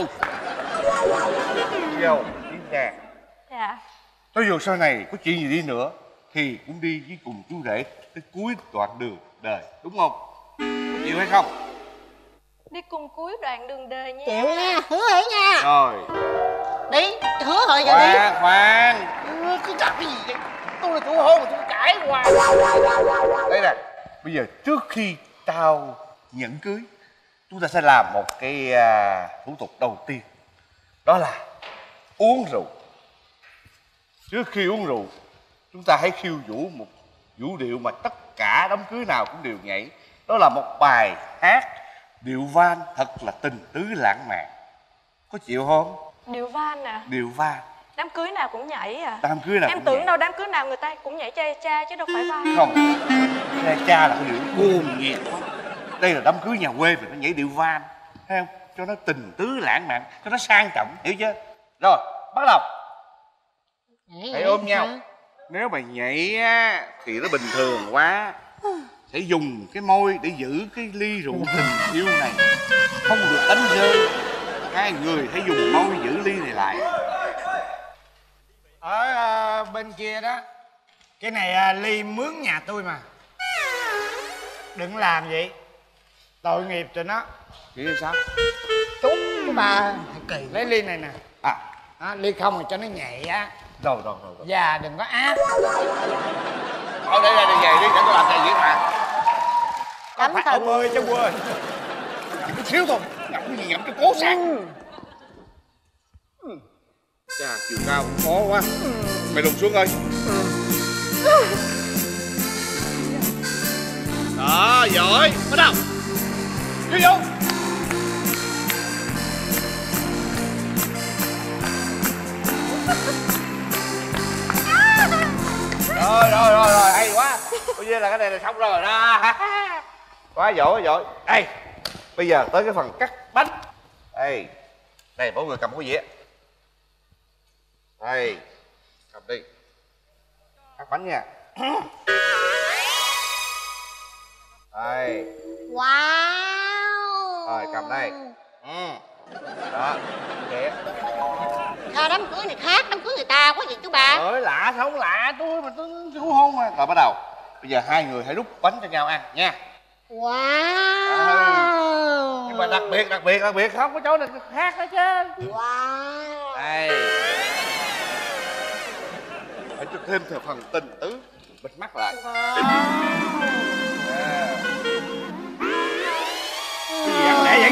Cô dâu Yến Trang. Dạ. Cho dù sau này có chuyện gì đi nữa thì cũng đi với cùng chú rể tới cuối đoạn đường đời, đúng không? Có chịu hay không? Đi cùng cuối đoạn đường đời nha. Chịu nha, hứa hỉ nha. Rồi. Đi, hứa rồi giờ đi. Khoan, khoan. Ừ, cứ chặt cái gì vậy? Tôi là chủ hôn mà tôi cãi hoài. Đây nè, bây giờ trước khi tao nhẫn cưới, chúng ta sẽ làm một cái uh, thủ tục đầu tiên. Đó là uống rượu. Trước khi uống rượu, chúng ta hãy khiêu vũ một vũ điệu mà tất cả đám cưới nào cũng đều nhảy. Đó là một bài hát điệu van thật là tình tứ lãng mạn. Có chịu không? Điệu van à? Điệu van. Đám cưới nào cũng nhảy à? Đám cưới nào em cũng tưởng nhảy. đâu đám cưới nào người ta cũng nhảy cha cha chứ đâu phải van. Không, cha cha là cái điệu cuồng nhiệt quá. Đây là đám cưới nhà quê mình phải nhảy điệu van, thấy không? Cho nó tình tứ lãng mạn, cho nó sang trọng, hiểu chưa? Rồi, bắt đầu. Hãy ôm nhau. Nếu mà nhảy á thì nó bình thường quá. Sẽ dùng cái môi để giữ cái ly rượu tình yêu này không được đánh rơi. Hai người hãy dùng môi giữ ly này lại. Ở à, bên kia đó, cái này à, ly mướn nhà tôi mà. Đừng làm vậy, tội nghiệp tụi nó. Nghĩ sao? Chú cái bà kỳ. Lấy ly này nè. À, à ly không thì cho nó nhạy á. Rồi rồi rồi, rồi. Dạ đừng có áp. Thôi đây đây đi về đi, để tôi làm cây diễn mà. Có phải ông ơi chứ quên. Ngậm chút xíu thôi, ngậm cái gì ngậm cho cố sáng. Ừ. Chà, chiều cao cũng khó quá. Ừ. Mày lùn xuống coi. Ừ. Đó, giỏi. Bắt đầu. Đi vô. Rồi, rồi, rồi, rồi, hay quá. Bây giờ là cái này là xong rồi đó. Quá giỏi, quá giỏi. Đây, bây giờ tới cái phần cắt bánh. Đây, đây, mỗi người cầm cái dĩa. Đây, cầm đi. Cắt bánh nha. Đây. Wow. Rồi, cầm đây. Ừ. Đó, kìa. Sao đám cưới này khác đám cưới người ta quá vậy chú ba? Ơi, lạ sao không lạ, tôi mà tôi cứu hôn mà. Rồi bắt đầu. Bây giờ hai người hãy đút bánh cho nhau ăn nha. Wow. Ừ. Nhưng mà đặc biệt, đặc biệt, đặc biệt không có chỗ này khác nữa chứ. Wow. Đây. Phải cho thêm theo phần tình tứ. Bịt mắt lại. Wow. Yeah. Cái gì ăn lẹ vậy?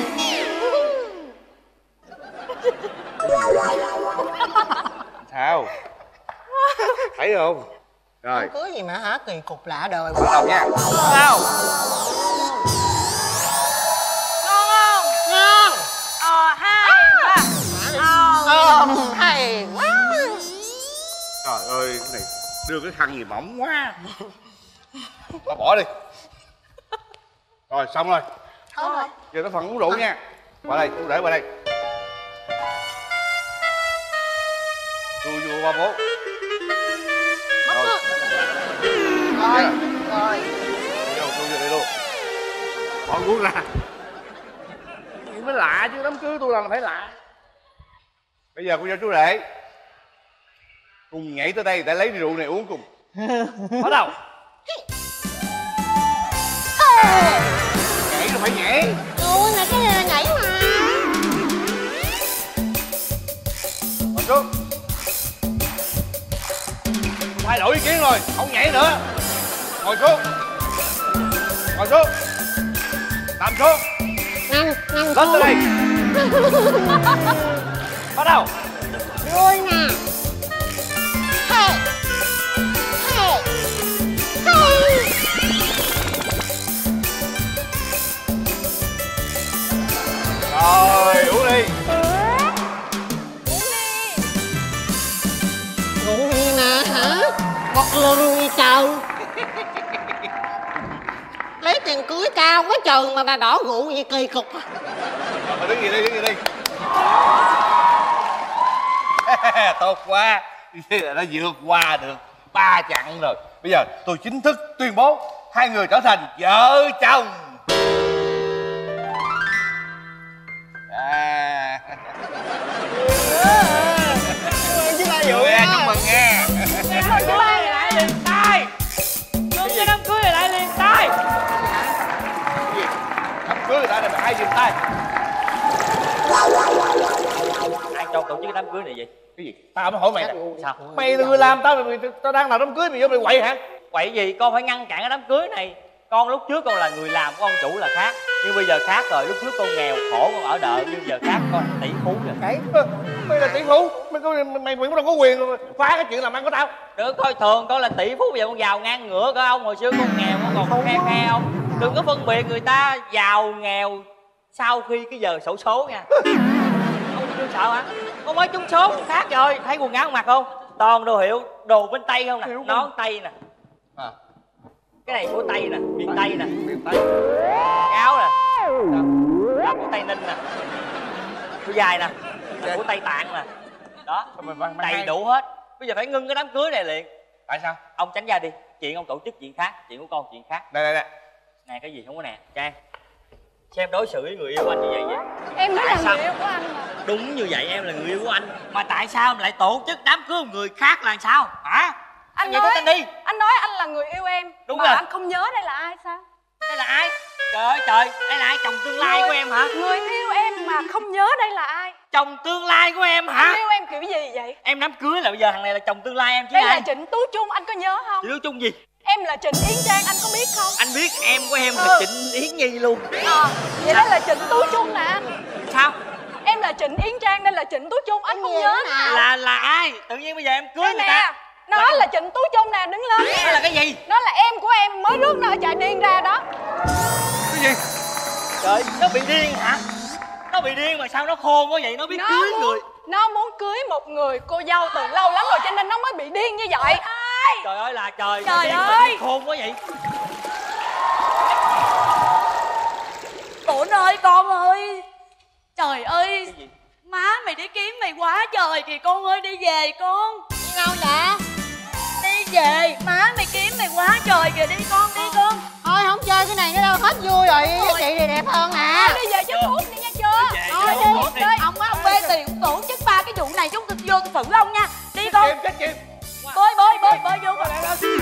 Sao? Thấy không? Rồi. Cưới gì mà hả? Kỳ cục lạ đời. Bắt đầu nha. Sao? Ngon không? Ngon. Ờ, hay quá. Ờ, hay quá. Trời ơi, cái này đưa cái khăn gì mỏng quá. Tao bỏ đi. Rồi, xong rồi. Xong rồi. Giờ tới phần uống rượu nha. Qua đây, tôi để qua đây. Tôi vô ba bố. Rồi. Rồi, rồi. Vô, tôi vô đây luôn. Bỏ uống ra. Gì mới lạ chứ, đám cưới tôi làm phải lạ. Bây giờ cô cho chú rể cùng nhảy tới đây để lấy rượu này uống cùng. Bắt đầu. Nhảy rồi phải nhảy. Ủa là cái này là nhảy mà. Ngồi xuống. Thay đổi ý kiến rồi, không nhảy nữa. Ngồi xuống. Ngồi xuống. Nằm xuống. Nằm, nằm lên tới đây. Bắt đầu. Vui nè. Hey. Hey. Hey. Rồi, uống đi. Rượu gì nè hả? Bọt lùi trời. Lấy tiền cưới cao quá trời mà bà đỏ rượu gì kỳ cục. Rồi, đứng gì đi, đứng gì đi. Tốt quá. Nó vượt qua được ba chặng rồi. Bây giờ tôi chính thức tuyên bố hai người trở thành vợ chồng. À. Chứ ba Vui à, chúc mừng nha. Đám cưới này lại liền tay. Đúng cái đám cưới này lại liền tay. Đám cưới người ta này mà ai dừng tay? Ai cho tổ chức cái đám cưới này vậy? Cái gì? Tao mới hỏi mày nè. Sao? Mày là người làm tao, mày, tao đang làm đám cưới mày vô mày quậy hả? Quậy gì? Con phải ngăn cản cái đám cưới này. Con lúc trước con là người làm của ông chủ là khác, nhưng bây giờ khác rồi. Lúc trước con nghèo khổ con ở đợ, nhưng giờ khác con là tỷ phú rồi. Cái mày là tỷ phú, mày có mày mày đâu có quyền phá cái chuyện làm ăn của tao. Đừng coi thường con là tỷ phú, bây giờ con giàu ngang ngửa cơ ông. Hồi xưa con nghèo con còn khe khe ông. Đừng có phân biệt người ta giàu nghèo sau khi cái giờ xổ số nha. Ông chưa sợ hả? Con mới trúng số khác rồi. Thấy quần áo mặc không? Toàn đồ hiệu, đồ bên Tây không nè, nón Tây nè. À. Cái này của Tây nè, miền Tây nè, miền Tây. Cái áo nè, là của Tây Ninh nè. Cái dài nè, là của Tây Tạng nè. Đó, đầy đủ hết. Bây giờ phải ngưng cái đám cưới này liền. Tại sao? Ông tránh ra đi, chuyện ông tổ chức chuyện khác, chuyện của con chuyện khác. Nè nè nè. Nè cái gì không có nè, Trang. Xem đối xử với người yêu anh như vậy vậy. Em mới là sao? người yêu của anh mà. Đúng như vậy, em là người yêu của anh. Mà tại sao em lại tổ chức đám cưới người khác là sao? Hả? Anh vậy nói tên đi. Anh nói anh là người yêu em. Đúng mà rồi. anh không nhớ đây là ai sao? Đây là ai? Trời ơi trời, đây là ai? Chồng tương lai người, của em hả? Người yêu em mà không nhớ đây là ai? Chồng tương lai của em hả? Anh yêu em kiểu gì vậy? Em đám cưới là bây giờ thằng này là chồng tương lai em chứ đây ai? là Trịnh Tú Trung, anh có nhớ không? Trịnh Tú Trung gì? Em là Trịnh Yến Trang, anh có biết không? Anh biết em của em là ừ. Trịnh Yến Nhi luôn. Ờ, vậy đó là Trịnh Tú Trung nè anh. Sao? Em là Trịnh Yến Trang, đây là Trịnh Tú Trung, anh không nhớ nào. Là là ai? Tự nhiên bây giờ em cưới đây người nè, ta. nó là... là Trịnh Tú Trung nè, đứng lên nè. Đó là cái gì? Nó là em của em, mới rước nó ở chợ điên ra đó. Cái gì? Trời, nó bị điên hả? Nó bị điên mà sao nó khôn quá vậy? Nó biết nó cưới muốn, người. Nó muốn cưới một người cô dâu từ lâu lắm rồi cho nên nó mới bị điên như vậy. Trời ơi là trời. Trời điên ơi. Khôn quá vậy. Tổn ơi con ơi. Trời ơi, má mày đi kiếm mày quá trời kìa con ơi, đi về con. Đi đâu vậy? Đi về, má mày kiếm mày quá trời kìa, đi con, đi con. Thôi không chơi cái này nữa đâu, hết vui rồi, với chị thì đẹp hơn nè. Đi về chứ thuốc đi nha chưa? Thôi đi, đi. Ông á, ông bê tiền cũng tổn chất ba cái vụ này chúng tôi vô tôi xử ông nha. Đi con. Chết chim. Bơi bơi bơi bơi vô con.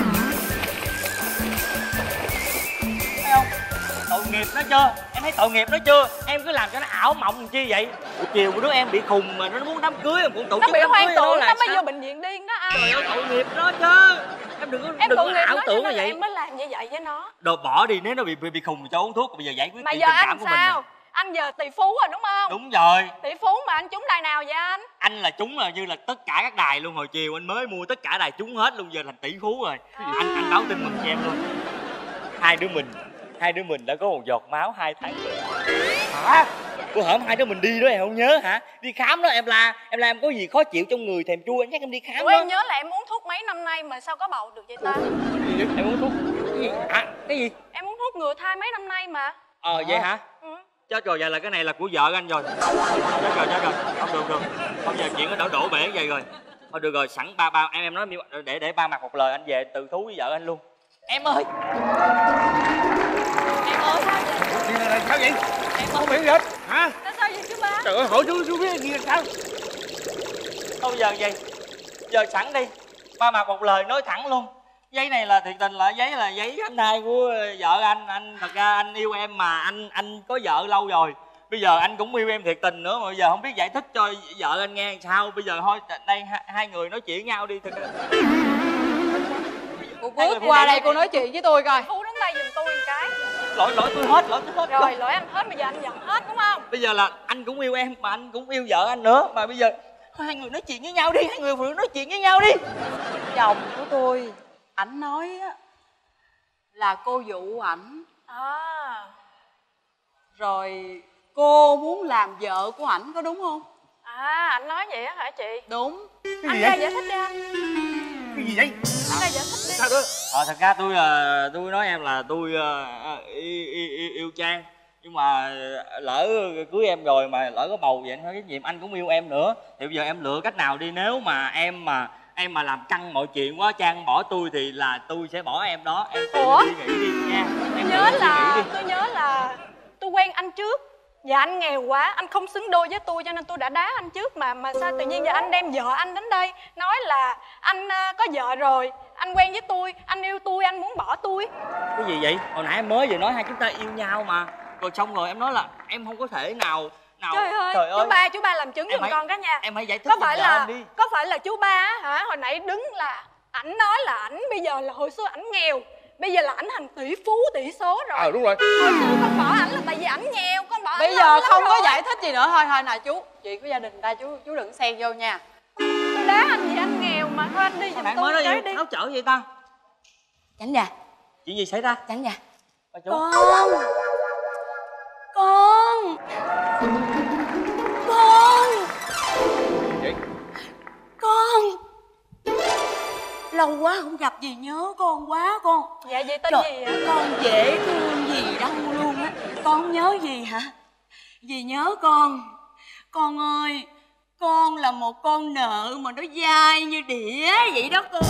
Thấy không? Tội nghiệp nó chưa? Em thấy tội nghiệp nó chưa? Em cứ làm cho nó ảo mộng làm chi vậy? Buổi chiều của đứa em bị khùng mà nó muốn đám cưới em cũng tổ Nó chức bị đám hoang cưới tưởng, là nó mới sao? vô bệnh viện điên đó anh. Trời ơi tội nghiệp nó chứ. Em đừng có Em đừng tội có nghiệp ảo nó tưởng cho như nên là vậy. em mới làm như vậy với nó. Đồ bỏ đi, nếu nó bị bị, bị khùng thì cho uống thuốc, bây giờ giải quyết Mà chuyện giờ tình anh cảm của mình. sao? nè. Anh giờ tỷ phú rồi đúng không? Đúng rồi. Tỷ phú mà anh trúng đài nào vậy anh? Anh là trúng là như là tất cả các đài luôn. Hồi chiều anh mới mua tất cả đài trúng hết luôn, giờ thành tỷ phú rồi. À. Anh anh báo tin mừng cho em luôn. Hai đứa mình hai đứa mình đã có một giọt máu hai tháng rồi. Hả? Bữa hổm hai đứa mình đi đó em không nhớ hả? Đi khám đó em la em la em có gì khó chịu trong người thèm chua anh nhắc em đi khám. Ủa đó. em nhớ là em uống thuốc mấy năm nay mà sao có bầu được vậy ta? Em uống thuốc cái gì? À, cái gì? Em uống thuốc ngừa thai mấy năm nay mà. Ờ vậy hả? Ừ. Chết rồi, vậy là cái này là của vợ anh rồi. Chết rồi, chết rồi. Không được, được. Không giờ chuyện nó đổ đổ bể vậy rồi. Thôi được rồi, sẵn ba ba em em nói để để ba mặt một lời anh về từ thú với vợ anh luôn. Em ơi. Em ơi sao vậy? Chuyện này là sao vậy? Em không hiểu gì hết. Hả? Tại sao vậy chú ba? Trời ơi, hỏi chú chú biết gì là sao? Thôi bây giờ vậy. Giờ sẵn đi. Ba mặt một lời nói thẳng luôn. Giấy này là thiệt tình là giấy là giấy khám thai của vợ anh. Anh thật ra anh yêu em mà anh anh có vợ lâu rồi. Bây giờ anh cũng yêu em thiệt tình nữa mà bây giờ không biết giải thích cho vợ anh nghe sao. Bây giờ thôi đây hai, hai người nói chuyện nhau đi. Thật ra... Cô bước qua đây cô nói chuyện với tôi coi. Phú đứng đây giùm tôi một cái. Lỗi lỗi tôi hết, lỗi tôi hết. Rồi lỗi anh hết, bây giờ anh giận hết đúng không? Bây giờ là anh cũng yêu em mà anh cũng yêu vợ anh nữa. Mà bây giờ hai người nói chuyện với nhau đi. Hai người phụ nữ nói chuyện với nhau đi. Chồng của tôi, ảnh nói á là cô dụ ảnh. À. Rồi cô muốn làm vợ của ảnh có đúng không? À anh nói vậy á hả chị? Đúng. Anh ra giải thích đi anh. Cái gì vậy? Anh ra giải thích đi. Sao đó? Ờ thật ra tôi là tôi nói em là tôi uh, yêu, yêu, yêu Trang. Nhưng mà lỡ cưới em rồi mà lỡ có bầu vậy anh phải trách nhiệm, anh cũng yêu em nữa. Thì bây giờ em lựa cách nào đi, nếu mà em mà em mà làm căng mọi chuyện quá, Trang bỏ tôi thì là tôi sẽ bỏ em đó. Em tự Ủa? đi nghĩ đi nha. Em Nhớ tự là suy nghĩ đi. tôi nhớ là tôi quen anh trước. Và anh nghèo quá, anh không xứng đôi với tôi cho nên tôi đã đá anh trước mà. Mà sao tự nhiên giờ anh đem vợ anh đến đây nói là anh uh, có vợ rồi, anh quen với tôi, anh yêu tôi, anh muốn bỏ tôi. Cái gì vậy? Hồi nãy em mới vừa nói hai chúng ta yêu nhau mà. Rồi xong rồi em nói là em không có thể nào nào Trời ơi, Trời chú ba, chú ba làm chứng Em giùm hãy- con cái nha. Em hãy giải thích Có giùm phải vợ là anh đi. có phải là chú ba á hả? Hồi nãy đứng là ảnh nói là ảnh bây giờ là hồi xưa ảnh nghèo, bây giờ là ảnh thành tỷ phú tỷ số rồi. Ờ đúng rồi. Hồi xưa con bỏ ảnh là tại vì ảnh nghèo, con bỏ ảnh Bây lâu giờ lắm không có rồi. giải thích gì nữa. Thôi thôi nè chú, chuyện của gia đình ta chú chú đừng xen vô nha. Tôi đá anh vì anh nghèo mà. Thôi anh đi giùm Hồi nãy tôi mới nói cái gì? đi. Tháo chở vậy ta? Chánh nhà, Chuyện gì xảy ra? chánh nhà. Bà chú. Con Con Con Vậy? Con lâu quá không gặp, dì nhớ con quá con. Dạ vậy tên Trời, gì vậy? con dễ thương gì đâu luôn á. Con không nhớ gì hả? Dì nhớ con. Con ơi, con là một con nợ mà nó dai như đĩa vậy đó cô.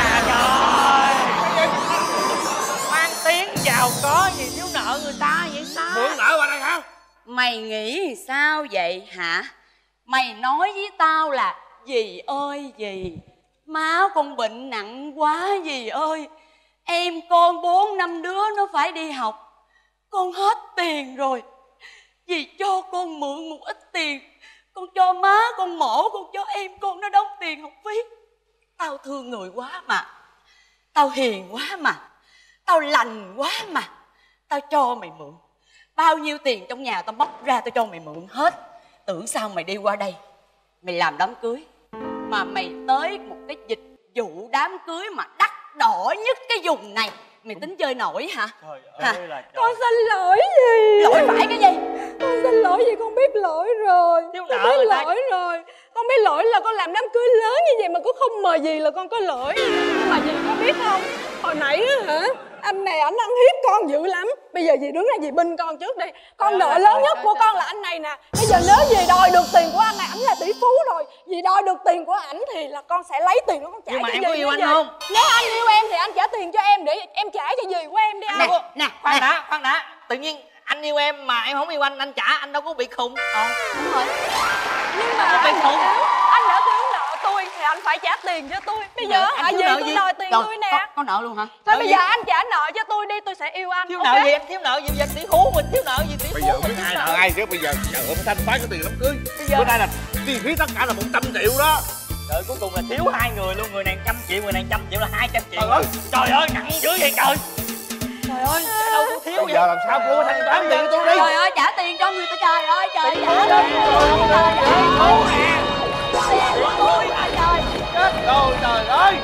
Trời, mang tiếng giàu có gì thiếu nợ người ta vậy sao? Mượn nợ qua đây hả? Mày nghĩ sao vậy hả? Mày nói với tao là dì ơi dì, má con bệnh nặng quá dì ơi, em con bốn năm đứa nó phải đi học, con hết tiền rồi, dì cho con mượn một ít tiền, con cho má con mổ, con cho em con nó đóng tiền học phí. Tao thương người quá mà, tao hiền quá mà, tao lành quá mà, tao cho mày mượn. Bao nhiêu tiền trong nhà tao móc ra tao cho mày mượn hết. Tưởng sao mày đi qua đây mày làm đám cưới mà mày tới một cái dịch vụ đám cưới mà đắt đỏ nhất cái vùng này, mày tính chơi nổi hả? Trời hả? ơi là trời. Con xin lỗi gì? Lỗi phải cái gì? Con xin lỗi gì, con biết lỗi rồi. Thiếu Con nợ biết người ta. lỗi rồi. Con biết lỗi là con làm đám cưới lớn như vậy mà con không mời dì là con có lỗi. Nhưng mà dì có biết không, hồi nãy á hả, anh này ảnh ăn hiếp con dữ lắm. Bây giờ dì đứng ra dì binh con trước đi. Con nợ lớn nhất của con là anh này nè. Bây giờ nếu dì đòi được tiền của anh này, ảnh là tỷ phú rồi, dì đòi được tiền của ảnh thì là con sẽ lấy tiền đó con trả Nhưng mà cho em dì. có yêu anh dì. không? Nếu anh yêu em thì anh trả tiền cho em để em trả cho dì của em đi anh. Nè, nè, khoan đã, khoan đã. Tự nhiên anh yêu em mà em không yêu anh, anh trả, anh đâu có bị khùng. Ờ, đúng rồi. Nhưng mà Có bị anh đã khùng. thiếu, anh đã thiếu nợ tôi thì anh phải trả tiền cho tôi. Bây giờ hả dì tôi đòi tiền tôi nè. Có, có nợ luôn hả? Thôi Nợ bây gì? giờ anh trả nợ cho tôi đi, tôi sẽ yêu anh. thiếu ok? nợ gì anh thiếu nợ gì vậy? Tỷ phú mình thiếu nợ gì tỷ phú? Bây giờ không biết mình ai thiếu nợ ai chứ. Bây giờ vợ phải thanh toán cái tiền đám cưới. Bây giờ- Bữa nay là chi phí tất cả là một trăm triệu đó. Trời, cuối cùng là thiếu hai người luôn, người này trăm triệu, người này trăm triệu là hai trăm triệu. Trời ơi. Trời ơi, nặng dữ vậy trời. Trời ơi, cái đâu có thiếu Bây vậy? giờ làm sao cô thanh toán tiền cho tôi đi? Trời ơi, trả tiền cho người ta, trời ơi, trời Tỷ trả phú tiền đó. cho người ta, trời ơi. Cô nè. Tiền của tôi mà trời. Chết rồi trời ơi.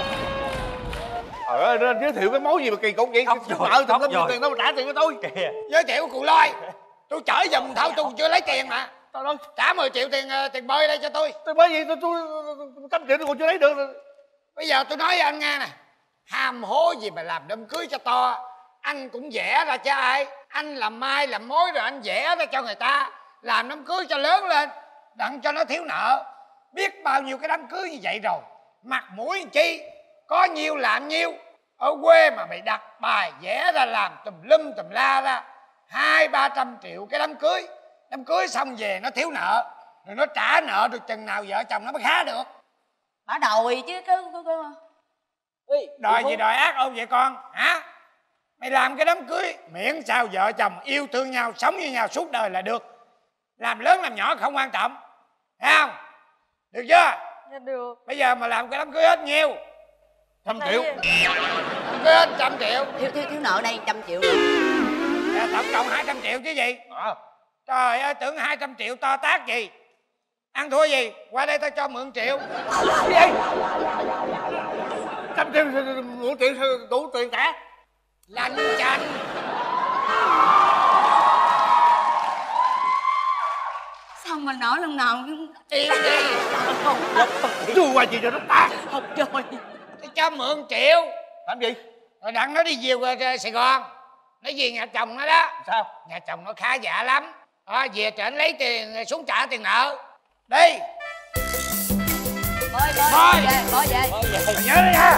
Trời ơi, nên giới thiệu cái món gì mà kỳ cục vậy? Khóc rồi, Nợ khóc tùm lum rồi. tiền đâu mà trả tiền cho tôi. Kìa. Giới thiệu cụ Lôi, tôi chở giùm thảo tôi chưa lấy tiền mà. Trời ơi, Trả mười triệu tiền ờ, tiền bơi đây cho tôi. tôi bởi vì tôi tôi trăm triệu tôi còn chưa lấy được. Bây giờ tôi nói với anh nghe nè, hàm hố gì mà làm đám cưới cho to, anh cũng vẽ ra cho ai. Anh làm mai làm mối rồi anh vẽ ra cho người ta, làm đám cưới cho lớn lên, đặng cho nó thiếu nợ. Biết bao nhiêu cái đám cưới như vậy rồi, mặt mũi làm chi, có nhiêu làm nhiêu. Ở quê mà mày đặt bài vẽ ra làm tùm lum tùm la ra, hai ba trăm triệu cái đám cưới. Đám cưới xong về nó thiếu nợ, rồi nó trả nợ được chừng nào vợ chồng nó mới khá được. Bà đòi chứ cứ cứ cứ Đòi gì đòi ác ôn vậy con hả? Mày làm cái đám cưới miễn sao vợ chồng yêu thương nhau, sống với nhau suốt đời là được. Làm lớn làm nhỏ không quan trọng, thấy không? Được chưa? Dạ được. Bây giờ mà làm cái đám cưới hết nhiêu? Trăm triệu. Đám cưới hết trăm triệu. thiếu thiếu thiếu nợ đây trăm triệu nữa. Dạ, tổng cộng hai trăm triệu chứ gì. À, Trời ơi, tưởng hai trăm triệu to tát gì. Ăn thua gì, qua đây tao cho mượn triệu. cái gì? Trăm triệu mượn tiền đủ tiền cả. Lanh chanh. Sao mà nợ lần nào cũng Yêu đi. Chui qua gì cho nó ta. học rồi. Tao cho mượn triệu. Làm gì? Rồi đặng nó đi về qua Sài Gòn. Nó về nhà chồng nó đó. Sao? Nhà chồng nó khá giả lắm. À, về trển lấy tiền xuống trả tiền nợ. Đi. Bơi bơi Bơi. về bơi về. Mày nhớ đi nha.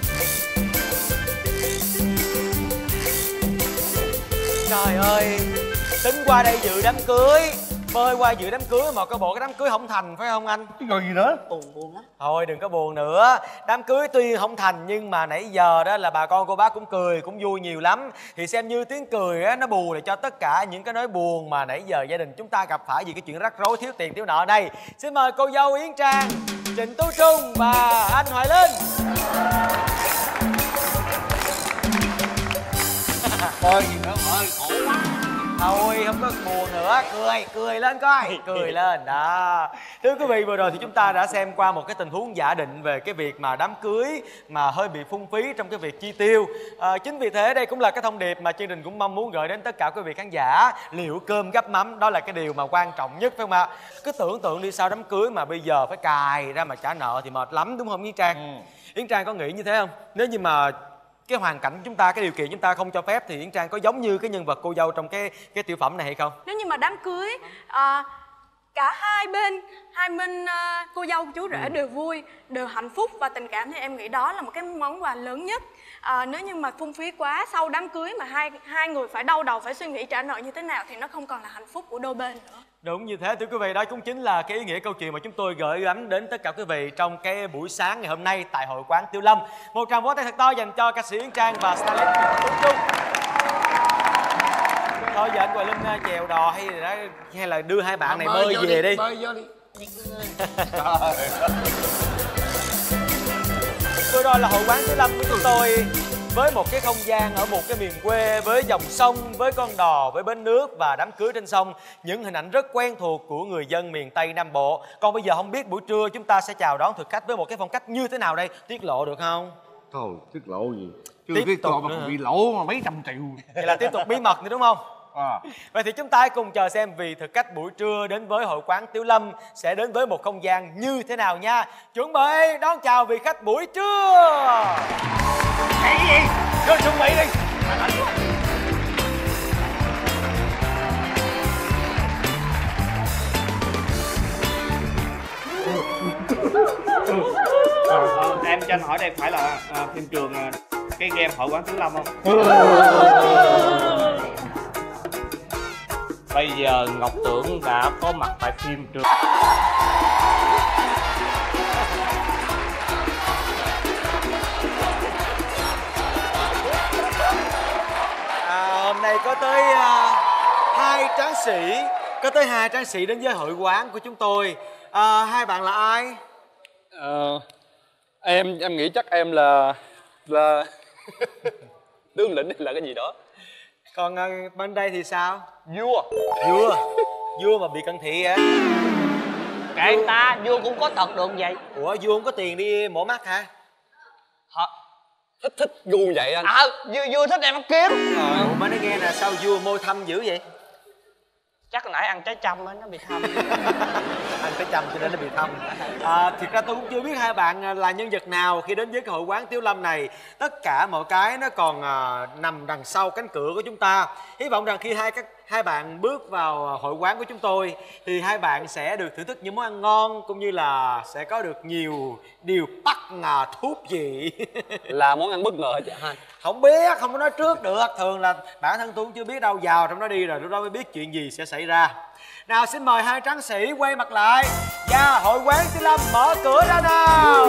Trời ơi, tính qua đây dự đám cưới, bơi qua dự đám cưới mà có bộ cái đám cưới không thành phải không anh? Cái rồi gì nữa? Buồn buồn lắm. Thôi đừng có buồn nữa. Đám cưới tuy không thành nhưng mà nãy giờ đó là bà con cô bác cũng cười, cũng vui nhiều lắm. Thì xem như tiếng cười á, nó bù lại cho tất cả những cái nỗi buồn mà nãy giờ gia đình chúng ta gặp phải vì cái chuyện rắc rối thiếu tiền thiếu nợ đây. Xin mời cô dâu Yến Trang, Trịnh Tú Trung và anh Hoài Linh. Bơi gì nữa ơi, khổ quá. Thôi không có buồn nữa, cười, cười lên coi, cười lên đó. Thưa quý vị, vừa rồi thì chúng ta đã xem qua một cái tình huống giả định về cái việc mà đám cưới mà hơi bị phung phí trong cái việc chi tiêu. À, chính vì thế đây cũng là cái thông điệp mà chương trình cũng mong muốn gửi đến tất cả quý vị khán giả. Liệu cơm gắp mắm đó là cái điều mà quan trọng nhất phải không ạ? Cứ tưởng tượng đi, sau đám cưới mà bây giờ phải cài ra mà trả nợ thì mệt lắm đúng không Yến Trang? Ừ. Yến Trang có nghĩ như thế không? Nếu như mà cái hoàn cảnh chúng ta, cái điều kiện chúng ta không cho phép thì Yến Trang có giống như cái nhân vật cô dâu trong cái cái tiểu phẩm này hay không? Nếu như mà đám cưới à, cả hai bên hai bên uh, cô dâu chú rể đều vui, đều hạnh phúc và tình cảm, thì em nghĩ đó là một cái món quà lớn nhất. À, nếu như mà phung phí quá sau đám cưới mà hai hai người phải đau đầu phải suy nghĩ trả nợ như thế nào thì nó không còn là hạnh phúc của đôi bên nữa. Đúng như thế thưa quý vị, đó cũng chính là cái ý nghĩa câu chuyện mà chúng tôi gửi gắm đến tất cả quý vị trong cái buổi sáng ngày hôm nay tại hội quán Tiểu Lâm. Một tràng vỗ tay thật to dành cho ca sĩ Yến Trang và stylist Tuấn Trung. Thôi giờ anh Hoài Linh chèo đò hay là hay là đưa hai bạn này bơi, bơi về đi, đi. Bơi vô đi. Vừa rồi là hội quán Tiểu Lâm của chúng tôi, với một cái không gian ở một cái miền quê, với dòng sông, với con đò, với bến nước và đám cưới trên sông, những hình ảnh rất quen thuộc của người dân miền Tây Nam Bộ. Còn bây giờ không biết buổi trưa chúng ta sẽ chào đón thực khách với một cái phong cách như thế nào đây, tiết lộ được không? Thôi tiết lộ gì, chưa tiếp cái tục trò mà còn bị lỗ mà mấy trăm triệu. Vậy là tiếp tục bí mật nữa đúng không? À. Vậy thì chúng ta hãy cùng chờ xem vị thực khách buổi trưa đến với hội quán Tiểu Lâm sẽ đến với một không gian như thế nào nha. Chuẩn bị đón chào vị khách buổi trưa. Cái gì? Vô chuẩn bị đi. À, à, em cho anh hỏi đây phải là à, phim trường à, cái game hội quán Tiểu Lâm không? Bây giờ Ngọc Tưởng đã có mặt tại phim trường. À, hôm nay có tới uh, hai tráng sĩ, có tới hai tráng sĩ đến với hội quán của chúng tôi. À, hai bạn là ai? Ờ, em em nghĩ chắc em là là tướng lĩnh hay là cái gì đó. Còn uh, bên đây thì sao? Vua. Vua. Vua mà bị cận thị hả? Kệ người ta, vua cũng có tật được vậy. Ủa vua không có tiền đi mổ mắt hả? Hả? Thích thích gu vậy anh. À, vua, vua thích em ăn kiếm. Ờ, ủa mới nói nghe nè, sao vua môi thâm dữ vậy? Chắc hồi nãy ăn trái trăm á, nó bị thâm. Ăn trái trăm cho nên nó bị thâm. À, thiệt ra tôi cũng chưa biết hai bạn là nhân vật nào khi đến với cái hội quán Tiểu Lâm này. Tất cả mọi cái nó còn à, nằm đằng sau cánh cửa của chúng ta. Hy vọng rằng khi hai các hai bạn bước vào hội quán của chúng tôi thì hai bạn sẽ được thưởng thức những món ăn ngon cũng như là sẽ có được nhiều điều bắt ngà thú vị. Là món ăn bất ngờ hả chị hai? Không biết, không có nói trước được. Thường là bản thân tôi cũng chưa biết đâu, vào trong đó đi rồi lúc đó mới biết chuyện gì sẽ xảy ra. Nào xin mời hai tráng sĩ quay mặt lại và hội quán Tiểu Lâm mở cửa ra nào.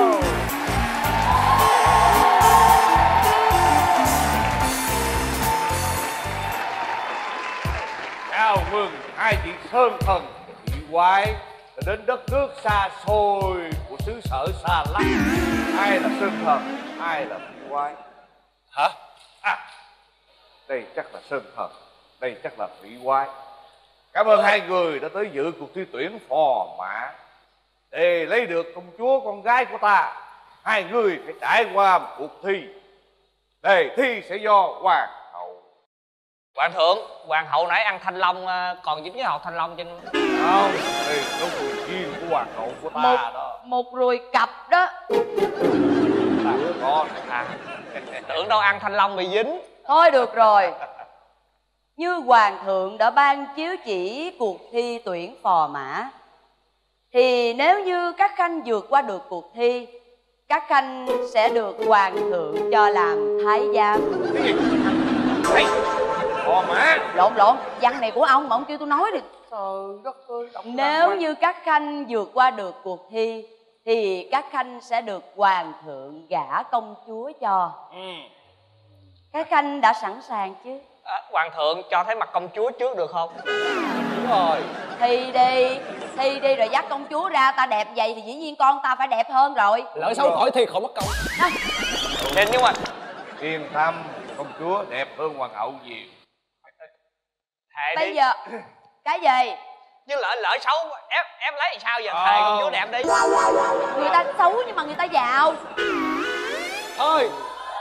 Chào mừng hai vị sơn thần vị quái đã đến đất nước xa xôi của xứ sở xa lắc. Ai là sơn thần, ai là vị quái? Hả? À, đây chắc là sơn thần, đây chắc là vị quái. Cảm ơn hai người đã tới dự cuộc thi tuyển phò mã để lấy được công chúa con gái của ta. Hai người phải trải qua một cuộc thi. Đề thi sẽ do hoàng hậu. Hoàng thượng, hoàng hậu nãy ăn thanh long còn dính cái hột thanh long trên. Không, đây là đồ riêng của hoàng hậu của ta một, đó. Một ruồi cặp đó. Ta có à, tưởng đâu ăn thanh long bị dính. Thôi được rồi. Như hoàng thượng đã ban chiếu chỉ cuộc thi tuyển phò mã thì nếu như các khanh vượt qua được cuộc thi, các khanh sẽ được hoàng thượng cho làm thái giám. Phò mã. Lộn lộn, văn này của ông mà ông kêu tôi nói đi. Trời đất ơi. Nếu như các khanh vượt qua được cuộc thi thì các khanh sẽ được hoàng thượng gả công chúa cho. Ừ. Các khanh đã sẵn sàng chứ? À, hoàng thượng cho thấy mặt công chúa trước được không? Đúng rồi. Thi đi, thi đi rồi dắt công chúa ra. Ta đẹp vậy thì dĩ nhiên con ta phải đẹp hơn rồi. Lỡ xấu khỏi thi khỏi mất công. Nên nhưng mà Yên tâm, công chúa đẹp hơn hoàng hậu nhiều. thề Bây đi. giờ cái gì? Chứ lỡ lỡ xấu ép ép lấy thì sao giờ? Thề công chúa đẹp đi. Người ta xấu nhưng mà người ta giàu. Thôi.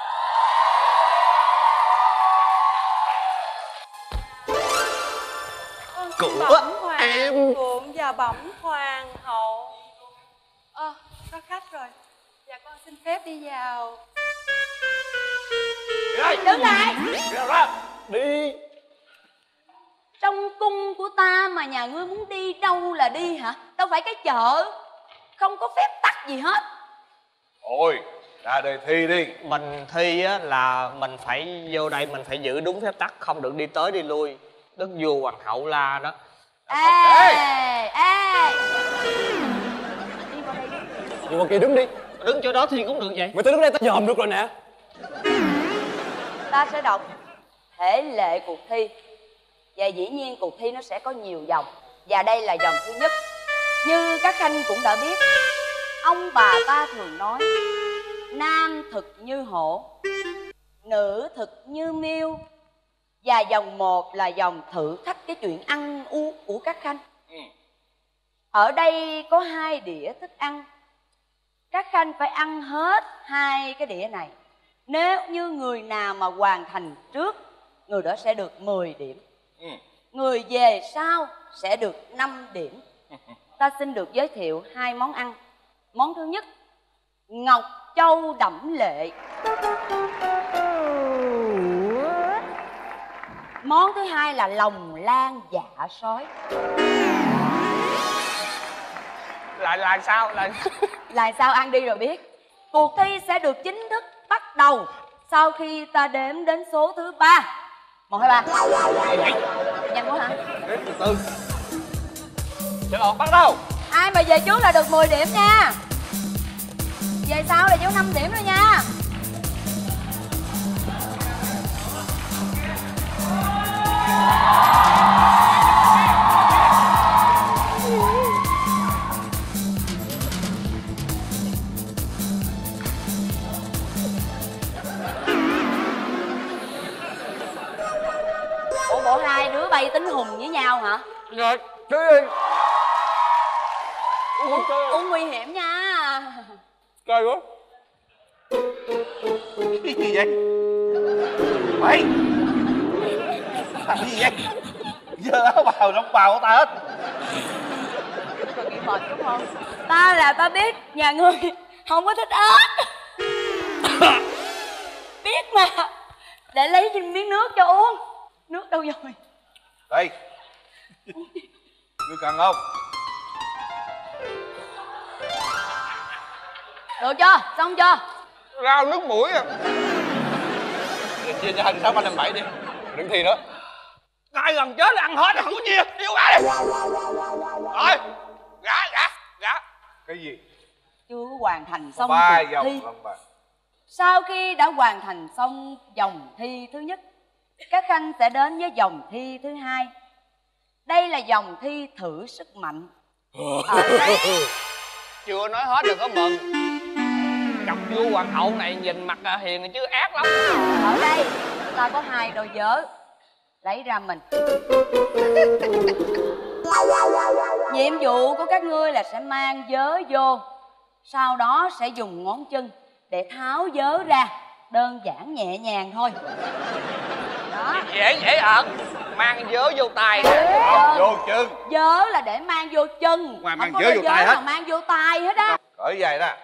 Của em Phượng và bẩm hoàng hậu. Ơ, à, có khách rồi. Dạ con xin phép đi vào. Đứng lại. Đi ra. Đi. Trong cung của ta mà nhà ngươi muốn đi đâu là đi hả? Đâu phải cái chợ. Không có phép tắc gì hết. Ôi, ra đây thi đi. Mình thi á là mình phải vô đây mình phải giữ đúng phép tắc, không được đi tới đi lui. Đức vua hoàng hậu la đó. Ê, ê. Nhưng mà Kỳ đứng đi. Đứng chỗ đó thi cũng được vậy. Mày tới đứng đây tao dòm được rồi nè. Ta sẽ đọc thể lệ cuộc thi. Và dĩ nhiên cuộc thi nó sẽ có nhiều vòng. Và đây là vòng thứ nhất. Như các khanh cũng đã biết, ông bà ta thường nói nam thực như hổ, nữ thực như miêu. Và vòng một là vòng thử thách cái chuyện ăn uống của các khanh. Ừ. Ở đây có hai đĩa thức ăn. Các khanh phải ăn hết hai cái đĩa này. Nếu như người nào mà hoàn thành trước, người đó sẽ được mười điểm. Ừ. Người về sau sẽ được năm điểm. Ta xin được giới thiệu hai món ăn. Món thứ nhất, ngọc châu đẫm lệ. Món thứ hai là lòng lan dạ sói. Lại là sao? Lại Là sao ăn đi rồi biết. Cuộc thi sẽ được chính thức bắt đầu sau khi ta đếm đến số thứ ba. Một, hai, ba. Nhanh quá hả? Đếm từ từ. Chờ, bắt đầu. Ai mà về trước là được mười điểm nha. Về sau là vô năm điểm rồi nha. Ủa bộ hai đứa bay tính hùng với nhau hả? Rồi, đi đi. Uống nguy hiểm nha. Trời ơi. Cái gì vậy? Mày làm gì vậy? Giờ áo bào trong bào của ta hết. Còn nghĩ mệt đúng không? Ta là ta biết nhà ngươi không có thích ớt. Biết mà. Để lấy miếng nước cho uống. Nước đâu rồi? Đây. Ngươi cần không? Được chưa? Xong chưa? Rau nước mũi à. Chia cho hai sáu ba năm bảy đi. Đừng thi nữa. ai gần chết là ăn hết rồi, không có chia. Đi qua đi. Rồi, gã gã gã. Cái gì? Chưa hoàn thành xong ba cuộc vòng thi. lần bài. Sau khi đã hoàn thành xong vòng thi thứ nhất, các khanh sẽ đến với vòng thi thứ hai. Đây là vòng thi thử sức mạnh. Ở đây Chưa nói hết đừng có mừng. Chồng vua hoàng hậu này nhìn mặt hiền chứ ác lắm. Ở đây ta có hai đôi vớ. Lấy ra mình. Nhiệm vụ của các ngươi là sẽ mang vớ vô, sau đó sẽ dùng ngón chân để tháo vớ ra. Đơn giản nhẹ nhàng thôi. Đó. Dễ dễ ợn. Mang vớ vô tay. Vô chân. Vớ là để mang vô chân. Ngoài mang không vớ có vô tay hết. mà mang vô tay hết á. Cởi giày ra.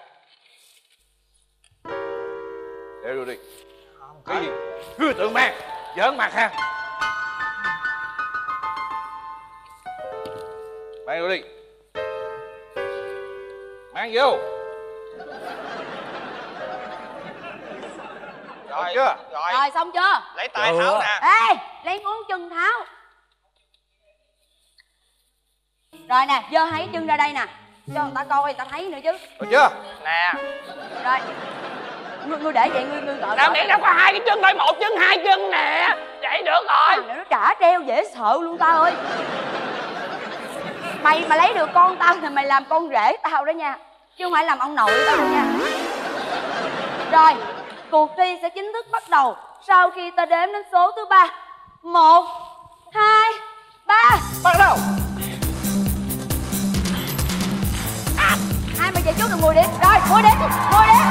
Để vô đi. Cái gì? Cứ tự mang. Giỡn mặt ha. Mang vô đi. Mang vô. Rồi, chưa? Rồi. Rồi xong chưa? Lấy tay tháo nè. Ê, lấy ngón chân tháo. Rồi nè, giơ hai chân ra đây nè, cho người ta coi, người ta thấy nữa chứ. Được chưa? Nè. Rồi. Ngươi, ngươi để vậy, ngươi, ngươi gọi. Đâu miễn đâu có hai cái chân thôi, một chân hai chân nè. Vậy được rồi. Thằng này nó trả treo dễ sợ luôn ta ơi. Mày mà lấy được con tao thì mày làm con rể tao đó nha, chứ không phải làm ông nội tao đâu nha. Rồi, cuộc thi sẽ chính thức bắt đầu sau khi ta đếm đến số thứ ba. Một, hai, ba. Bắt đầu. À, ai mà về trước được mười điểm. Rồi, mười điểm, mười điểm.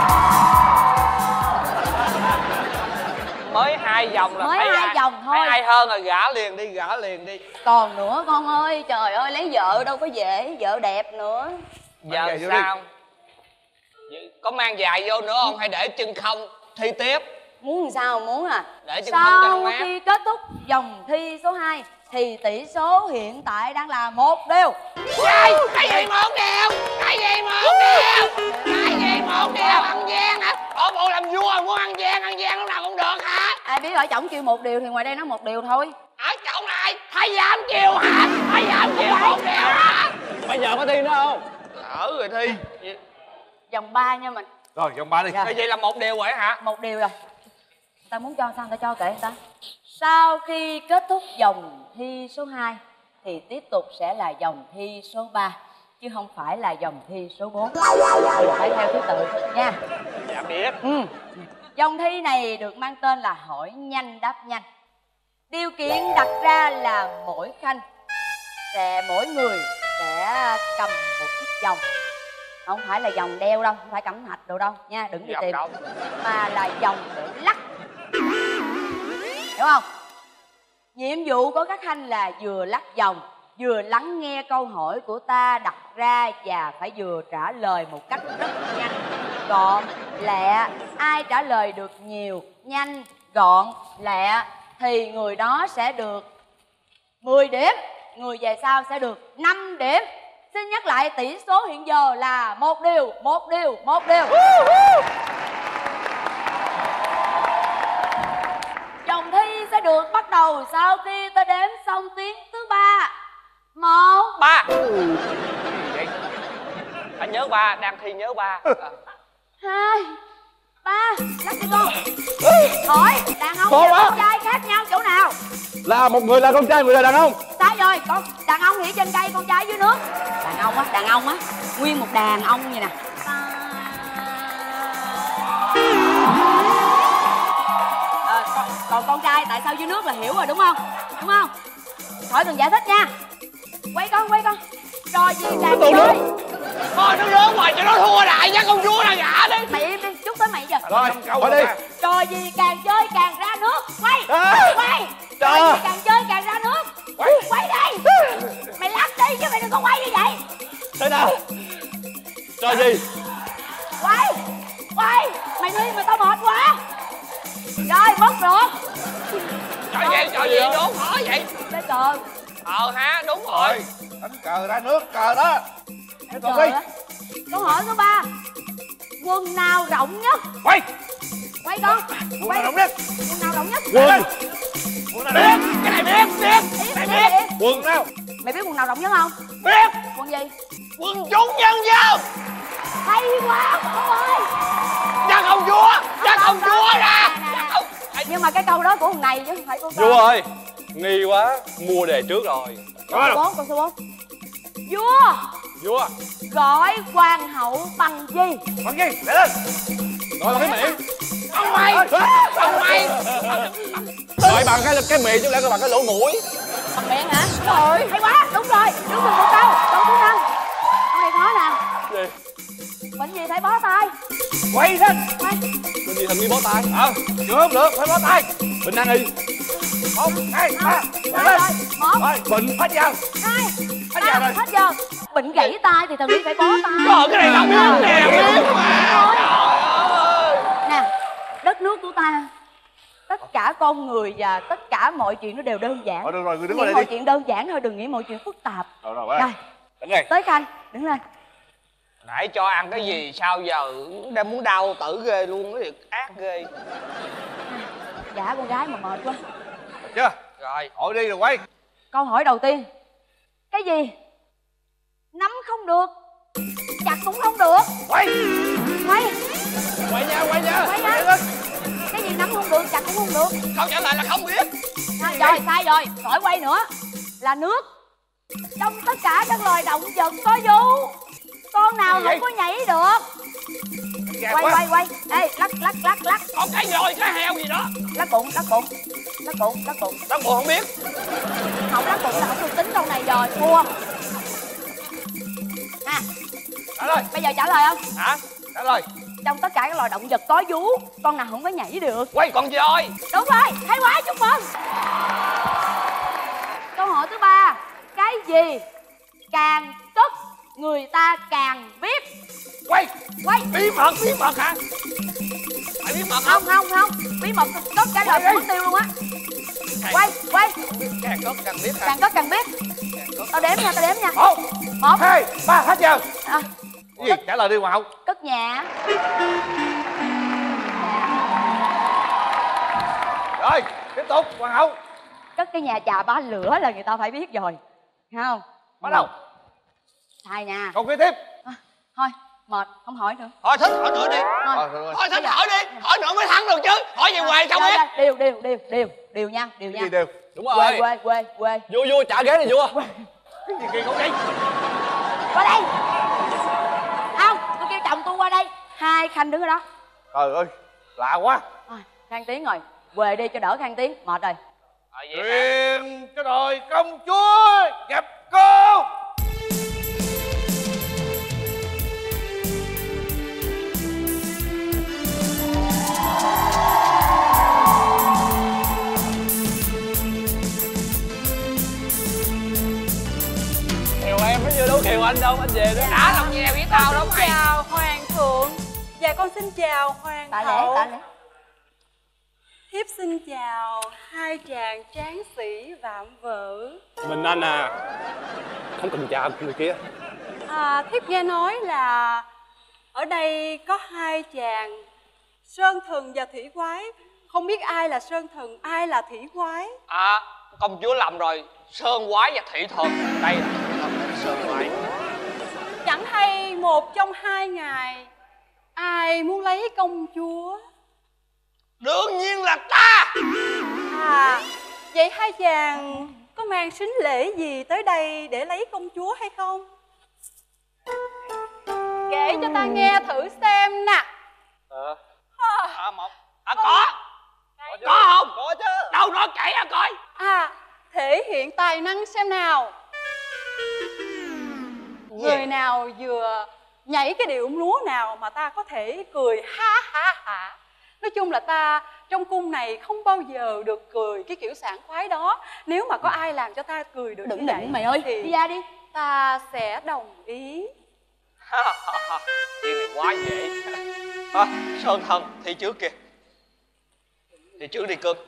Mới hai vòng là Mới thấy hai ai, vòng thôi. thấy ai hơn rồi gã liền đi, gã liền đi. Còn nữa con ơi, trời ơi, lấy vợ đâu có dễ, vợ đẹp nữa. Giờ sao? Có mang giày vô nữa không hay để chân không thi tiếp? Muốn làm sao muốn à? Để chân không cho nó Sau mát. khi kết thúc vòng thi số hai thì tỷ số hiện tại đang là một đều. Cái cái gì một điều? Cái gì một điều? Cái gì một điều? Ăn gian hả? Bộ bộ làm vua muốn ăn gian, ăn gian lúc nào cũng được hả? Ai biết ở chổng kêu một điều thì ngoài đây nó một điều thôi. Ở chỗ này thầy dám kêu hả? Thầy dám kêu một điều hả? Bây giờ có thi nữa không? Ở rồi thi. Vòng ba nha mình. Rồi vòng ba đi. Dạ. Vậy là một điều rồi hả? Một điều rồi. Ta muốn cho sao ta cho kệ người ta. Sau khi kết thúc vòng thi số hai thì tiếp tục sẽ là vòng thi số ba, chứ không phải là vòng thi số bốn. Phải theo thứ tự nha. Dạ biết. Ừ. Vòng thi này được mang tên là hỏi nhanh đáp nhanh. Điều kiện đặt ra là mỗi khanh sẽ mỗi người sẽ cầm một chiếc vòng. Không phải là vòng đeo đâu, không phải cẩm thạch đồ đâu nha, đừng đi Vòng tìm đâu. mà là vòng để lắc, hiểu không? Nhiệm vụ của các khanh là vừa lắc vòng, vừa lắng nghe câu hỏi của ta đặt ra và phải vừa trả lời một cách rất nhanh, gọn, lẹ. Ai trả lời được nhiều, nhanh, gọn, lẹ thì người đó sẽ được mười điểm, người về sau sẽ được năm điểm. Xin nhắc lại tỷ số hiện giờ là một điều, một điều, một điều. Vòng thi sẽ được bắt đầu sau khi ta đếm xong tiếng thứ ba. Một, ba. Phải nhớ ba, đang thi nhớ ba. hai, ba. Lắc đi con. Hỏi đàn ông Khó và quá. con trai khác nhau chỗ nào? Là một người là con trai, người là đàn ông. Sai rồi, con đàn ông thì trên cây, con trai dưới nước. Đàn ông á, đàn ông á, nguyên một đàn ông như nè. Ờ, còn, còn con trai tại sao dưới nước là hiểu rồi đúng không? Đúng không? Hỏi đừng giải thích nha. Quay con, quay con. Trò gì càng chơi? Thôi nó lớn ngoài cho nó thua lại nha, con vua là gã đi. Mày im đi, chút tới mày giờ. Rồi, hỏi đi. Trò gì càng chơi càng ra nước? Quay, À. quay. Trò. Trò gì càng chơi càng ra nước? Quay, quay đi. Mày lắc đi chứ mày đừng có quay như vậy. Thế nào? Trò gì? Quay, quay. Mày đi mà tao mệt quá. Rồi, mất rồi. Trò gì, trò gì đúng hỏi vậy? Chơi cờ. Ờ ha, đúng Rồi, rồi. đánh cờ ra nước, cờ đó. Đánh Còn cờ đi. á. Câu hỏi số ba. Quần nào rộng nhất? Quay. Quay con. Quần Quay. nào rộng nhất? Quần nào rộng nhất? Quần. Quần nào rộng nhất? Cái này biết, biết. Mày Mày biết. Quần nào? Mày biết quần nào rộng nhất không? Biết. Quần gì? Quân chúng nhân dân. Hay quá con ơi. Cha công chúa, cha công chúa ra. Nhưng mà cái câu đó của thằng này chứ không phải của con. Vua ơi, nghi quá, mua đề trước rồi. Câu số bốn, câu số bốn. Vua Vua gọi hoàng hậu bằng gì? Bằng gì? Để lên. Gọi bằng cái miệng. Ông mày, ông mày. gọi bằng cái cái miệng chứ không lẽ gọi bằng cái lỗ mũi. Bằng miệng hả? Rồi, hay quá, đúng rồi, đúng rồi một câu. Câu thứ năm. Câu này khó nè. Gì? Bệnh gì phải bó tay? Quay lên. Quay. Bệnh gì thành đi bó tay? Ờ, chưa không được, phải bó tay. Bệnh nan y. Một, hai, ba. Rồi, Lên. rồi, một, Rồi, bệnh hết giờ. hai, Hết giờ ba, rồi. hết giờ. Bệnh gãy tay thì thằng Lý phải bó tay. Trời, cái này tao biết nè, biết mà. Nè, đất nước của ta, tất cả con người và tất cả mọi chuyện nó đều đơn giản. Ờ, được rồi, người đứng Nghĩ ở đây mọi đi. chuyện đơn giản thôi, đừng nghĩ mọi chuyện phức tạp. Rồi, rồi, Rồi, đứng đây. tới Khanh, đứng lên. Nãy cho ăn cái gì sao giờ đang muốn đau tử ghê luôn, cái việc ác ghê. Dạ con gái mà mệt quá. Được chưa? Rồi, Hỏi đi rồi quay. Câu hỏi đầu tiên. Cái gì nắm không được, chặt cũng không được? Quay. Quay. Quay nha, quay nha. Quay nha. Quay lên. Cái gì nắm không được, chặt cũng không được? Câu trả lời là không biết. Sai rồi, sai rồi. Hỏi quay nữa. Là nước. Trong tất cả các loài động vật có vú, con nào Gì vậy? không có nhảy được? Gạt Quay, quá. quay, quay. Ê, lắc, lắc, lắc, lắc. Còn cái nhồi, cái heo gì đó. Lắc bụng, lắc bụng. Lắc bụng, lắc bụng. Đó bộ không biết. Không lắc bụng là không được tính câu này rồi, thua. Nè, Trả lời. bây giờ trả lời không? Hả? Trả lời. Trong tất cả các loài động vật có vú, con nào không có nhảy được? Quay con voi. Đúng rồi, hay quá, chúc mừng. Câu hỏi thứ ba. Cái gì càng cất người ta càng biết? Quay. Quay. Bí mật, bí mật hả? Phải bí mật không? Không, không, không. Bí mật cất cả đời Quay không đi. mất tiêu luôn á. Quay, quay. Càng có càng biết hả? Càng có càng biết. Tao đếm nha, tao đếm nha. Một, Một, hai, ba, hết giờ. À, Gì? Trả lời đi Hoàng hậu. cất nhà. Rồi, tiếp tục Hoàng hậu. Cất cái nhà chà bá lửa là người ta phải biết rồi. Thấy không? Bắt đầu. Sai nha. Câu kế tiếp. À, thôi, mệt, không hỏi nữa. Thôi thích hỏi nữa đi. Thôi, Thôi thích hỏi đi. Hỏi nữa mới thắng được chứ. Hỏi về hoài sao biết. Đều, đều, đều, đều, đều nha, đều nha. Gì đều? Đúng rồi. Quê, quê, quê, quê. Vua vua trả ghế này vua. Cái gì kỳ không vậy? Qua đây. Không, tôi kêu chồng tôi qua đây. Hai Khanh đứng ở đó. Trời ơi, lạ quá. À, Khang Tiến rồi. Quê đi cho đỡ Khang Tiến, mệt rồi. Truyền cho đời công chúa gặp cô. Kiều em mới vừa đâu Kiều anh đâu, anh về đó. Đã lòng nghe biết tao đó mày. Chào hoàng thượng. Dạ con xin chào hoàng Tạ lễ, hậu. tạ lễ. Thiếp xin chào hai chàng tráng sĩ vạm vỡ. Mình anh à. Không cần chào người kia. À, thiếp nghe nói là ở đây có hai chàng Sơn Thần và Thủy Quái. Không biết ai là Sơn Thần, ai là Thủy Quái. À, công chúa lầm rồi. Sơn Quái và Thủy Thần. Đây là Thủy Thần, đây là Sơn Quái. Chẳng hay một trong hai ngài ai muốn lấy công chúa? Đương nhiên là ta. À, vậy hai chàng có mang sính lễ gì tới đây để lấy công chúa hay không? Kể cho ta nghe thử xem nè. Ờ. À, một. À, có. Có không? Có chứ. Đâu nói kể à coi. À, thể hiện tài năng xem nào. Người nào vừa nhảy cái điệu múa nào mà ta có thể cười ha ha ha. Nói chung là ta trong cung này không bao giờ được cười cái kiểu sảng khoái đó. Nếu mà có ai làm cho ta cười được Đừng như đỉnh vậy mày ơi, thì đi ra đi. ta sẽ đồng ý. Chuyện này quá dễ. À, Sơn Thần thi trước kìa. Thi trước đi cưng.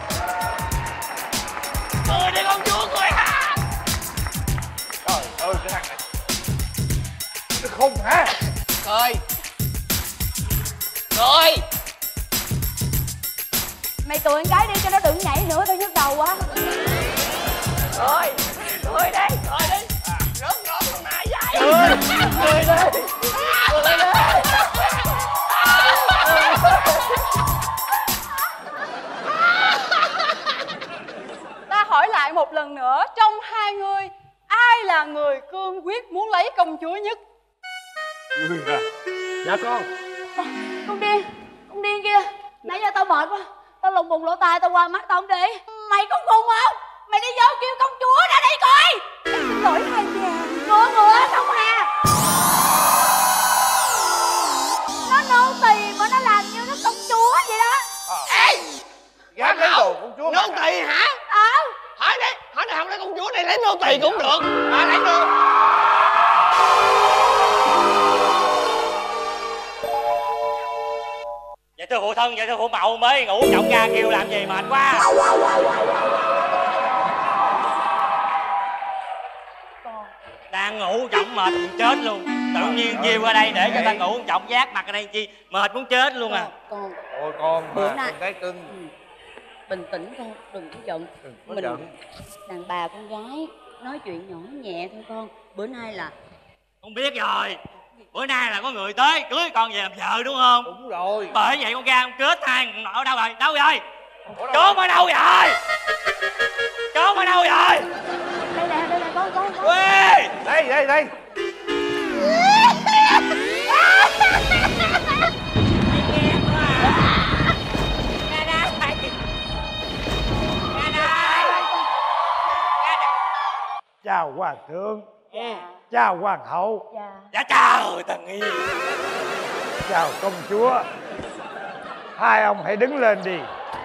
Cười đi công chúa, cười ha. Trời ơi cái thằng này nó khùng hả? Cười. Cười. Mày cười cái đi cho nó đừng nhảy nữa, tao nhức đầu quá. Cười. Cười đi. Cười đi. Rớt rớt con nại dây. Cười. Cười đi. Cười đi. Ta hỏi lại một lần nữa, trong hai người ai là người cương quyết muốn lấy công chúa nhất? Người à? Dạ con. À, con điên, con điên kia. Nãy giờ tao mệt quá, tao lùng bùng lỗ tai, tao qua mắt tao không để. Mày có khùng không? Mày đi vô kêu công chúa ra đây coi. Em xin lỗi hai chàng. Ngựa ngựa không à. Nó nô tỳ mà nó làm như nó công chúa vậy đó. À. Ê, dám lấy đồ công chúa. Nô tỳ hả? Ờ. Hỏi đi, hỏi đi không lấy công chúa này lấy nô tỳ cũng được. À, lấy được. Vậy thưa phụ thân, vậy thưa phụ mẫu mới ngủ trọng ra kêu làm gì mệt quá. Đang ngủ trọng mệt muốn chết luôn. Tự nhiên kêu qua đây để cho ta ngủ trọng giác mặt ở đây chi mệt muốn chết luôn à. Con ôi con bữa mà nay con gái cưng. bình tĩnh con, đừng có giận. Đừng có Mình giận. đàn bà con gái nói chuyện nhỏ nhẹ thôi con. Bữa nay là Con biết rồi. Bữa nay là có người tới cưới con về làm vợ đúng không? Đúng rồi. Bởi vậy con ra con kết hai ở đâu rồi? Đâu rồi? Trốn ở đâu rồi? Trốn ở đâu rồi? đây nè, đây nè con con con. Ê! Đây đây đây. Chào hoàng thượng. Chào hoàng hậu. Dạ. Dạ chào Tần Nghi. Chào công chúa. Hai ông hãy đứng lên đi.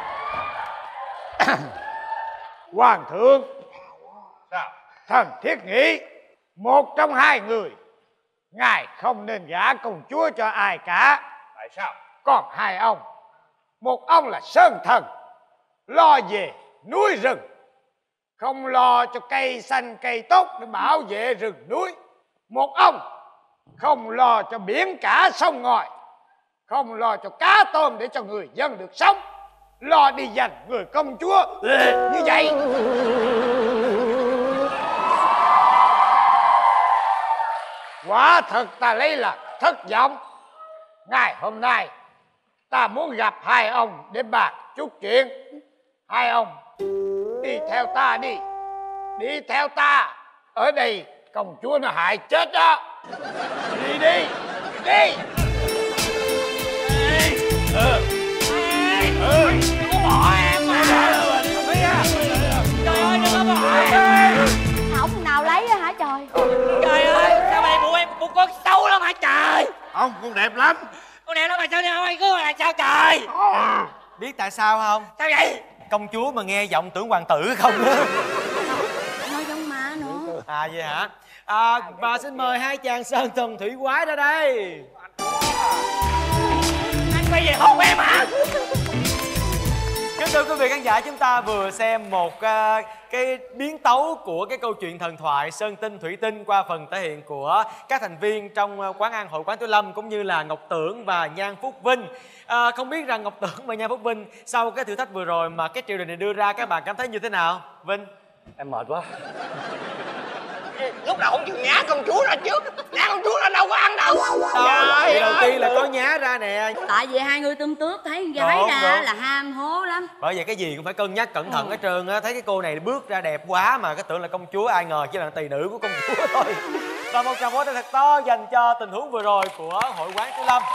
Hoàng thượng. Sao? Thần thiết nghĩ một trong hai người ngài không nên gả công chúa cho ai cả. Tại sao? Còn hai ông, một ông là Sơn Thần lo về núi rừng, không lo cho cây xanh cây tốt để bảo vệ rừng núi. Một ông không lo cho biển cả sông ngòi, không lo cho cá tôm để cho người dân được sống, lo đi giành người công chúa như vậy. Quả thật ta lấy là thất vọng. Ngày hôm nay ta muốn gặp hai ông để bàn chút chuyện. Hai ông đi theo ta đi, đi theo ta. Ở đây công chúa nó hại chết đó. Đi đi, đi. Ừ. Ừ. Đừng có bỏ em mà. Trời ơi, đừng có bỏ em. Ổng nào lấy á hả trời? Trời ơi, sao mày phụ em một con xấu lắm hả trời? Không, con đẹp lắm. Con đẹp lắm mà sao mày cứ là sao trời? Biết tại sao không? Sao vậy? Công chúa mà nghe giọng tưởng hoàng tử không á. Nói giống má nữa. À vậy hả? À, và xin mời hai chàng sơn thần thủy quái ra đây. Anh quay về hôn em hả? Kính thưa quý vị khán giả, chúng ta vừa xem một uh, cái biến tấu của cái câu chuyện thần thoại Sơn Tinh Thủy Tinh qua phần thể hiện của các thành viên trong uh, quán ăn Hội Quán Tú Lâm cũng như là Ngọc Tưởng và Nhan Phúc Vinh. À, không biết rằng Ngọc Tưởng và Nhan Phúc Vinh sau cái thử thách vừa rồi mà cái triều đình này đưa ra, các bạn cảm thấy như thế nào? Vinh? Em mệt quá. Lúc nào không chịu nhá công chúa ra trước. Nhá công chúa nó đâu có ăn đâu. Trời ơi, đầu tiên là có nhá ra nè. Tại vì hai người tươm tướp thấy con gái Đúng, ra đúng. là ham hố lắm. Bởi vậy cái gì cũng phải cân nhắc cẩn thận hết trơn á. Thấy cái cô này bước ra đẹp quá mà cái tưởng là công chúa, ai ngờ chỉ là tỳ nữ của công chúa thôi. Và một tràng vỗ tay thật to dành cho tình huống vừa rồi của Hội Quán Tú Lâm.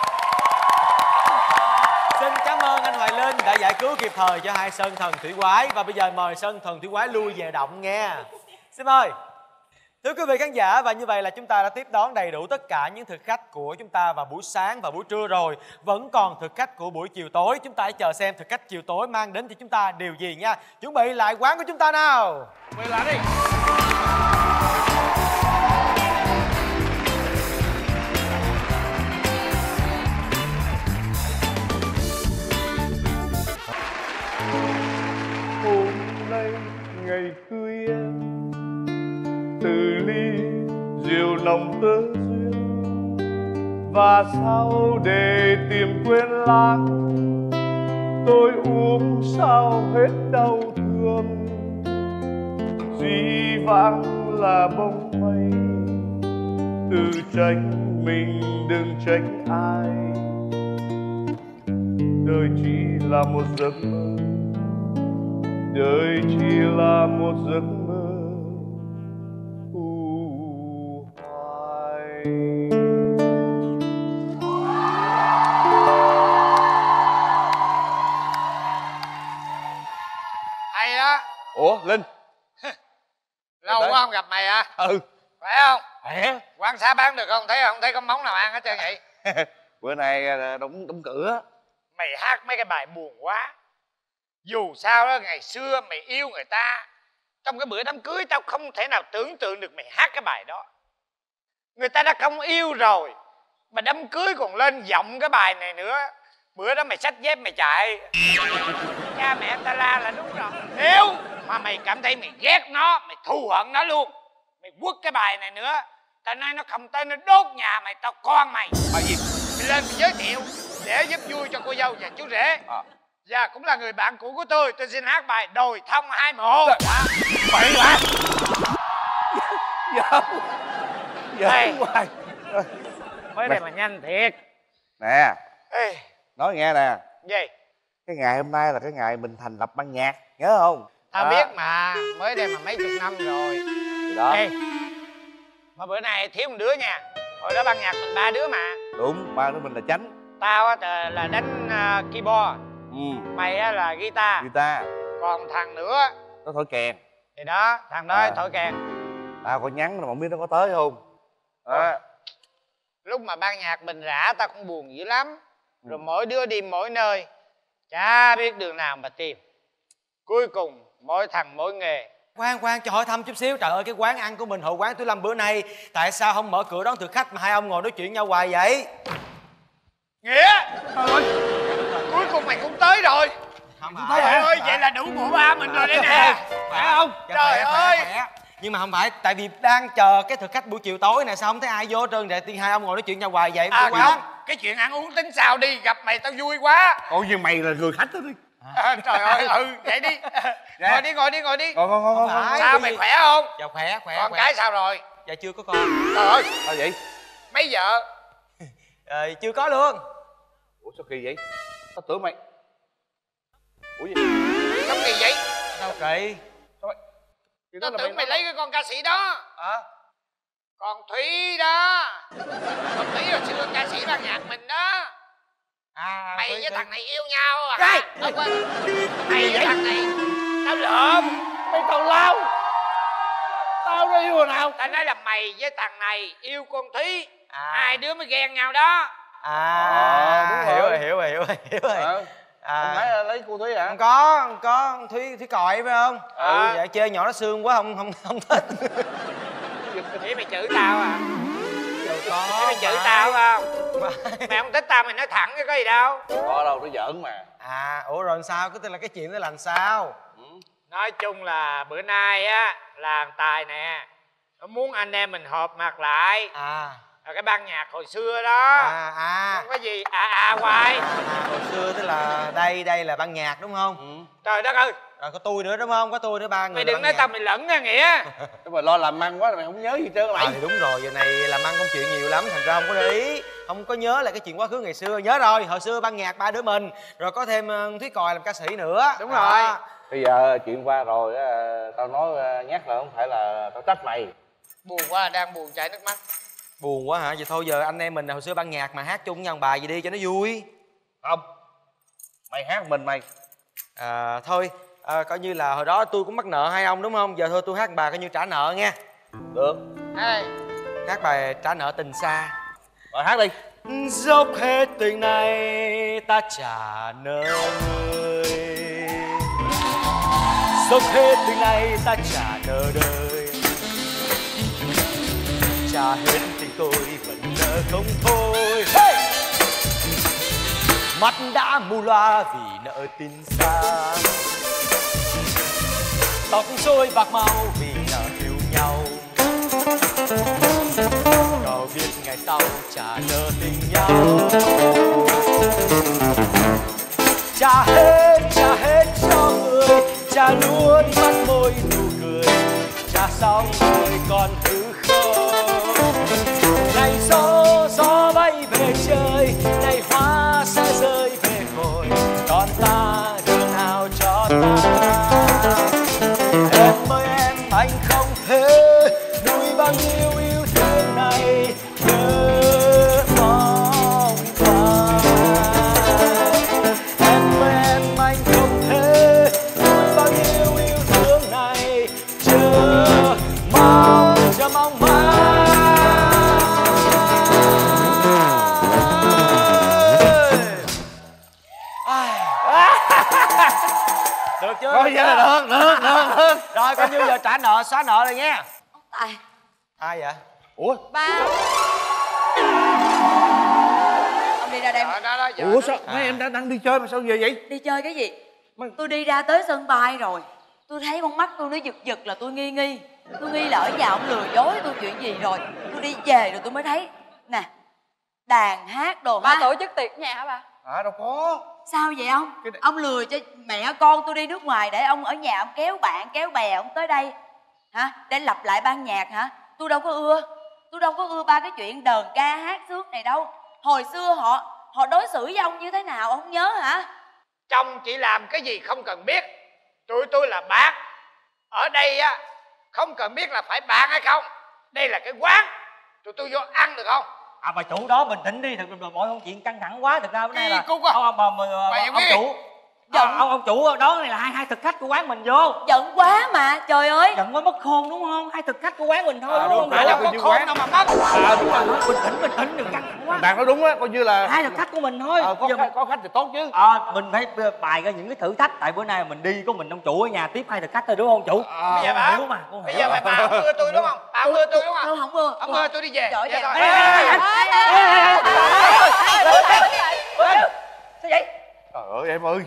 Xin cảm ơn anh Hoài Linh đã giải cứu kịp thời cho hai sơn thần thủy quái. Và bây giờ mời sơn thần thủy quái lui về động nghe. Xin mời. Thưa quý vị khán giả, và như vậy là chúng ta đã tiếp đón đầy đủ tất cả những thực khách của chúng ta vào buổi sáng và buổi trưa rồi. Vẫn còn thực khách của buổi chiều tối. Chúng ta hãy chờ xem thực khách chiều tối mang đến cho chúng ta điều gì nha. Chuẩn bị lại quán của chúng ta nào. Quay lại đi. Hôm nay ngày cưới em, từ ly rượu nồng tơ duyên, và sau để tìm quên lãng, tôi uống sao hết đau thương. Dĩ vãng là bông mây, tự trách mình đừng trách ai. Đời chỉ là một giấc mơ, đời chỉ là một giấc mơ u hoài. Hay đó. Ủa Linh? Lâu quá không gặp mày à? Ừ. Phải không? Khỏe. Quán xá bán được không? Thấy không? Thấy có món nào ăn hết trơn vậy? Bữa nay đóng đóng cửa. Mày hát mấy cái bài buồn quá. Dù sao đó, ngày xưa mày yêu người ta, trong cái bữa đám cưới tao không thể nào tưởng tượng được mày hát cái bài đó. Người ta đã không yêu rồi mà đám cưới còn lên giọng cái bài này nữa. Bữa đó mày xách dép mày chạy, cha mẹ ta la là đúng rồi. Nếu mà mày cảm thấy mày ghét nó, mày thù hận nó luôn, mày quất cái bài này nữa, tao nói nó không tên nó đốt nhà mày, tao con mày. Bài gì? Mày lên mày giới thiệu để giúp vui cho cô dâu và chú rể. À. Và cũng là người bạn cũ của tôi, tôi xin hát bài Đồi Thông Hai Mộ. Bậy hả? Dạ. Đây. Hoài. Mới đây mà nhanh thiệt. Nè. Ê. Nói nghe nè. Gì? Cái ngày hôm nay là cái ngày mình thành lập ban nhạc, nhớ không? Tao à. biết mà, mới đây mà mấy chục năm rồi. Thì đó. Ê. Mà bữa nay thiếu một đứa nha. Hồi đó ban nhạc mình ba đứa mà. Đúng, ba đứa mình là chánh. Tao á là đánh uh, keyboard. Ừ. Mày á là guitar. Guitar. Còn thằng nữa Nó thổi kèn. thì đó, thằng đó à. thổi kèn. Tao có nhắn mà không biết nó có tới không. Đó. Lúc mà ban nhạc mình rã tao cũng buồn dữ lắm. Rồi ừ. mỗi đứa đi mỗi nơi, chả biết đường nào mà tìm. Cuối cùng mỗi thằng mỗi nghề. Khoan khoan cho hỏi thăm chút xíu. Trời ơi, cái quán ăn của mình Hội Quán Tú Lâm bữa nay tại sao không mở cửa đón thực khách mà hai ông ngồi nói chuyện nhau hoài vậy? Nghĩa! Trời ơi, cuối cùng mày cũng tới rồi. Không Trời phải. ơi, vậy là đủ bộ ba mình rồi đây nè. Phải không? Dạ, Trời khỏe, khỏe, ơi. khỏe. Nhưng mà không phải, tại vì đang chờ cái thực khách buổi chiều tối này, sao không thấy ai vô trơn vậy? Tiên hai ông ngồi nói chuyện nhau hoài vậy À quán. không, cái chuyện ăn uống tính sao đi, gặp mày tao vui quá. Ôi nhưng mày là người khách đó đi. À, trời ơi, ừ, vậy đi. Ngồi đi, ngồi đi, ngồi đi. Ngồi, ngồi, ngồi, ngồi. Phải, Sao bởi mày vì- khỏe không? Dạ khỏe, khỏe, Con khỏe. cái sao rồi? Dạ chưa có con. Trời ơi, Sao vậy? mấy vợ? Ờ, chưa có luôn. Ủa sao kỳ vậy? Tao tưởng mày... Ủa gì? Sao kỳ vậy? Sao kỳ? Tao tưởng mày lấy cái con ca sĩ đó. Hả? Con Thúy đó. Con Thúy hồi xưa ca sĩ ban nhạc mình đó. À, Mày Thúy, với Thúy. thằng này yêu nhau à? Cái- Không quên. Mày với thằng này tao lượm. Mày tào lao. Tao đã yêu hồi nào? Tao nói là mày với thằng này yêu con Thúy. À. Hai đứa mới ghen nhau đó. À, Ờ, đúng hiểu rồi. rồi, hiểu rồi, hiểu rồi, hiểu rồi. Ờ. À. Không phải là lấy cô Thúy hả? Không có, không có, Thúy Thúy còi phải không? À. Dạ chơi nhỏ nó xương quá không không không thích. Để mày chửi tao à? Đâu có. Để mày chửi phải. tao không? Mày không thích tao mày nói thẳng chứ có gì đâu. Có đâu, nó giỡn mà. À, ủa rồi sao? Cái tên là cái chuyện đó là làm sao? Nói chung là bữa nay á là thằng Tài nè, nó muốn anh em mình họp mặt lại. À. Là cái ban nhạc hồi xưa đó. À, à. Không có gì à à hoài. À, hồi xưa tức là đây đây là ban nhạc đúng không? Ừ. Trời đất ơi, Rồi có tôi nữa đúng không? Có tôi nữa ba người. mày là đừng ban nói nhạc. tao mày lẫn nha Nghĩa. Nếu mà lo làm ăn quá là mày không nhớ gì trơn á mày. À, thì đúng rồi, giờ này làm ăn công chuyện nhiều lắm, thành ra không có để ý, không có nhớ là cái chuyện quá khứ ngày xưa. Nhớ rồi, hồi xưa ban nhạc ba đứa mình, rồi có thêm ờ, Thúy Còi làm ca sĩ nữa. Đúng Đó. rồi. Bây giờ chuyện qua rồi á, tao nói ờ, nhắc là không phải là tao trách mày. Buồn quá, đang buồn chảy nước mắt. Buồn quá hả? Vậy thôi giờ anh em mình hồi xưa ban nhạc mà hát chung với nhau bài gì đi cho nó vui. Không, mày hát mình mày. À, thôi à, coi như là hồi đó tôi cũng mắc nợ hai ông đúng không? Giờ thôi tôi hát bài coi như trả nợ nha. Được. Ê, Hát bài trả nợ tình xa. Rồi hát đi. Dốc hết tình này ta trả nợ người, dốc hết tình này ta trả nợ đời, trả hết tình tôi vẫn nợ không thôi. Hey! Mắt đã mù loa vì nợ tình xa, tóc rối bạc màu vì nợ yêu nhau, cậu biết ngày sau trả nợ tình nhau. Trả hết, trả hết cho người, trả luôn mắt môi nụ cười, trả xong rồi còn thứ không. Này gió, gió bay về trời, này hoa sẽ rơi về cội, còn ta đường nào cho ta. Em ơi em, anh không thể nuôi bao nhiêu yêu thương này nhớ mong qua. Em ơi em, anh không thể nuôi bao nhiêu yêu thương này chờ mong, chờ mong mãi. Được chưa? Coi vậy là được, được, được, được. Rồi coi như giờ trả nợ, xóa nợ rồi nha. Tài, Ai vậy? Ủa? ba. Ông đi ra đây. đó, đó, đó, vợ Ủa nó- sao mấy em đang đang đi chơi mà sao về vậy? Đi chơi cái gì? Tôi đi ra tới sân bay rồi, tôi thấy con mắt tôi nó giật giật là tôi nghi nghi. Tôi nghi là ở nhà ông lừa dối tôi chuyện gì rồi. Tôi đi về rồi tôi mới thấy nè, đàn hát đồ Ba ha. tổ chức tiệc nhà hả bà? À đâu có. Sao vậy ông? Ông lừa cho mẹ con tôi đi nước ngoài để ông ở nhà ông kéo bạn kéo bè ông tới đây hả? Để lập lại ban nhạc hả? Tôi đâu có ưa. Tôi đâu có ưa ba cái chuyện đờn ca hát sướng này đâu. Hồi xưa họ họ đối xử với ông như thế nào ông không nhớ hả? Chồng chị làm cái gì không cần biết. Tụi tôi là bạn. Ở đây á không cần biết là phải bạn hay không. Đây là cái quán. Tụi tôi vô ăn được không? À bà chủ đó bình tĩnh đi, thật ra mọi câu chuyện căng thẳng quá, thực ra bữa nay Kỳ là cục à. ông ông ông, ông, Mày ông biết. chủ ông, ông ông chủ đó này là hai hai thực khách của quán mình vô. Giận quá mà, trời ơi. Giận quá mất khôn đúng không? Hai thực khách của quán mình thôi À, đúng không? đúng rồi, Đâu có khôn đâu mà mất. À đúng rồi. Bình tĩnh bình tĩnh đừng căng thẳng quá. Bạn nói đúng á, coi như là Hai thực khách của mình thôi. ờ, có Giờ khách, mình- có khách thì tốt chứ. Ờ, mình phải bài ra những cái thử thách, tại bữa nay mình đi có mình ông chủ ở nhà tiếp hai thực khách thôi đúng không chủ? Bây giờ bà hiểu mà, con Bây hiểu. giờ bà bà không ưa tôi đúng không? Bà không ưa tôi đúng không? Tôi không ưa. Không ưa tôi đi về. Trời Vậy ơi, thôi. Ê, ê, ê, ê, Sao vậy? Trời ơi em ơi.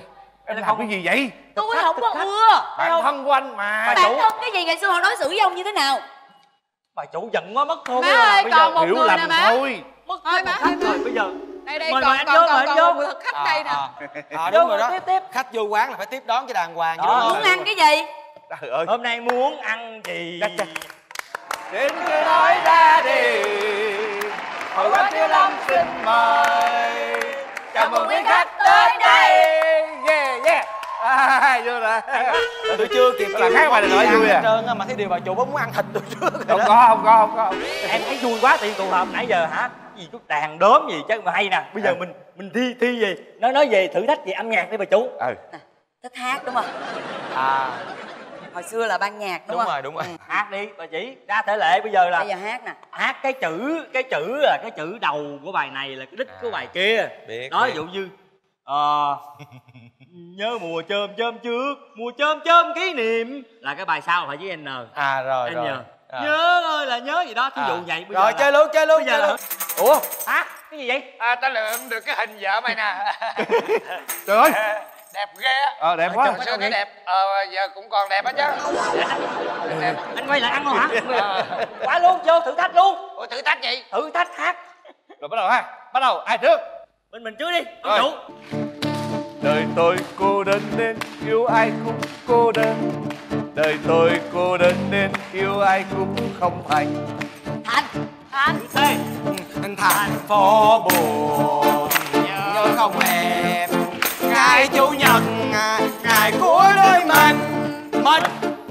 Em làm cái gì vậy? Tôi không có ưa. Bạn thân của anh mà. Bạn thân cái gì, ngày xưa họ đối xử với ông như thế nào? Bà chủ giận quá mất thôi. Má ơi, còn một hiểu người lầm nè má. thôi. Mất thôi má. Rồi bây giờ Đây đây mời còn mời anh còn vô, còn mời anh còn vô. một thực khách À, đây nè. à. À, đúng rồi đó. Tiếp tiếp. Khách vô quán là phải tiếp đón cho đàng hoàng chứ Đó. đúng không? Muốn ăn cái gì? Trời ơi. Hôm nay muốn ăn gì? Xin cứ nói ra đi. Hồi quán Thiếu Lâm xin mời. Chào mừng quý khách tới đây. Yeah yeah. À, vô rồi. Tôi chưa kịp là khác bài này nói vui à. trơn á, mà thấy điều bà chủ muốn ăn thịt tôi trước rồi Không đó. có, không có, không có. Em thấy vui quá, tiền tụ họp nãy giờ hả? Gì chút đàn đốm gì chắc mà hay nè. Bây giờ mình mình thi thi gì? Nói nói về thử thách về âm nhạc đi bà chủ. Ừ. Thích hát đúng không? À, Hồi xưa là ban nhạc đúng, đúng không? rồi, đúng rồi. Hát đi bà chỉ. Ra thể lệ bây giờ là Bây giờ hát nè. hát cái chữ cái chữ là cái chữ đầu của bài này là cái đích của bài kia. Biết, Nói biết. ví dụ như ờ, nhớ mùa chôm chôm trước, mùa chôm chôm kỷ niệm là cái bài sau phải với N. À rồi Anh rồi. nhớ. À. Nhớ ơi là nhớ gì đó, thí dụ À. vậy. Bây Rồi giờ chơi là- luôn, chơi luôn, bây giờ chơi là- luôn. Ủa? Hả? Cái gì vậy? À, ta lượm được cái hình vợ mày nè. Trời ơi. Đẹp ghê á. Ờ đẹp quá. Hồi xưa nó đẹp, ờ giờ cũng còn đẹp á chứ. Đẹp. Anh quay lại ăn luôn hả? Quá luôn, vô thử thách luôn. Ủa thử thách gì? Thử thách hát. Rồi bắt đầu ha. Bắt đầu ai trước? Mình mình trước đi. Rồi. Chủ. Đời tôi cô đơn nên yêu ai cũng cô đơn. Đời tôi cô đơn nên yêu ai cũng không thành. Thành. Thành. Ê. Thành phố buồn nhớ không em. Ngày chủ nhật, ngày của đôi mình. Mình.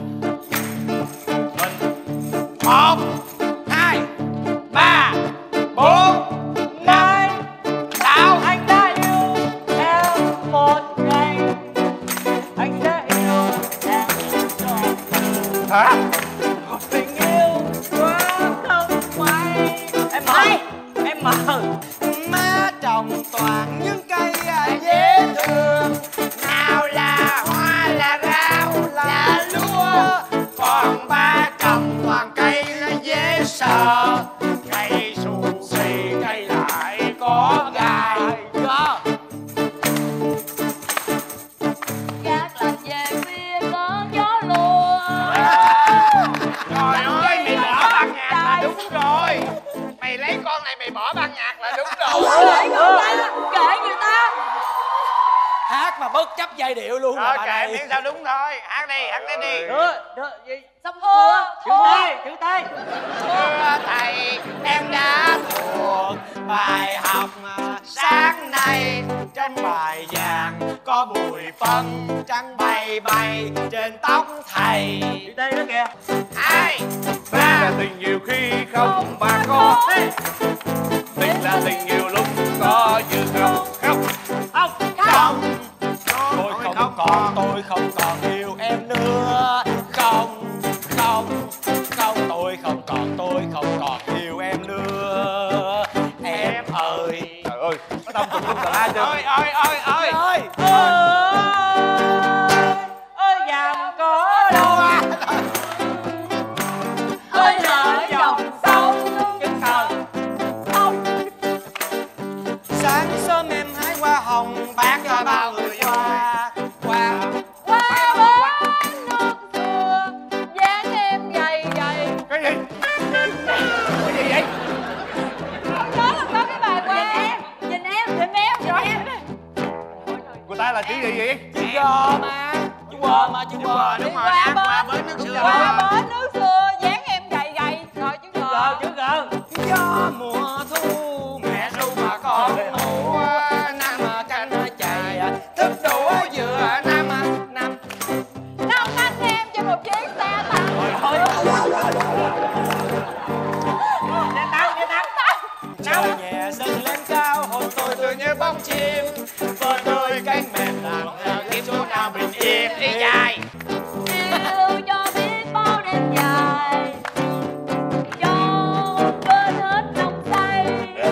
Một, hai, ba, bốn, năm, sáu. Anh đã yêu em một ngày. Anh sẽ yêu em trọn. Hả? Tình yêu quá không quay. Em mờ. Em mờ. Má trồng toàn những cây dễ thương. Nào là hoa, là rau, là lúa. Còn ba trồng toàn cây dễ sợ. Cây xù xì, cây lại có gai. Có. Gác lạnh về phía có gió lùa. Trời ơi, mày bỏ ban nhạc là đúng rồi. Mày lấy con này mày bỏ ban nhạc là đúng rồi. Kệ người ta, kệ người ta. Hát mà bất chấp giai điệu luôn Thôi là bà kệ này. miễn sao đúng thôi. Hát đi, hát tiếp đi. Được, được, gì? Xong thua. Chữ Thua. T, chữ T. Thưa thầy, em đã Thuộc bài học sáng nay. Trên bài vàng có mùi phân trắng bay bay trên tóc thầy. Chữ T đó kìa. hai, Tình là tình yêu khi không bà có. Tình là tình yêu lúc có như không khóc. Không. Không, tôi không còn, tôi không còn yêu em nữa. Không, không, không, tôi không còn, tôi không còn yêu em nữa. Em ơi. Trời ơi. Nó tâm tụng tà la chưa? ơi ơi ơi ơi. Ơi, Ơi, ơi dàm có đâu. Ơi nở dòng sông. Chữ thờ. sáng sớm em hái hoa hồng bán cho bao người qua. Qua. Qua bến nước xưa, dáng em dày dày. Cái gì? Cái gì vậy? Đó là có cái bài qua em. Nhìn em, nhìn em, nhìn em. Của ta là chữ gì vậy? Chữ gò mà. Chữ gò mà, chữ gò. Đúng rồi, Qua hát qua bến bến nước xưa. Qua bến nước xưa, dáng em dày dày. Rồi chữ G, gò. chữ G. Gió mùa thu mẹ ru mà con ngủ. Năm canh chạy thức đủ vừa năm năm. Năm anh em trên một chiếc xe tăng. Thôi. Nghe tăng, nghe tăng. Trời nhẹ dâng lên cao hồn tôi tựa như bóng chim. Vợ tôi cánh mềm làm kiếm chỗ nào bình yên đi dài. Yêu cho biết bao đêm dài. Cho quên hết nồng say.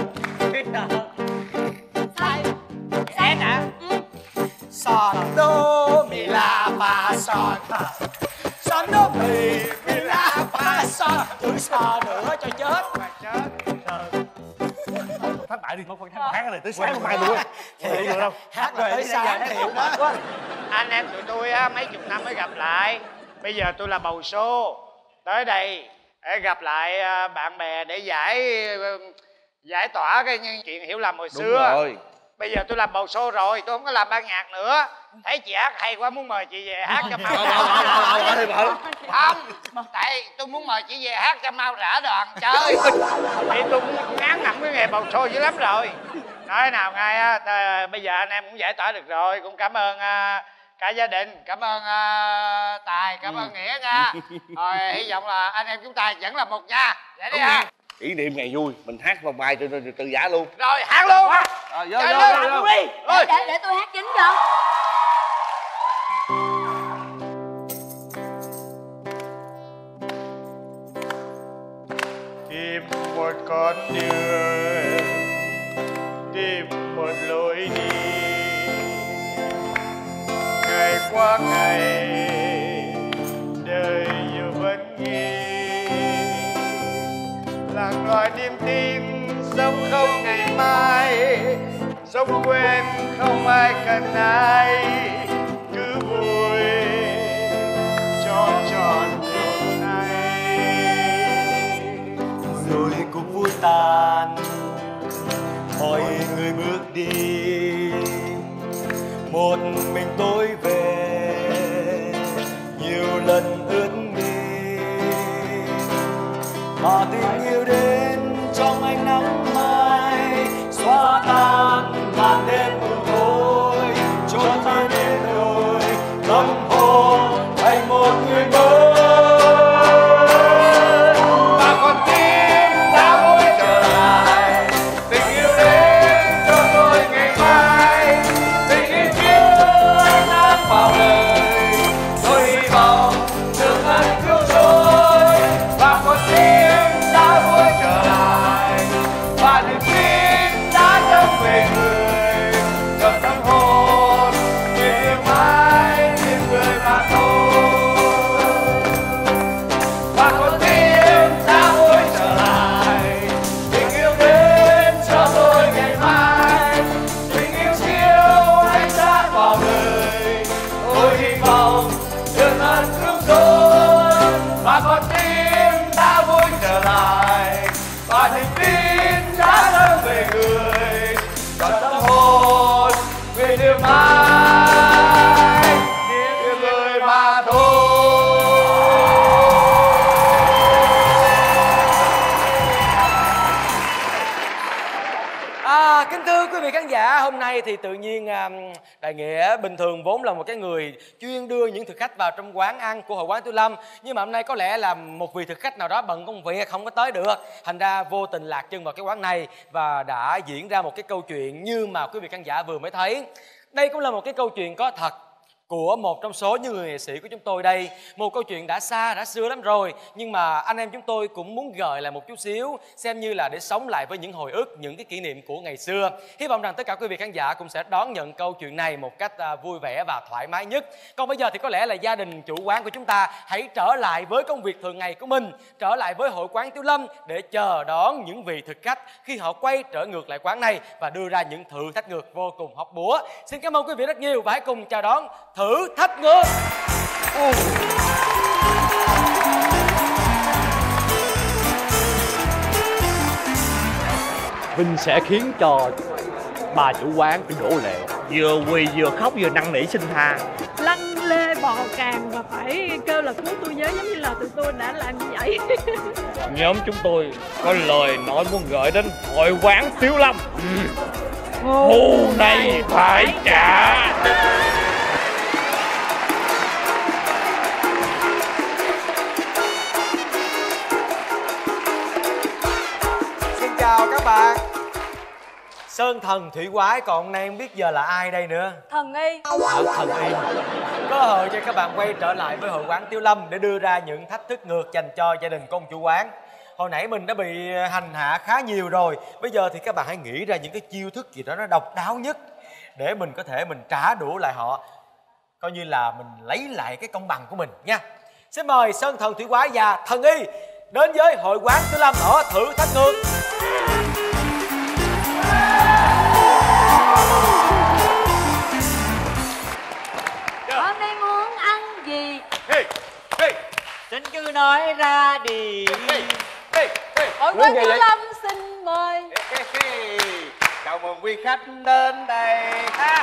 Say. Em hả? Son đô mi la fa son. Son đô mi mi la fa son. Chữ son nữa cho chết. thất bại đi. Một phần thất bại. Hát này tới sáng mai luôn á. Không được đâu. Hát rồi tới sáng thiệt đó. Anh em tụi tôi á mấy chục năm mới gặp lại. Bây giờ tôi là bầu sô tới đây để gặp lại bạn bè để giải giải tỏa cái chuyện hiểu lầm hồi Đúng xưa. rồi. Bây giờ tôi làm bầu sô rồi, tôi không có làm ban nhạc nữa. Thấy chị hát hay quá muốn mời chị về hát cho mau. Không, tại tôi muốn mời chị về hát cho mau rã đoàn chơi. Thì tôi cũng ngán ngẩm cái nghề bầu sô dữ lắm rồi. Nói nào ngay á, bây giờ anh em cũng giải tỏa được rồi. Cũng cảm ơn uh, cả gia đình, cảm ơn uh, Tài, cảm ơn Nghĩa nha. Rồi hy vọng là anh em chúng ta vẫn là một nha. Vậy đi ha. Kỷ niệm ngày vui, mình hát vòng bài từ từ, từ giả luôn. Rồi hát luôn. Rồi vô vô vô. Đi. Để, để để tôi hát chính cho. Tìm một con đường, tìm một lối đi, ngày qua ngày đời như vẫn nghi, lạc loài niềm tin sống không ngày mai, sống quên không ai cần ai, cứ vui cho tròn hôm nay. Rồi cuộc vui tàn, mọi người bước đi, một mình tôi về nhiều lần ướt mi, mà tình yêu đến trong ánh nắng mai xóa tan màn đêm mù tối, cho ta đến đôi tâm hồn thành một người mới. Và con tim đã vui trở lại, tình yêu đến cho tôi ngày mai, tình yêu chiếu ánh nắng vào đời, tôi hy vọng được ân cứu rỗi. Và con tim đã vui trở lại, và niềm tin đã dâng về người, trong tâm hồn người yêu mãi tìm người mà thôi. Và con tim đã vui trở lại, tình yêu đến cho tôi ngày mai, tình yêu chiếu ánh sáng vào đời, tôi hy vọng được ân cứu rỗi. Và con tim đã vui trở lại, và niềm tin đã dâng về người, trong tâm hồn người yêu mãi tìm người mà thôi. À, kính thưa quý vị khán giả, hôm nay thì tự nhiên à, Đại Nghĩa bình thường vốn là một cái người chuyên đưa những thực khách vào trong quán ăn của Hội Quán Tiểu Lâm, nhưng mà hôm nay có lẽ là một vị thực khách nào đó bận công việc không có tới được, thành ra vô tình lạc chân vào cái quán này và đã diễn ra một cái câu chuyện như mà quý vị khán giả vừa mới thấy. Đây cũng là một cái câu chuyện có thật của một trong số những người nghệ sĩ của chúng tôi đây. Một câu chuyện đã xa, đã xưa lắm rồi, nhưng mà anh em chúng tôi cũng muốn gợi lại một chút xíu, xem như là để sống lại với những hồi ức, những cái kỷ niệm của ngày xưa. Hy vọng rằng tất cả quý vị khán giả cũng sẽ đón nhận câu chuyện này một cách vui vẻ và thoải mái nhất. Còn bây giờ thì có lẽ là gia đình chủ quán của chúng ta hãy trở lại với công việc thường ngày của mình, trở lại với Hội Quán Tiểu Lâm để chờ đón những vị thực khách khi họ quay trở ngược lại quán này và đưa ra những thử thách ngược vô cùng hóc búa. Xin cảm ơn quý vị rất nhiều và hãy cùng chào đón thử thách ngược. uh. Vinh sẽ khiến cho bà chủ quán phải đổ lệ, vừa quỳ vừa khóc vừa năn nỉ xin tha. Lăn lê bò càng và phải kêu là cứu tôi với, giống như là tụi tôi đã làm như vậy. Nhóm chúng tôi có lời nói muốn gửi đến Hội Quán Tiểu Lâm. Thù này phải trả. Xin chào các bạn. Sơn thần thủy quái, còn hôm nay không biết giờ là ai đây nữa? Thần Y. À, thần Y. Có hội cho các bạn quay trở lại với Hội Quán Tiểu Lâm để đưa ra những thách thức ngược dành cho gia đình của ông chủ quán. Hồi nãy mình đã bị hành hạ khá nhiều rồi, bây giờ thì các bạn hãy nghĩ ra những cái chiêu thức gì đó nó độc đáo nhất để mình có thể mình trả đũa lại họ, coi như là mình lấy lại cái công bằng của mình nha. Xin mời Sơn thần thủy quái và thần Y đến với Hội Quán Tiểu Lâm ở thử thách ngược. Thiếu kìa vậy? Lâm xin mời. Chào mừng quý khách đến đây.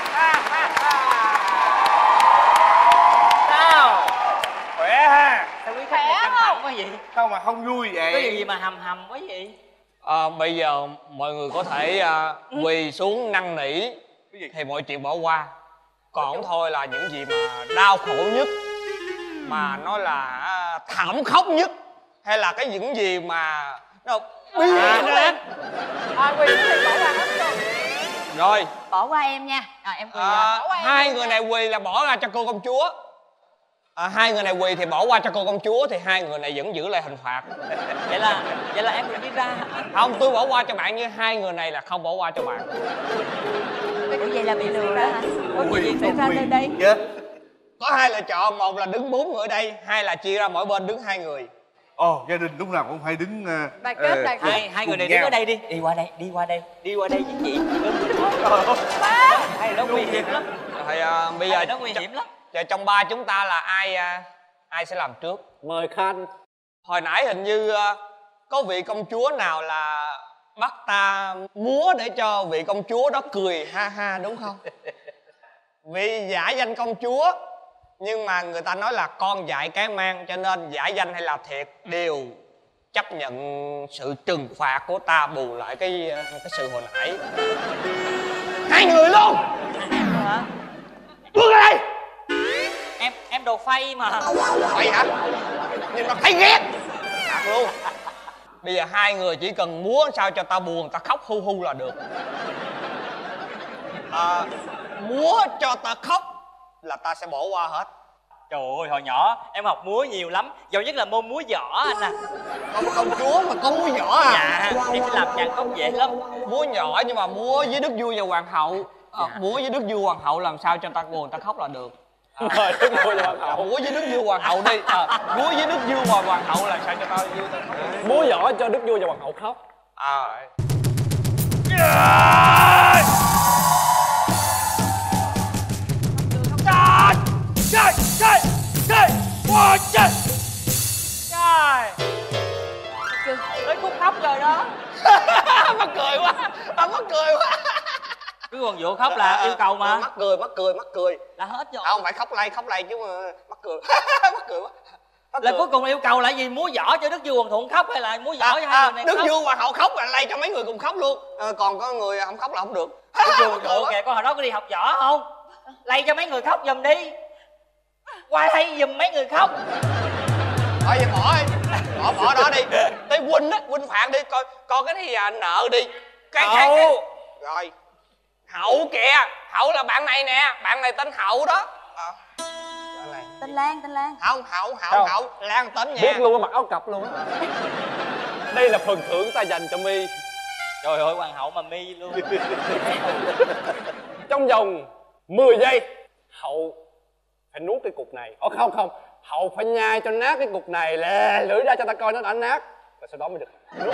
Sao? Khỏe ha? Sao quý khách này căng thẳng quá vậy? Sao mà không vui vậy? Có điều gì mà hầm hầm quá vậy? À, bây giờ mọi người có thể à, quỳ xuống năn nỉ thì mọi chuyện bỏ qua. Còn thôi là những gì mà đau khổ nhất, mà nó là à, thảm khốc nhất, hay là cái những gì mà nó bi À, À, quỳ thì bỏ qua hết rồi. rồi. Bỏ qua em nha. Rồi em quỳ À, rồi. hai người này quỳ là bỏ ra cho cô công chúa. À, hai người này quỳ thì bỏ qua cho cô công chúa, thì hai người này vẫn giữ lại hình phạt. Vậy là vậy là em được đi ra hả? Không, tôi bỏ qua cho bạn, nhưng hai người này là không bỏ qua cho bạn. Ủa vậy là bị lừa đó hả? Có chuyện gì xảy ra nơi đây? Có hai lựa chọn, một là đứng bốn người ở đây, hai là chia ra mỗi bên đứng hai người. Ồ, gia đình lúc nào cũng phải đứng uh, Đoàn kết, đoàn kết. Hai hai người này đứng ở đây đi. Đi qua đây, đi qua đây, đi qua đây với chị. Hai nó nguy hiểm lắm. Thì à, bây giờ nó nguy hiểm lắm. Giờ trong ba chúng ta là ai à, ai sẽ làm trước? Mời Khanh. Hồi nãy hình như à, có vị công chúa nào là bắt ta múa để cho vị công chúa đó cười ha ha, đúng không? Vì giả danh công chúa, nhưng mà người ta nói là con dại cái mang, cho nên giả danh hay là thiệt đều chấp nhận sự trừng phạt của ta, bù lại cái cái sự hồi nãy. Hai người luôn. Hả? Bước ra đây. Em em đồ phay mà. Phay hả? Nhưng mà thấy ghét. Thật luôn. Bây giờ hai người chỉ cần múa sao cho ta buồn, ta khóc hu hu là được. À, múa cho ta khóc là ta sẽ bỏ qua hết. Trời ơi, hồi nhỏ em học múa nhiều lắm, giỏi nhất là môn múa giỏ anh à. Con công chúa mà có múa giỏ à? Dạ, em sẽ làm nhạc không dễ lắm. Múa nhỏ nhưng mà múa với đức vua và hoàng hậu. À, múa với đức vua hoàng hậu làm sao cho ta buồn ta khóc là được. À, Mời đức vua và hoàng hậu. múa với đức vua hoàng hậu đi. À, múa với đức vua và hoàng hậu làm sao cho ta vui ta khóc. Múa giỏi cho đức vua và hoàng hậu khóc. À. Trời, trời, trời, ôi trời. Trời. Tới khúc khóc rồi đó. Mắc cười quá, à, mắc cười quá. Cứ còn vụ khóc là yêu cầu mà. Mắc cười, mắc cười, mắc cười. Là hết rồi. Không phải khóc lay, khóc lay chứ mà mắc cười. Mắc cười quá. Mắc Là cười. cuối cùng yêu cầu là gì? Múa giỏ cho đức vua hoàng thượng khóc hay là múa giỏ À, cho hai à, người này đức khóc? vua hoàng hậu khóc là lay cho mấy người cùng khóc luôn. À, còn có người không khóc là không được. Đức vua hoàng thượng kìa, con hồi đó có đi học võ không? Lay cho mấy người khóc giùm đi. Qua đây giùm mấy người khóc. Thôi vậy bỏ đi, bỏ bỏ đó đi. Tới huynh á, huynh phạt đi, coi coi cái này à, nợ đi. Cái cái, cái rồi. Hậu kìa, Hậu là bạn này nè, bạn này tên Hậu đó. À, này. Tên Lan, tên Lan. Không, Hậu, Hậu, Không. Hậu, Lan tên nha. Biết luôn á, mặc áo cặp luôn á. Đây là phần thưởng ta dành cho My. Trời ơi, hoàng hậu mà mi luôn. Trong vòng mười giây, Hậu phải nuốt cái cục này. Ồ không không, Hậu phải nhai cho nát cái cục này, lè lưỡi ra cho ta coi nó đã nát, và sau đó mới được nuốt.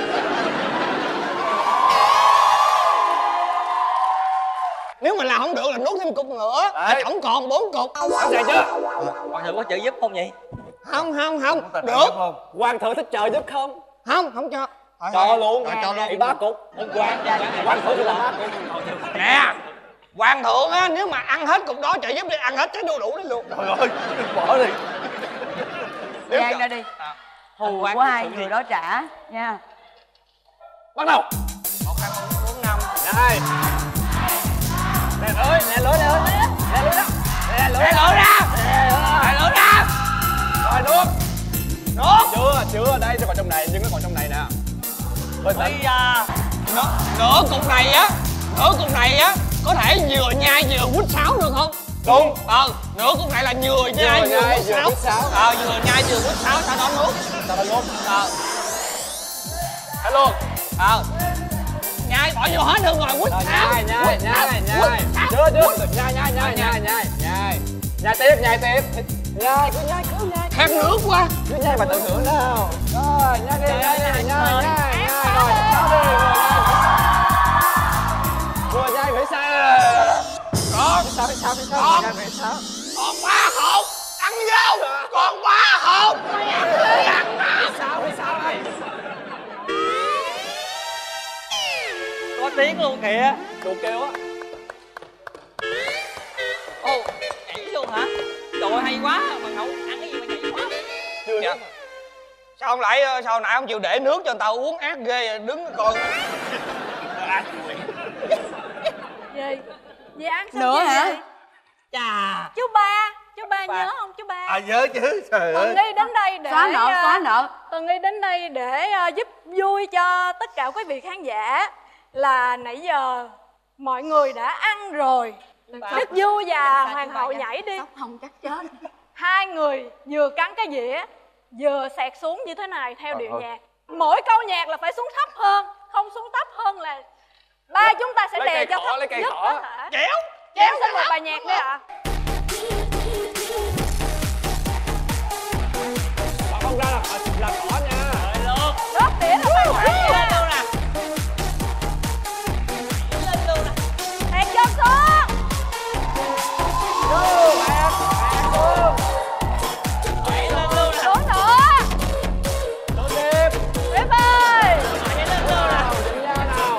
Nếu mà làm không được là nuốt thêm cục nữa. Là tổng còn bốn cục. Sẵn sàng chưa? Hoàng thượng có trợ giúp không vậy? Không, không, không, được. Hoàng thượng thích trợ giúp không? Không, không cho. Thôi, Cho thôi. luôn. Rồi, cho luôn. Thì ba cục. Hoàng Hoàng thượng thì là ba cục. Nè, hoàng thượng á, nếu mà ăn hết cục đó trợ giúp đi, ăn hết trái đu đủ đi luôn. Trời ơi, bỏ đi. Giang ra đi. Hù của hai người đó trả nha. Bắt đầu. Một, hai, ba, bốn, năm. Này. Nè lưỡi, nè lưỡi, nè lưỡi. Nè lưỡi đó. Nè lưỡi. Nè lưỡi ra. Nè lưỡi ra. Rồi nuốt. Nuốt. Chưa, chưa, đây nó còn trong này, nhưng nó còn trong này nè. Bình tĩnh. Nửa, nửa cục này á, nửa cục này á, có thể vừa nhai vừa quýt sáo được không? Đúng. Ờ, nửa cục này là vừa nhai Vừa vừa nhai, quýt vừa sáo. quýt sáo. Ờ, vừa nhai vừa quýt sáo, sau đó nuốt. Sau đó nuốt. Ờ. Hết luôn. Ờ. Nhai bỏ vô hết được rồi, quýt Rồi, sáo. nhai, nhai, quýt nhai, sáo, nhai. quýt sáo, Chưa, chưa. quýt. Nhai, nhai, nhai, nhai, nhai, nhai. Nhai tiếp, nhai tiếp. Nhai, cứ nhai, cứ nhai. Khát nước quá. Cứ nhai mà tự tưởng nào. Rồi, nhai đi, nhai, nhai, nhai, nhai, nhai. Rồi, sao đi, vừa nhai phải sao? Còn sao phải sao phải sao? Còn Nhai phải sao? còn ba hột, ăn vô. Còn ba hột. Mày ăn đi, ăn đi. Sao phải sao đây? tiếng luôn kìa. Chuột kêu á. Ồ, nhảy luôn hả? Trời ơi, hay quá, mà Hậu ăn cái gì mà nhảy quá. Chưa dạ. Sao không lại sao nãy không chịu để nước cho người ta uống, ác ghê, đứng coi. Gì? Gì ăn xong Nữa hả? vậy? Chà. Chú ba, chú ba nhớ không chú ba? À nhớ chứ, trời ơi. Tường Nghi đến đây để Xóa nợ, xóa nợ. Tường Nghi đến đây để uh, giúp vui cho tất cả quý vị khán giả. Là nãy giờ mọi người đã ăn rồi. Đức Du và Hoàng hậu nhảy đi. Không chắc chết. Hai người vừa cắn cái dĩa vừa xẹt xuống như thế này theo điệu nhạc. Mỗi câu nhạc là phải xuống thấp hơn, không xuống thấp hơn là ba chúng ta sẽ đè cho thấp nhất có thể. Kéo Kéo xin một bài nhạc đi ạ. Bà không ra là là cỏ nha. Rớt đĩa là phải phải nha. Hẹn chân xuống. Vô, bạn, bạn luôn. Đẩy lên luôn nè. Xuống nữa. Xuống tiếp. Tiếp ơi. Đẩy lên luôn nè. Đừng ra nào.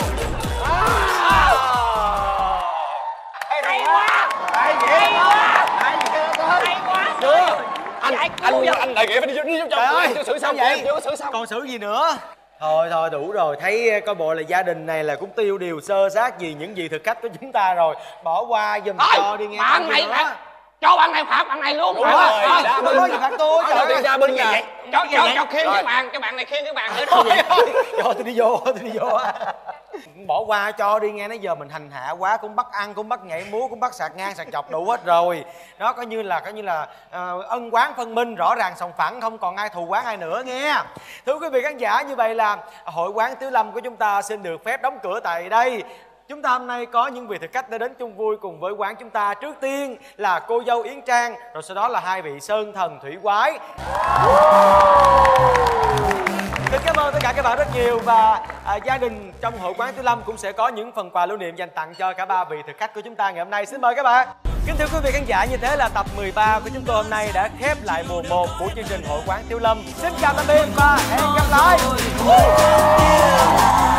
Hay quá. Hay quá. Hay quá. Hay quá. Chưa. Anh anh anh đại nghĩa phải đi đi giúp Trời ơi, chồng xử xong vậy? chưa xử xong. Còn xử gì nữa? Thôi thôi đủ rồi, thấy coi bộ là gia đình này là cũng tiêu điều sơ sát vì những gì thực khách của chúng ta rồi. Bỏ qua giùm cho đi nghe. Bạn này phạt, cho bạn này phạt bạn này luôn. Đúng rồi, đá binh. Có gì phạt tôi, trời ơi. Đá binh vậy. Cho cho cho khiêng cái bàn, cho bạn này khiêng cái bàn nữa. Cho tôi đi vô, tôi đi vô. Bỏ qua cho đi nghe, nãy giờ mình hành hạ quá, cũng bắt ăn, cũng bắt nhảy múa, cũng bắt sạc ngang sạc chọc đủ hết rồi. Nó coi như là coi như là uh, ân oán phân minh, rõ ràng sòng phẳng, không còn ai thù oán ai nữa nghe. Thưa quý vị khán giả, như vậy là hội quán Tiếu Lâm của chúng ta xin được phép đóng cửa tại đây. Chúng ta hôm nay có những vị thực khách đã đến chung vui cùng với quán chúng ta. Trước tiên là cô dâu Yến Trang, rồi sau đó là hai vị sơn thần thủy quái. Xin cảm ơn tất cả các bạn rất nhiều. Và à, gia đình trong hội quán Tiếu Lâm cũng sẽ có những phần quà lưu niệm dành tặng cho cả ba vị thực khách của chúng ta ngày hôm nay. Xin mời các bạn. Kính thưa quý vị khán giả, như thế là tập mười ba của chúng tôi hôm nay đã khép lại mùa một của chương trình hội quán Tiếu Lâm. Xin chào tạm biệt và hẹn gặp lại.